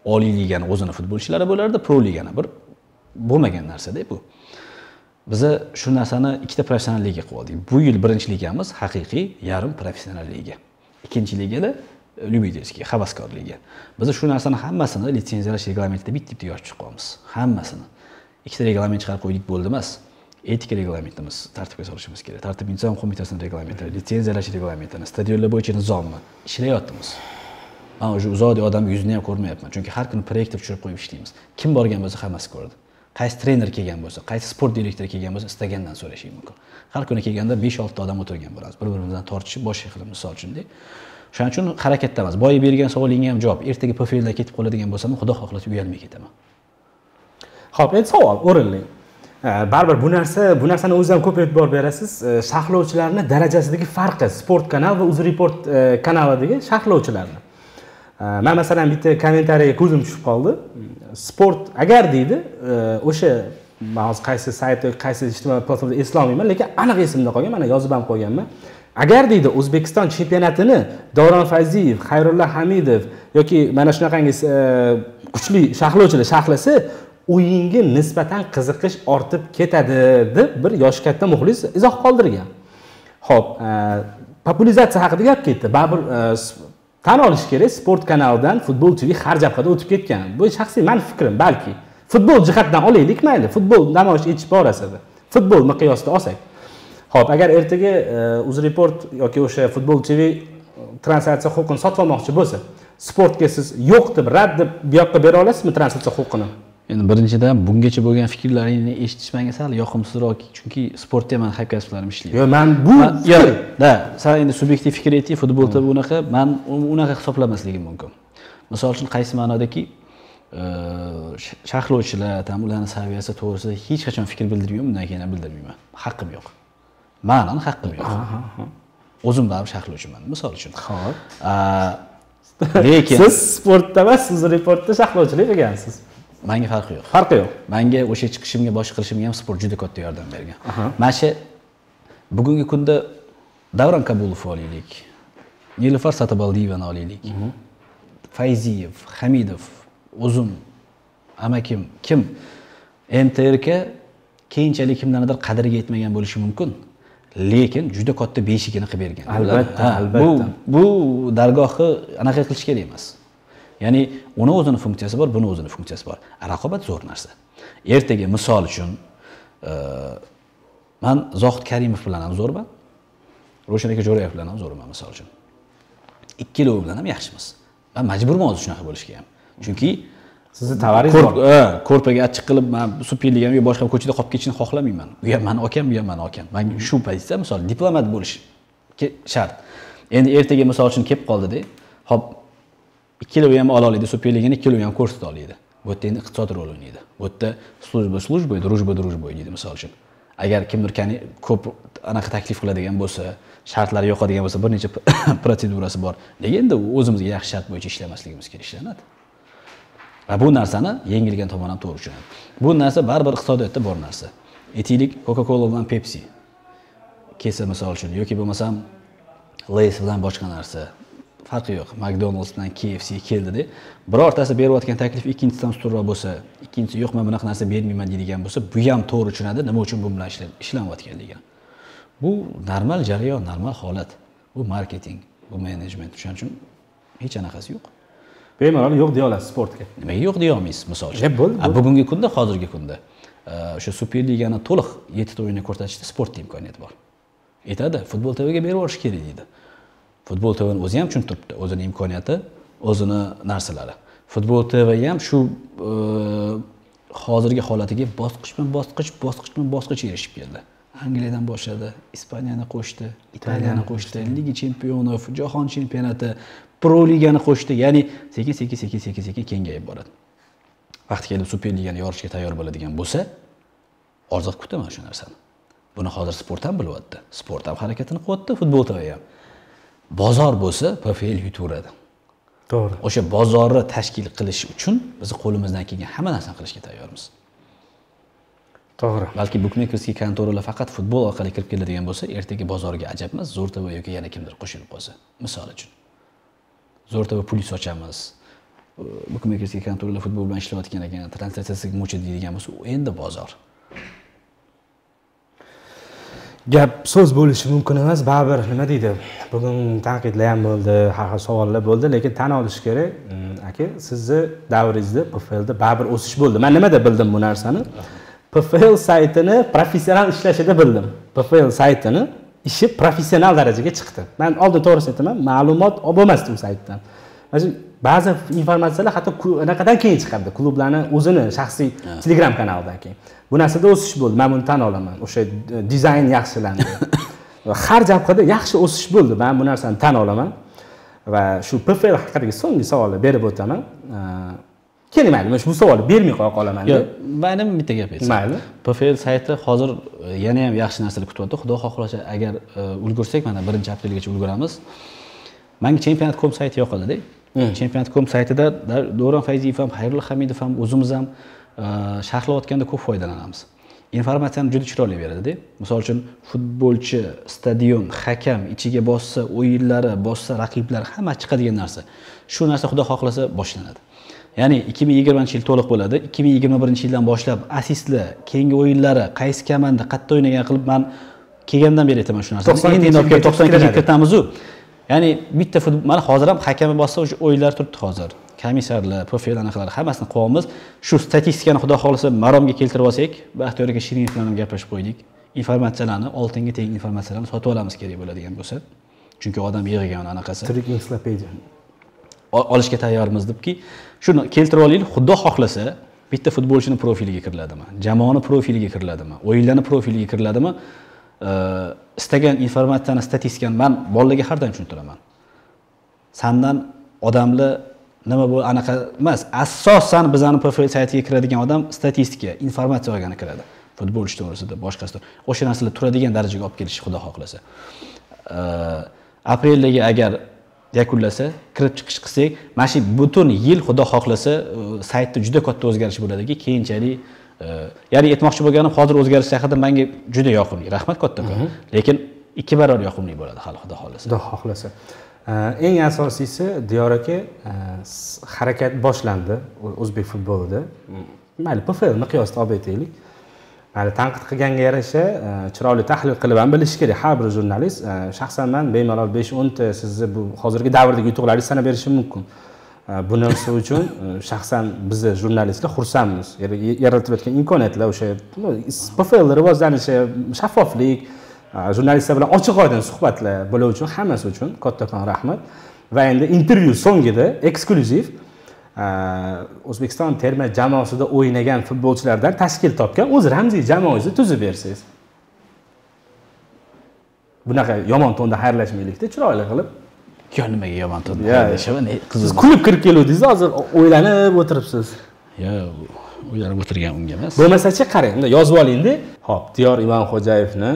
Speaker 2: Oliy ligani o'zini futbolchilari bo'lardi, Pro ligani bir bo'lmagan narsa-da bu. Biz shu narsani ikkita professional liga qilib oldik. Bu yil birinchi ligamiz haqiqiy yarim professional liga. Ikkinchi ligada Lyubitelskiy, havaskor liga. Biz shu narsani hammasini litsenziyalash reglamentida bitta-bitta yozib chiqamiz. Hammasini. Ikkita reglament chiqarib qo'ydik bo'ldi emas. Etika reglamentimiz tartibga solishimiz kerak. Tartib inson qo'mitasining reglamenti, litsenziyalash reglamentini, stadionlar bo'yicha nizomni ishlayapmiz. Men o'sha uzoq odam yuzini ham ko'rmayapman. Chunki har kuni proyektni tushirib qo'yib ishlaymiz. Kim borgan bo'lsa hammasi ko'radi. Qaysi trener kelgan bo'lsa, qaysi sport direktori kelgan bo'lsa, istagandan so'rashi mumkin. Har kuni kelganda besh olti odam o'tirgan bo'lamiz. Bir-birimizdan tortishib, boshqa qilib misol uchun-da. Shuning uchun harakatdamiz. Boya bergan savolingga ham javob. Ertaga P F L da ketib qoladigan bo'lsam, xudo xohlasa uyalmay ketaman.
Speaker 3: Xo'p, endi savol o'rinli. Baribir bu narsa, bu narsani o'zingizdan ko'p e'tibor berasiz. Sharhlovchilarning darajasidagi farqi, Sport kanal va UzReport kanalidagi sharhlovchilarni. Men masalan bitta kommentariyaga ko'zim tushib qoldi. Sport agar deydi, o'sha ma'lum qaysi sayt, qaysi ijtimoiy platformada eslolmayman, lekin aniq esimda qolgan, mana yozib ham qo'yganman. Agar deydi O'zbekiston chempionatini Davron Fayziyev, Xayrulla Hamidov yoki mana shunaqangi kuchli sharhlovchilar sharhlasa, o'yinga nisbatan qiziqish ortib ketadi deb bir yoshi katta muxlis izoh qoldirgan. Xo'p, populizatsiya haqida gap ketdi. Baribir tan olish kerak, Sport kanalidan Futbol T V har jabhada o'tib ketgan. Bu shaxsiy men fikrim, balki futbol jihatdan olaylik, mayli, futbol namoyish etish borasida. Futbol miqyosida olsak. Xo'p, agar ertaga UzReport yoki o'sha Futbol T V translyatsiya huquqini sotib olmoqchi bo'lsa, Sportga siz yo'q deb, rad deb bu yoqqa bera olasizmi translyatsiya huquqini?
Speaker 2: Endi birinchidan bungacha bo'lgan fikrlaringni eshitish menga sal yoqimsizroq, chunki sportda men hamkasblarim ishlaydi.
Speaker 3: Yo'q, men bu
Speaker 2: yo'q, da, sen endi subyektiv fikr ayting, futbolda bunaqa, men unaqa hisoblamasligim mumkin. Misol uchun qaysi ma'nodaki, sharhlovchilar, tam ularning saviyasi to'g'risida hech qachon fikr bildirmayman, bundan keyin ham bildirmayman. Haqqim yo'q. Ma'nan haqqim yo'q. O'zim ham sharhlovchiman, misol uchun.
Speaker 3: Xo'p.
Speaker 2: Lekin
Speaker 3: siz sportda emas, siz reportda sharhlovchilik qilgansiz.
Speaker 2: Menga farqi yo'q.
Speaker 3: Farqi yo'q.
Speaker 2: Menga o'sha chiqishimga, bosh qilishimga ham sport juda katta yordam bergan. Mana shu bugungi kunda Davron Kabulov olaylik, Nilufar Satobaldiyevani olaylik, Fayziyev, Hamidov, o'zim, amakim, kim M T R ga keyinchalik kimlarnidir qadriga yetmagan bo'lishi mumkin, lekin juda katta beshigini qilib bergan.
Speaker 3: Albatta, albatta.
Speaker 2: Bu bu dargohni anaqa qilish kerak emas. Ya'ni uni o'zining funksiyasi bor, buni o'zining funksiyasi bor. Raqobat zo'r narsa. Ertaga misol uchun men Zohid Karimov bilan ham zo'rman. Ro'shan aka Jo'rayev bilan ham zo'rman misol uchun. Ikkalovi bilan ham yaxshimiz. Men majburman hozir shunaqa bo'lishga ham. Chunki
Speaker 3: sizni tovaringiz bor.
Speaker 2: Ko'rpaga achchiq qilib, men Superligani yo boshqa ko'chada qolib ketishni xohlamayman. U ham meni akam, bu ham meni akam. Men shu pozitsiya, misol diplomat bo'lish shart. Endi ertaga misol uchun kelib qoldi-da. Hop, ikkilovi ham ola oladi, Superligani ikkilovi ham ko'rsata oladi. Bu yerda endi iqtisod rol o'ynaydi. Bu yerda slujba slujba, drujba drujba o'ynaydi misol uchun. Agar kimdir kani ko'p anaqa taklif qiladigan bo'lsa, shartlari yo'qadigan bo'lsa, bir necha protsedurasi bor. Nega endi o'zimizga yaxshi shart bo'yicha ishlamasligimiz kerak ishlanadi? Va bu narsani yengilgan tomon ham to'g'ri tushunadi. Bu narsa baribir iqtisodiyotda bor narsa. Aytaylik, Coca-Cola bilan Pepsi kelsa misol uchun yoki bo'lmasam Lay's bilan boshqa narsa. Farqi yo'q. McDonald's bilan K F C keldida, birortasi berayotgan taklif ikkinchisidan ustunroq bo'lsa, ikkinchisi yo'q, men bunaqa narsa bermayman deydigan bo'lsa, bu ham to'g'ri tushunadi, nima uchun bu bilan ishlanayotganligini. Bu normal jarayon, normal holat. Bu marketing, bu menejment. Shuning uchun hech anaqasi yo'q.
Speaker 3: Bemalol yo'q deya olasiz sportga.
Speaker 2: Nimaga yo'q deya olmaysiz, misol uchun. Bugungi kunda, hozirgi kunda o'sha Superligani to'liq yettita o'yinni ko'rsatishda sportda imkoniyat bor. Aytadi, Futbol T V ga berib yuborish kerak deydi. Futbol T V'ni o'zi ham tushuntiribdi, o'zining imkoniyati, o'zini narsalari. Futbol T V ham shu hozirgi holatiga bosqichma-bosqich, bosqichma-bosqich erishib keldi. Angliyadan boshladi, Ispaniyani qo'shdi, Italiyani qo'shdi, Liga Chempionov, Jahon chempionati, Pro Ligani qo'shdi. Ya'ni sekin-sekin, sekin-sekin, sekin kengayib boradi. Vaqti kelib Superligani yorishga tayyor bo'ladigan bo'lsa, orziq kutaman shu narsani. Buni hozir sport ham bilyapti. Sport ham harakatini qilyapti, Futbol T V ham. Bozor bo'lsa, P F L yutaveradi.
Speaker 3: To'g'ri.
Speaker 2: O'sha bozorni tashkil qilish uchun biz qo'limizdan kelgan hamma narsani qilishga tayyormiz.
Speaker 3: To'g'ri.
Speaker 2: Balki bukmekerskiy kontoralar faqat futbol orqali kirib keladigan bo'lsa, ertaga bozorga ajab emas, Zo'r T V yoki yana kimdir qo'shilib qolsa, misol uchun. Zo'r T V pul sochamiz. bukmakerskiy kontorlar futbol bilan ishlayotgan ekan, translyatsiyasiga mo'cha deydigan bo'lsa, u endi bozor.
Speaker 3: Gap so'z bo'lishi mumkin emas, baribir nima deydi? Bugun tanqidlar ham bo'ldi, har xil savollar bo'ldi, lekin tan olish kerak, aka, sizni davringizda P F L da baribir o'sish bo'ldi. Men nimada bildim bu narsani? P F L saytini professional ishlashida bildim. P F L saytini ishi professional darajaga chiqdi. Men oldin to'g'risini aytaman, ma'lumot olib bo'lmasdi u saytdan. Mana ba'zi informatsiyalar hatto anaqadan keyin chiqadi, klublarning o'zini shaxsiy Telegram kanalidan keyin. Bu narsada o'sish bo'ldi. Men buni tan olaman. O'sha dizayn yaxshilandi. Va har jabhada yaxshi o'sish bo'ldi. Men bu narsani tan olaman. Va shu P F L haqidagi so'nggi savolni berib o'taman. Keling, mayli, men bu savolni bermay qo'ya qolaman.
Speaker 2: Yo'q, men ham bitta gap aytsam.
Speaker 3: Mayli.
Speaker 2: P F L sayti hozir yana ham yaxshi narsalar kutyapti. Xudo xohlasa, agar ulgursak, mana birinchi aprelgacha ulguramiz. Menga Championat nokta com sayti yoqadi-da. Championat nokta com saytida Davron Fayziyev ham, Xayrullo Hamidov ham, o'zimiz ham sharhlayotganda ko'p foydalanamiz. Informatsiyani juda chiroyli beradi-da. Misol uchun futbolchi, stadion, hakam ichiga bossa, o'yinlari, bossa, raqiblar hamma chiqadigan narsa. Shu narsa xudo xohlasa boshlanadi. Ya'ni ikki ming yigirmanchi yil to'liq bo'ladi. ikki ming yigirma birinchi yildan boshlab assistlar, keyingi o'yinlari, qaysi komanda qayerda o'ynagan qilib men kelgandan beri aytaman shu narsani. Endi endi to'qson ikkinchi yilga kiramiz-ku. Ya'ni bitta futbol, mana hozir ham hakami bossa o'sha o'yinlar turibdi hozir. Komissarlar, profil anaqalar hammasini qo'yamiz. Shu statistikani xudo xolisa maromga keltirib olsak, Baxtiyor aka Shirinov bilan ham gaplashib qo'ydik. Informatsiyalarni, oltinga teng informatsiyalarni sotib olamiz kerak bo'ladigan bo'lsa. Chunki odam yig'igan anaqasi.
Speaker 3: Tirik ensiklopediya.
Speaker 2: Olishga tayyormiz debki, shuni keltirib olaylik. Xudo xohlasa, bitta futbolchining profiliga kiriladimi? Jamoani profiliga kiriladimi? O'yinlarning profiliga kiriladimi? Istagan informatsiyani, statistikani men bolalarga har doim tushuntiraman. Sandan odamlar nima bu anaqa emas, asosan bizning P F L saytiga kiradigan odam statistika, informatsiya olgani kiradi. Futbolchi to'g'risida, boshqasi. O'sha narsalar turadigan darajaga olib kelish xudo xohlasa. Apreldagi agar yakunlasa, kirib chiqish qilsak, mana shu butun yil xudo xohlasa saytda juda katta o'zgarish bo'ladiki, keyinchalik ya'ni aytmoqchi bo'lganim, hozir o'zgarish haqida menga juda yoqimli. Rahmat kattakon. Lekin ikki barobar yoqimli bo'ladi hali xudo xohlasa.
Speaker 3: Xudo xohlasa. Eng asosiysi Diyor aka, harakat boshlandi o'zbek futbolida. Mayli P F L miqyosida olib aytaylik. Mayli tanqid qilganga yarasha chiroyli tahlil qilib ham bilish kerak har bir jurnalist. Shaxsan men bemalol besh o'n ta sizni bu hozirgi davrdagi yutuqlaringizni sanab berishim mumkin. Bu narsa uchun shaxsan biz jurnalistlar xursandmiz. Yaratilayotgan imkoniyatlar o'sha P F L rivojlanishi, shaffoflik, jurnalistlar bilan ochiq-oydin suhbatlar bo'lishi uchun hammasi uchun kattakon rahmat. Va endi intervyu so'ngida eksklyuziv O'zbekiston terma jamoasida o'ynagan futbolchilardan tashkil topgan o'z ramziy jamoangizni tuzib bersangiz. Bunaqa yomon tonda xayrlashmaylikda, chiroyli qilib.
Speaker 2: Yo, nimaga yomon tonda xayrlashaman?
Speaker 3: Siz kulib kirib keluvdingiz, hozir o'ylanib o'tiribsiz.
Speaker 2: Yo, o'ylanib o'tirgan unga emas.
Speaker 3: Bo'lmasa-chi qarang, unda yozib oling-da. Xo'p, Diyor Imonxo'jayevni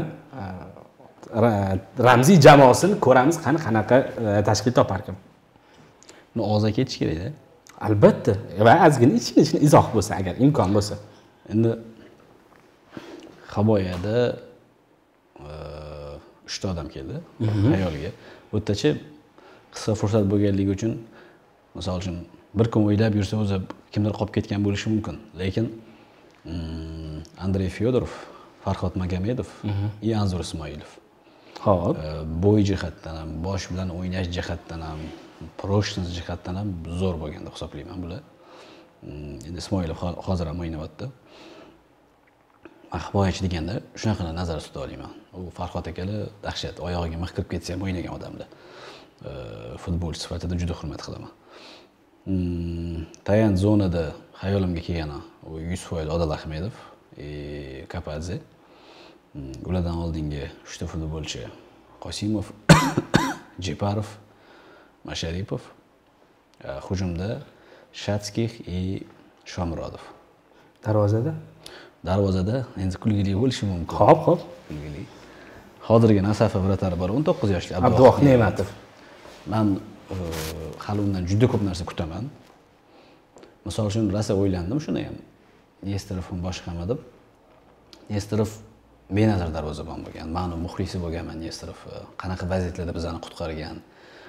Speaker 3: ramziy jamoasini ko'ramiz, qani qanaqa tashkil topar ekan.
Speaker 2: Uni og'zga ketish kerak-da.
Speaker 3: Albatta. Va ozgina ichini-ichini izoh bo'lsa, agar imkon bo'lsa.
Speaker 2: Endi Xaboyada uchta odam keldi xayoliga. Bu yerdachi qisqa fursat bo'lganligi uchun, misol uchun bir kun o'ylab yursa o'zi kimdir qolib ketgan bo'lishi mumkin. Lekin Andrey Fyodorov, Farhod Magomedov, va Anzur Ismoilov.
Speaker 3: Xo'p,
Speaker 2: bo'y jihatdan ham, bosh bilan o'ynash jihatdan ham, proshnost jihatdan ham zo'r bo'lgan deb hisoblayman bular. Endi Ismoilov hozir ham o'ynayapti. Axboyachi deganda shunaqa nazarda tuta olaman. U Farhod akalar dahshat, oyog'iga mix kirib ketsa ham o'ynagan odamlar. Futbolchi sifatida juda hurmat qilaman. Tayan zonada xayolimga kelgani u yuz foiz Odil Ahmedov, Kapadze. Ulardan oldingi uchta futbolchi Qosimov, Jeparov, Masharipov, hujumda Shatskih va Shomurodov.
Speaker 3: Darvozada?
Speaker 2: Darvozada endi kulgili bo'lishi mumkin.
Speaker 3: Xo'p, xo'p.
Speaker 2: Kulgili. Hozirgi Nasafa vratari bor, o'n to'qqiz yoshli
Speaker 3: Abduvoh Ne'matov.
Speaker 2: Men hali undan juda ko'p narsa kutaman. Misol uchun rosa o'ylandim shuni ham. Nesterovni boshqami deb. Nesterov benazar darvozabon bo'lgan. Men muxlisi bo'lganman Nesterov. Qanaqa vaziyatlarda bizani qutqargan.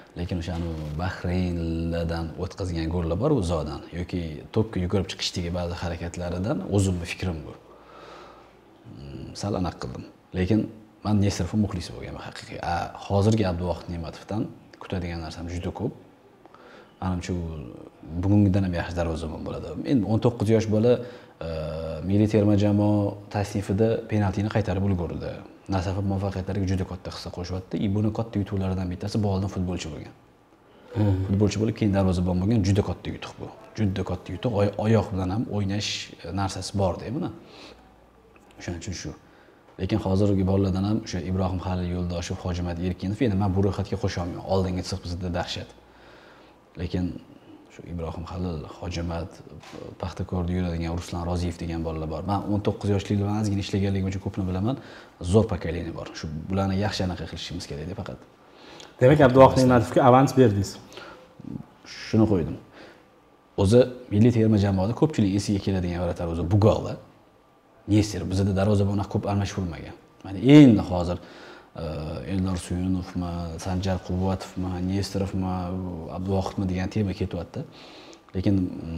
Speaker 2: lekin o'shani Bahraynlardan o'tkazgan gollar bor uzoqdan yoki to'pga yugurib chiqishdagi ba'zi harakatlaridan o'zimning fikrim bu. Sal aniq qildim. Lekin men Nesterov muxlisi bo'lganman haqiqiy. A hozirgi Abduvohid Ne'matovdan kutadigan narsam juda ko'p. Menimcha u bugungidan ham yaxshi darvozabon bo'ladi. Endi o'n to'qqiz yosh bola milliy terma jamoa tasnifida penaltini qaytarib ulgurdi. Nasafov muvaffaqiyatlariga juda katta hissa qo'shyapti. I buni katta yutuqlaridan bittasi bu oldin futbolchi bo'lgan. Futbolchi bo'lib keyin darvozabon bo'lgan juda katta yutuq bu. Juda katta yutuq. Oyoq bilan ham o'ynash narsasi bor-da buni. O'shaning uchun shu. Lekin hozirgi bolalardan ham o'sha Ibrohim Halil Yo'ldoshev, Hojimat Erkinov endi men bu ro'yxatga qo'sha olmayman. Oldingi chiq bizda dahshat. Lekin shu Ibrohim Halil, Hojimat, Paxtakorda yuradigan Ruslan Roziyev degan bolalar bor. Men o'n to'qqiz yoshliklar bilan ozgina ishlaganligim uchun ko'pni bilaman. Zo'r pokoleniya bor. Shu bularni yaxshi anaqa qilishimiz kerak-da faqat.
Speaker 3: Demak, Abduvohid Ne'matovga avans berdingiz.
Speaker 2: Shuni qo'ydim. O'zi milliy terma jamoada ko'pchilik esiga keladigan varatar o'zi Bugalda. Nester bizda darvozabonlar ko'p almashilmagan. Mana endi hozir Eldor Suyunovmi, Sanjar Quvvatovmi, Nesterovmi, Abduvohidmi degan tema ketyapti. Lekin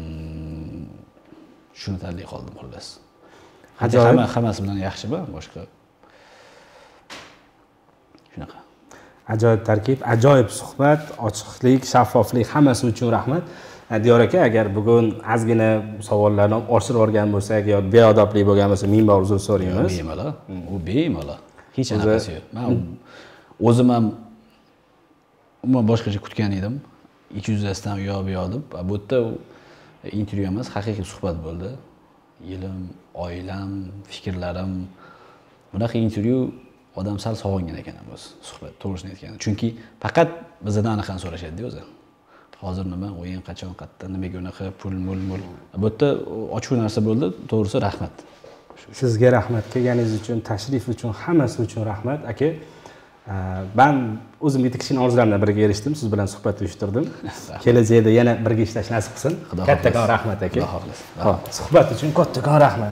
Speaker 2: shuni tanlay qoldim xullas. Hamma hammasi bilan yaxshimi? Boshqa shunaqa.
Speaker 3: Ajoyib tarkib, ajoyib suhbat, ochiqlik, shaffoflik hammasi uchun rahmat. Diyor aka, agar bugun ozgina savollarni oshirib olgan bo'lsak yo beodoblik bo'lgan bo'lsa, ming bor uzr so'raymiz.
Speaker 2: Bemalol. U bemalol. Hech anaqasi yo'q. Men o'zim ham umuman boshqacha kutgan edim. Ich yuzasidan u yoq bu yoq deb. Bu yerda intervyu emas, haqiqiy suhbat bo'ldi. Yilim, oilam, fikrlarim. Bunaqa intervyu odam sal sog'ingan ekan o'zi suhbat, to'g'risini aytganda. Chunki faqat bizdan anaqani so'rashadi-da o'zi. Hozir nima, o'yin qachon, qayerda, nimaga unaqa pul, mul, mul. Bu yerda ochiq narsa bo'ldi, to'g'risi rahmat.
Speaker 3: Sizga rahmat, kelganingiz uchun, tashrif uchun, hammasi uchun rahmat aka. Men o'zimga kichkina orzularimdan biriga erishdim, siz bilan suhbat uyushtirdim. Kelajakda yana birga ishlash nasib qilsin. Kattakon rahmat aka.
Speaker 2: Xudo xohlasin.
Speaker 3: Xo'p, suhbat uchun kattakon rahmat.